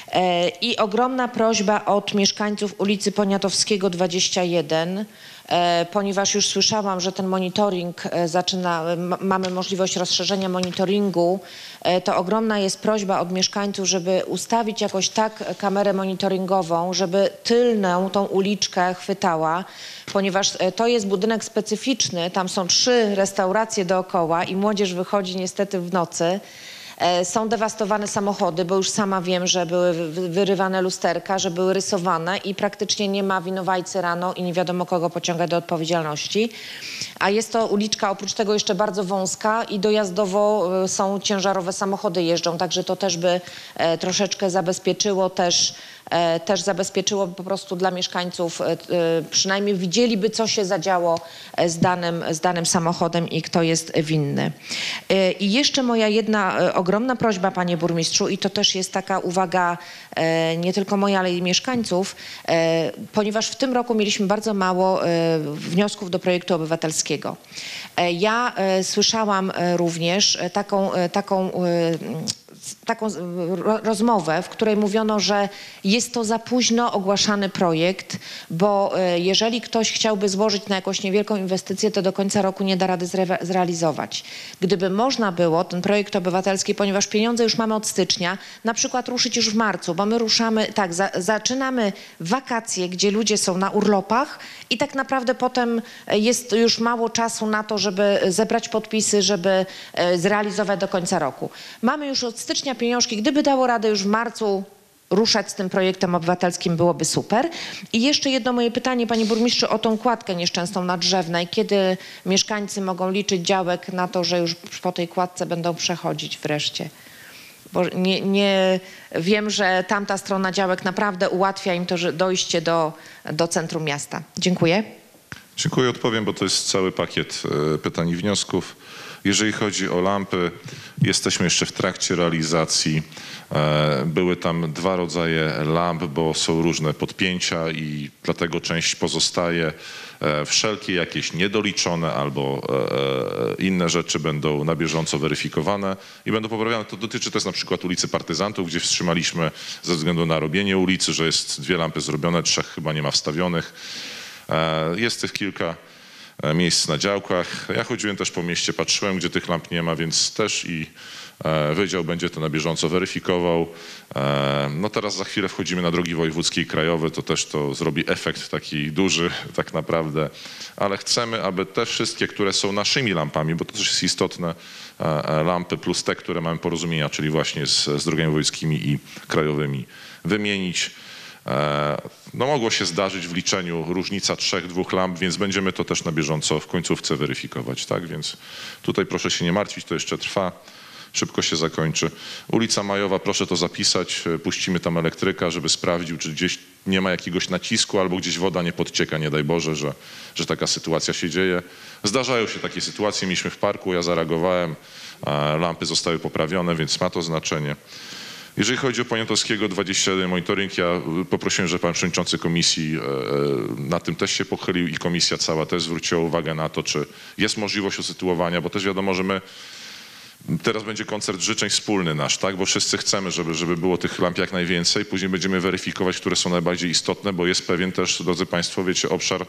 E, I ogromna prośba od mieszkańców ulicy Poniatowskiego dwadzieścia jeden, e, ponieważ już słyszałam, że ten monitoring e, zaczyna, ma, mamy możliwość rozszerzenia monitoringu, e, to ogromna jest prośba od mieszkańców, żeby ustawić jakoś tak kamerę monitoringową, żeby tylną tą uliczkę chwytała, ponieważ e, to jest budynek specyficzny, tam są trzy restauracje dookoła i młodzież wychodzi niestety w nocy. E, Są dewastowane samochody, bo już sama wiem, że były wy- wyrywane lusterka, że były rysowane i praktycznie nie ma winowajcy rano i nie wiadomo kogo pociągać do odpowiedzialności. A jest to uliczka oprócz tego jeszcze bardzo wąska i dojazdowo e, są ciężarowe samochody jeżdżą, także to też by e, troszeczkę zabezpieczyło też e, też zabezpieczyło po prostu dla mieszkańców, e, e, przynajmniej widzieliby, co się zadziało e, z danym, z danym samochodem i kto jest winny. E, I jeszcze moja jedna e, ogromna prośba, panie burmistrzu, i to też jest taka uwaga e, nie tylko moja, ale i mieszkańców, e, ponieważ w tym roku mieliśmy bardzo mało e, wniosków do projektu obywatelskiego. E, Ja e, słyszałam e, również e, taką, e, taką e, taką ro- rozmowę, w której mówiono, że jest to za późno ogłaszany projekt, bo e, jeżeli ktoś chciałby złożyć na jakąś niewielką inwestycję, to do końca roku nie da rady zre- zrealizować. Gdyby można było ten projekt obywatelski, ponieważ pieniądze już mamy od stycznia, na przykład ruszyć już w marcu, bo my ruszamy, tak, za, zaczynamy wakacje, gdzie ludzie są na urlopach i tak naprawdę potem jest już mało czasu na to, żeby zebrać podpisy, żeby e, zrealizować do końca roku. Mamy już od stycznia pieniążki, gdyby dało radę już w marcu ruszać z tym projektem obywatelskim, byłoby super. I jeszcze jedno moje pytanie, panie burmistrzu, o tą kładkę nieszczęsną na Drzewnej. Kiedy mieszkańcy mogą liczyć działek na to, że już po tej kładce będą przechodzić wreszcie? Bo nie, nie wiem, że tamta strona działek naprawdę ułatwia im to że dojście do, do centrum miasta. Dziękuję. Dziękuję, odpowiem, bo to jest cały pakiet e, pytań i wniosków. Jeżeli chodzi o lampy, jesteśmy jeszcze w trakcie realizacji. E, Były tam dwa rodzaje lamp, bo są różne podpięcia i dlatego część pozostaje. E, Wszelkie jakieś niedoliczone albo e, inne rzeczy będą na bieżąco weryfikowane i będą poprawiane. To dotyczy też na przykład ulicy Partyzantów, gdzie wstrzymaliśmy ze względu na robienie ulicy, że jest dwie lampy zrobione, trzech chyba nie ma wstawionych. E, Jest tych kilka e, miejsc na działkach. Ja chodziłem też po mieście, patrzyłem, gdzie tych lamp nie ma, więc też i e, wydział będzie to na bieżąco weryfikował. E, No teraz za chwilę wchodzimy na drogi wojewódzkie i krajowe, to też to zrobi efekt taki duży tak naprawdę, ale chcemy, aby te wszystkie, które są naszymi lampami, bo to też jest istotne, e, e, lampy plus te, które mamy porozumienia, czyli właśnie z, z drogami wojewódzkimi i krajowymi, wymienić. No mogło się zdarzyć w liczeniu różnica trzech, dwóch lamp, więc będziemy to też na bieżąco w końcówce weryfikować, tak? Więc tutaj proszę się nie martwić, to jeszcze trwa, szybko się zakończy. Ulica Majowa, proszę to zapisać, puścimy tam elektryka, żeby sprawdził, czy gdzieś nie ma jakiegoś nacisku albo gdzieś woda nie podcieka, nie daj Boże, że, że taka sytuacja się dzieje. Zdarzają się takie sytuacje, mieliśmy w parku, ja zareagowałem, lampy zostały poprawione, więc ma to znaczenie. Jeżeli chodzi o Poniatowskiego dwadzieścia jeden monitoring, ja poprosiłem, że pan przewodniczący komisji na tym też się pochylił i komisja cała też zwróciła uwagę na to, czy jest możliwość usytuowania, bo też wiadomo, że my teraz będzie koncert życzeń wspólny nasz, tak? Bo wszyscy chcemy, żeby, żeby było tych lamp jak najwięcej. Później będziemy weryfikować, które są najbardziej istotne, bo jest pewien też, drodzy państwo, wiecie, obszar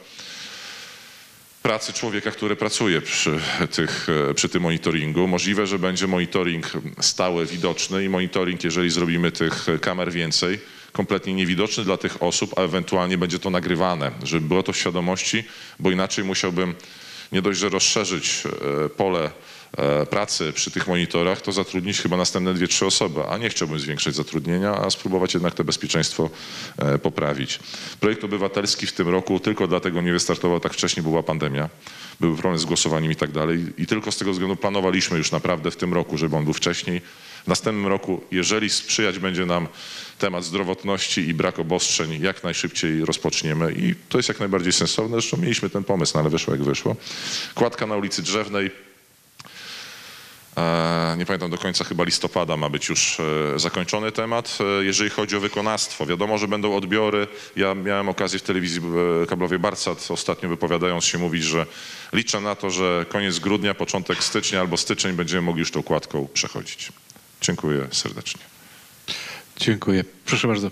pracy człowieka, który pracuje przy, tych, przy tym monitoringu. Możliwe, że będzie monitoring stały, widoczny i monitoring, jeżeli zrobimy tych kamer więcej, kompletnie niewidoczny dla tych osób, a ewentualnie będzie to nagrywane, żeby było to w świadomości, bo inaczej musiałbym nie dość, że rozszerzyć pole pracy przy tych monitorach, to zatrudnić chyba następne dwie, trzy osoby, a nie chciałbym zwiększać zatrudnienia, a spróbować jednak to bezpieczeństwo poprawić. Projekt obywatelski w tym roku tylko dlatego nie wystartował tak wcześnie, bo była pandemia, były problemy z głosowaniem i tak dalej i tylko z tego względu planowaliśmy już naprawdę w tym roku, żeby on był wcześniej. W następnym roku, jeżeli sprzyjać będzie nam temat zdrowotności i brak obostrzeń, jak najszybciej rozpoczniemy i to jest jak najbardziej sensowne. Zresztą mieliśmy ten pomysł, no ale wyszło jak wyszło. Kładka na ulicy Drzewnej. E, Nie pamiętam do końca, chyba listopada ma być już e, zakończony temat. E, Jeżeli chodzi o wykonawstwo, wiadomo, że będą odbiory. Ja miałem okazję w telewizji e, kablowej Barsat ostatnio wypowiadając się mówić, że liczę na to, że koniec grudnia, początek stycznia albo styczeń będziemy mogli już tą kładką przechodzić. Dziękuję serdecznie. Dziękuję. Proszę bardzo.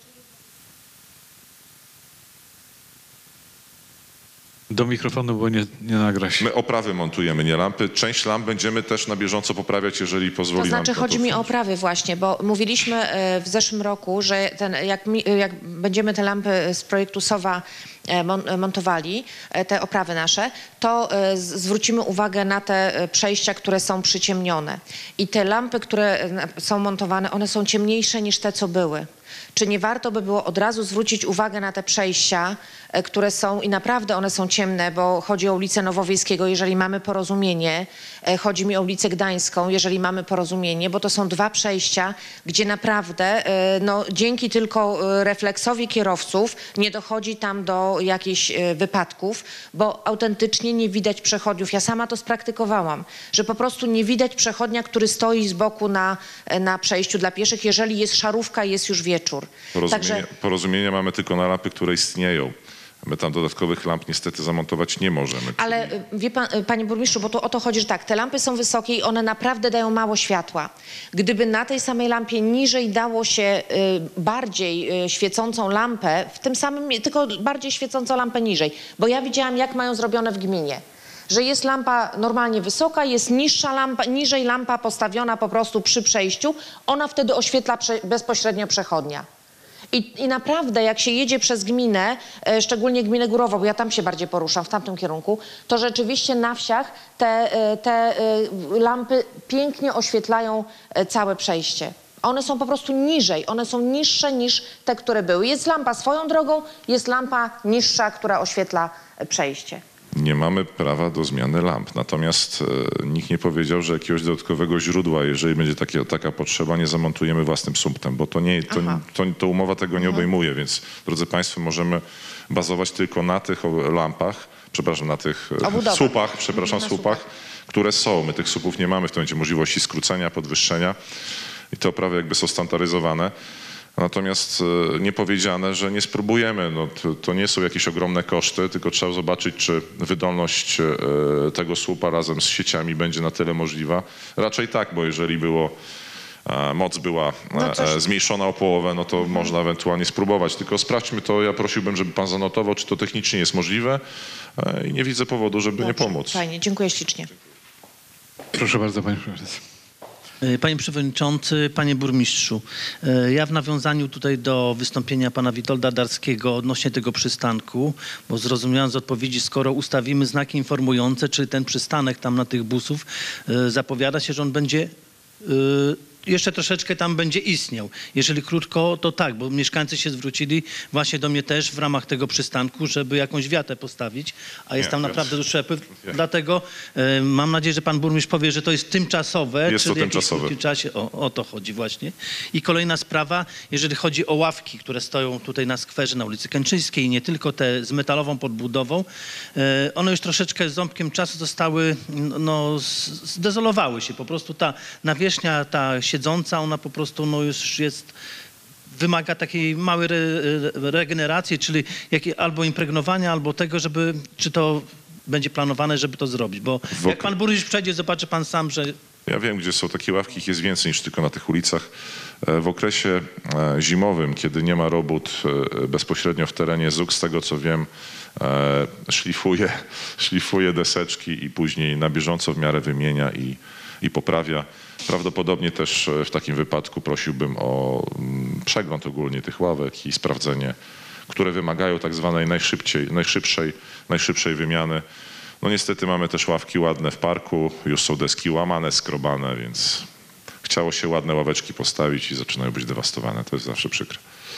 Do mikrofonu, bo nie, nie nagra się. My oprawy montujemy, nie lampy. Część lamp będziemy też na bieżąco poprawiać, jeżeli pozwoli To znaczy nam na chodzi to mi o oprawy właśnie, bo mówiliśmy e, w zeszłym roku, że ten, jak, mi, jak będziemy te lampy z projektu SOWA e, mon, montowali, e, te oprawy nasze, to e, z- zwrócimy uwagę na te e, przejścia, które są przyciemnione. I te lampy, które e, są montowane, one są ciemniejsze niż te, co były. Czy nie warto by było od razu zwrócić uwagę na te przejścia, e, które są i naprawdę one są ciemne, bo chodzi o ulicę Nowowiejskiego, jeżeli mamy porozumienie, e, chodzi mi o ulicę Gdańską, jeżeli mamy porozumienie, bo to są dwa przejścia, gdzie naprawdę e, no, dzięki tylko e, refleksowi kierowców nie dochodzi tam do jakichś e, wypadków, bo autentycznie nie widać przechodniów. Ja sama to spraktykowałam, że po prostu nie widać przechodnia, który stoi z boku na, na przejściu dla pieszych, jeżeli jest szarówka i jest już wieczór. Porozumienie, Także porozumienia mamy tylko na lampy, które istnieją. My tam dodatkowych lamp niestety zamontować nie możemy. Ale y, wie pan, y, panie burmistrzu, bo to o to chodzi, że tak, te lampy są wysokie i one naprawdę dają mało światła. Gdyby na tej samej lampie niżej dało się y, bardziej y, świecącą lampę, w tym samym, tylko bardziej świecącą lampę niżej, bo ja widziałam, jak mają zrobione w gminie. Że jest lampa normalnie wysoka, jest niższa lampa, niżej lampa postawiona po prostu przy przejściu, ona wtedy oświetla prze, bezpośrednio przechodnia. I, I naprawdę jak się jedzie przez gminę, e, szczególnie gminę Górowo, bo ja tam się bardziej poruszam, w tamtym kierunku, to rzeczywiście na wsiach te, e, te e, lampy pięknie oświetlają e, całe przejście. One są po prostu niżej, one są niższe niż te, które były. Jest lampa swoją drogą, jest lampa niższa, która oświetla e, przejście. Nie mamy prawa do zmiany lamp. Natomiast e, nikt nie powiedział, że jakiegoś dodatkowego źródła, jeżeli będzie takie, taka potrzeba, nie zamontujemy własnym sumptem, bo to nie, to, to, to umowa tego nie obejmuje, więc drodzy Państwo, możemy bazować tylko na tych o- lampach, przepraszam, na tych e, Obudowach. słupach, przepraszam, Na słupach, które są. My tych słupów nie mamy w tym momencie możliwości skrócenia, podwyższenia i te oprawy jakby są standaryzowane. Natomiast e, nie powiedziane, że nie spróbujemy. No, to, to nie są jakieś ogromne koszty, tylko trzeba zobaczyć, czy wydolność e, tego słupa razem z sieciami będzie na tyle możliwa. Raczej tak, bo jeżeli było, e, moc była e, No coś- e, zmniejszona o połowę, no to można ewentualnie spróbować. Tylko sprawdźmy to, ja prosiłbym, żeby pan zanotował, czy to technicznie jest możliwe e, i nie widzę powodu, żeby nie Dobrze, pomóc. Fajnie, dziękuję ślicznie. Proszę bardzo, panie profesor. Panie Przewodniczący, Panie Burmistrzu, e, ja w nawiązaniu tutaj do wystąpienia Pana Witolda Darskiego odnośnie tego przystanku, bo zrozumiałem z odpowiedzi, skoro ustawimy znaki informujące, czy ten przystanek tam na tych busów, e, zapowiada się, że on będzie e, jeszcze troszeczkę tam będzie istniał. Jeżeli krótko, to tak, bo mieszkańcy się zwrócili właśnie do mnie też w ramach tego przystanku, żeby jakąś wiatę postawić, a jest Nie, tam wiatr- naprawdę duży przepływ. Nie. Dlatego e, mam nadzieję, że Pan Burmistrz powie, że to jest tymczasowe. Jest czy to w jakimś tymczasowe. krótkim czasie. O, o to chodzi właśnie. I kolejna sprawa, jeżeli chodzi o ławki, które stoją tutaj na skwerze na ulicy Kęczyńskiej, nie tylko te z metalową podbudową, e, one już troszeczkę z ząbkiem czasu zostały, no, z- zdezolowały się. Po prostu ta nawierzchnia, ta siedząca, ona po prostu no, już jest, wymaga takiej małej re, regeneracji, czyli jakiej, albo impregnowania, albo tego, żeby, czy to będzie planowane, żeby to zrobić. Bo W jak ok- pan burmistrz przejdzie, zobaczy pan sam, że Ja wiem, gdzie są takie ławki, ich jest więcej niż tylko na tych ulicach. E, W okresie e, zimowym, kiedy nie ma robót e, bezpośrednio w terenie, ZUK, z tego co wiem, e, szlifuje, szlifuje deseczki i później na bieżąco w miarę wymienia i, i poprawia. Prawdopodobnie też e, w takim wypadku prosiłbym o mm, przegląd ogólnie tych ławek i sprawdzenie, które wymagają tak zwanej najszybciej, najszybszej, najszybszej wymiany. No niestety mamy też ławki ładne w parku, już są deski łamane, skrobane, więc chciało się ładne ławeczki postawić i zaczynają być dewastowane. To jest zawsze przykre.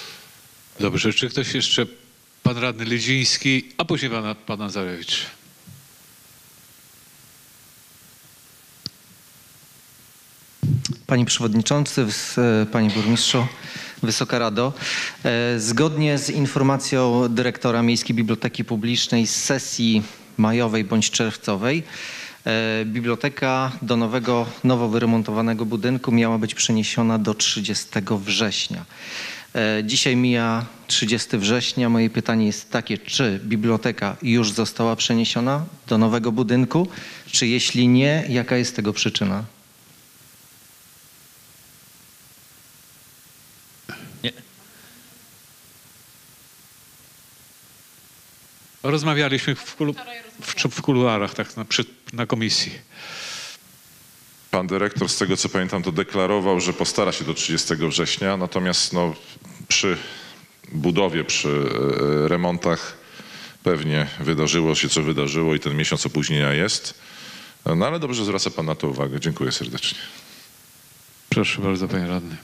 Dobrze, czy ktoś jeszcze, pan radny Lidziński, a później pan, pan Nazarewicz. Panie Przewodniczący, wys- Panie Burmistrzu, Wysoka Rado. E, Zgodnie z informacją dyrektora Miejskiej Biblioteki Publicznej z sesji majowej bądź czerwcowej E, Biblioteka do nowego, nowo wyremontowanego budynku miała być przeniesiona do trzydziestego września. E, Dzisiaj mija trzydziestego września. Moje pytanie jest takie, czy biblioteka już została przeniesiona do nowego budynku, czy jeśli nie, jaka jest tego przyczyna? Nie. Rozmawialiśmy w, kulu, w, w kuluarach, tak na, przy, na komisji. Pan dyrektor, z tego co pamiętam, to deklarował, że postara się do trzydziestego września, natomiast no, przy budowie, przy e, remontach pewnie wydarzyło się, co wydarzyło i ten miesiąc opóźnienia jest. No ale dobrze, zwraca pan na to uwagę. Dziękuję serdecznie. Proszę bardzo, panie radny.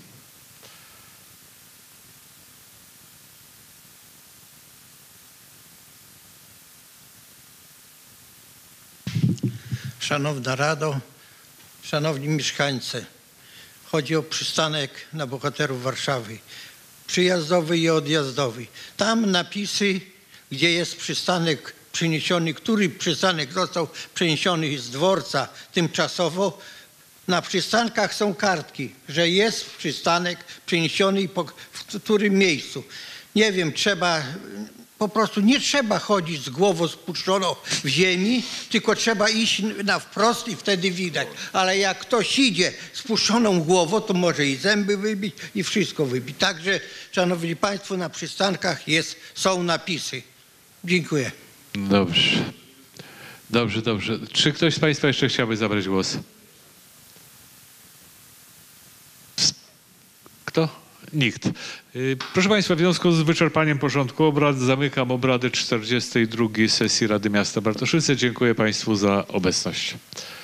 Szanowna Rado, szanowni mieszkańcy, chodzi o przystanek na Bohaterów Warszawy, przyjazdowy i odjazdowy. Tam napisy, gdzie jest przystanek przeniesiony, który przystanek został przeniesiony z dworca tymczasowo. Na przystankach są kartki, że jest przystanek przeniesiony i po, w którym miejscu. Nie wiem, trzeba... Po prostu nie trzeba chodzić z głową spuszczoną w ziemi, tylko trzeba iść na wprost i wtedy widać. Ale jak ktoś idzie spuszczoną głową, to może i zęby wybić i wszystko wybić. Także, szanowni państwo, na przystankach jest, są napisy. Dziękuję. Dobrze. Dobrze, dobrze. Czy ktoś z państwa jeszcze chciałby zabrać głos? Kto? Nikt. Proszę państwa, w związku z wyczerpaniem porządku obrad zamykam obrady czterdziestej drugiej sesji Rady Miasta Bartoszyce. Dziękuję państwu za obecność.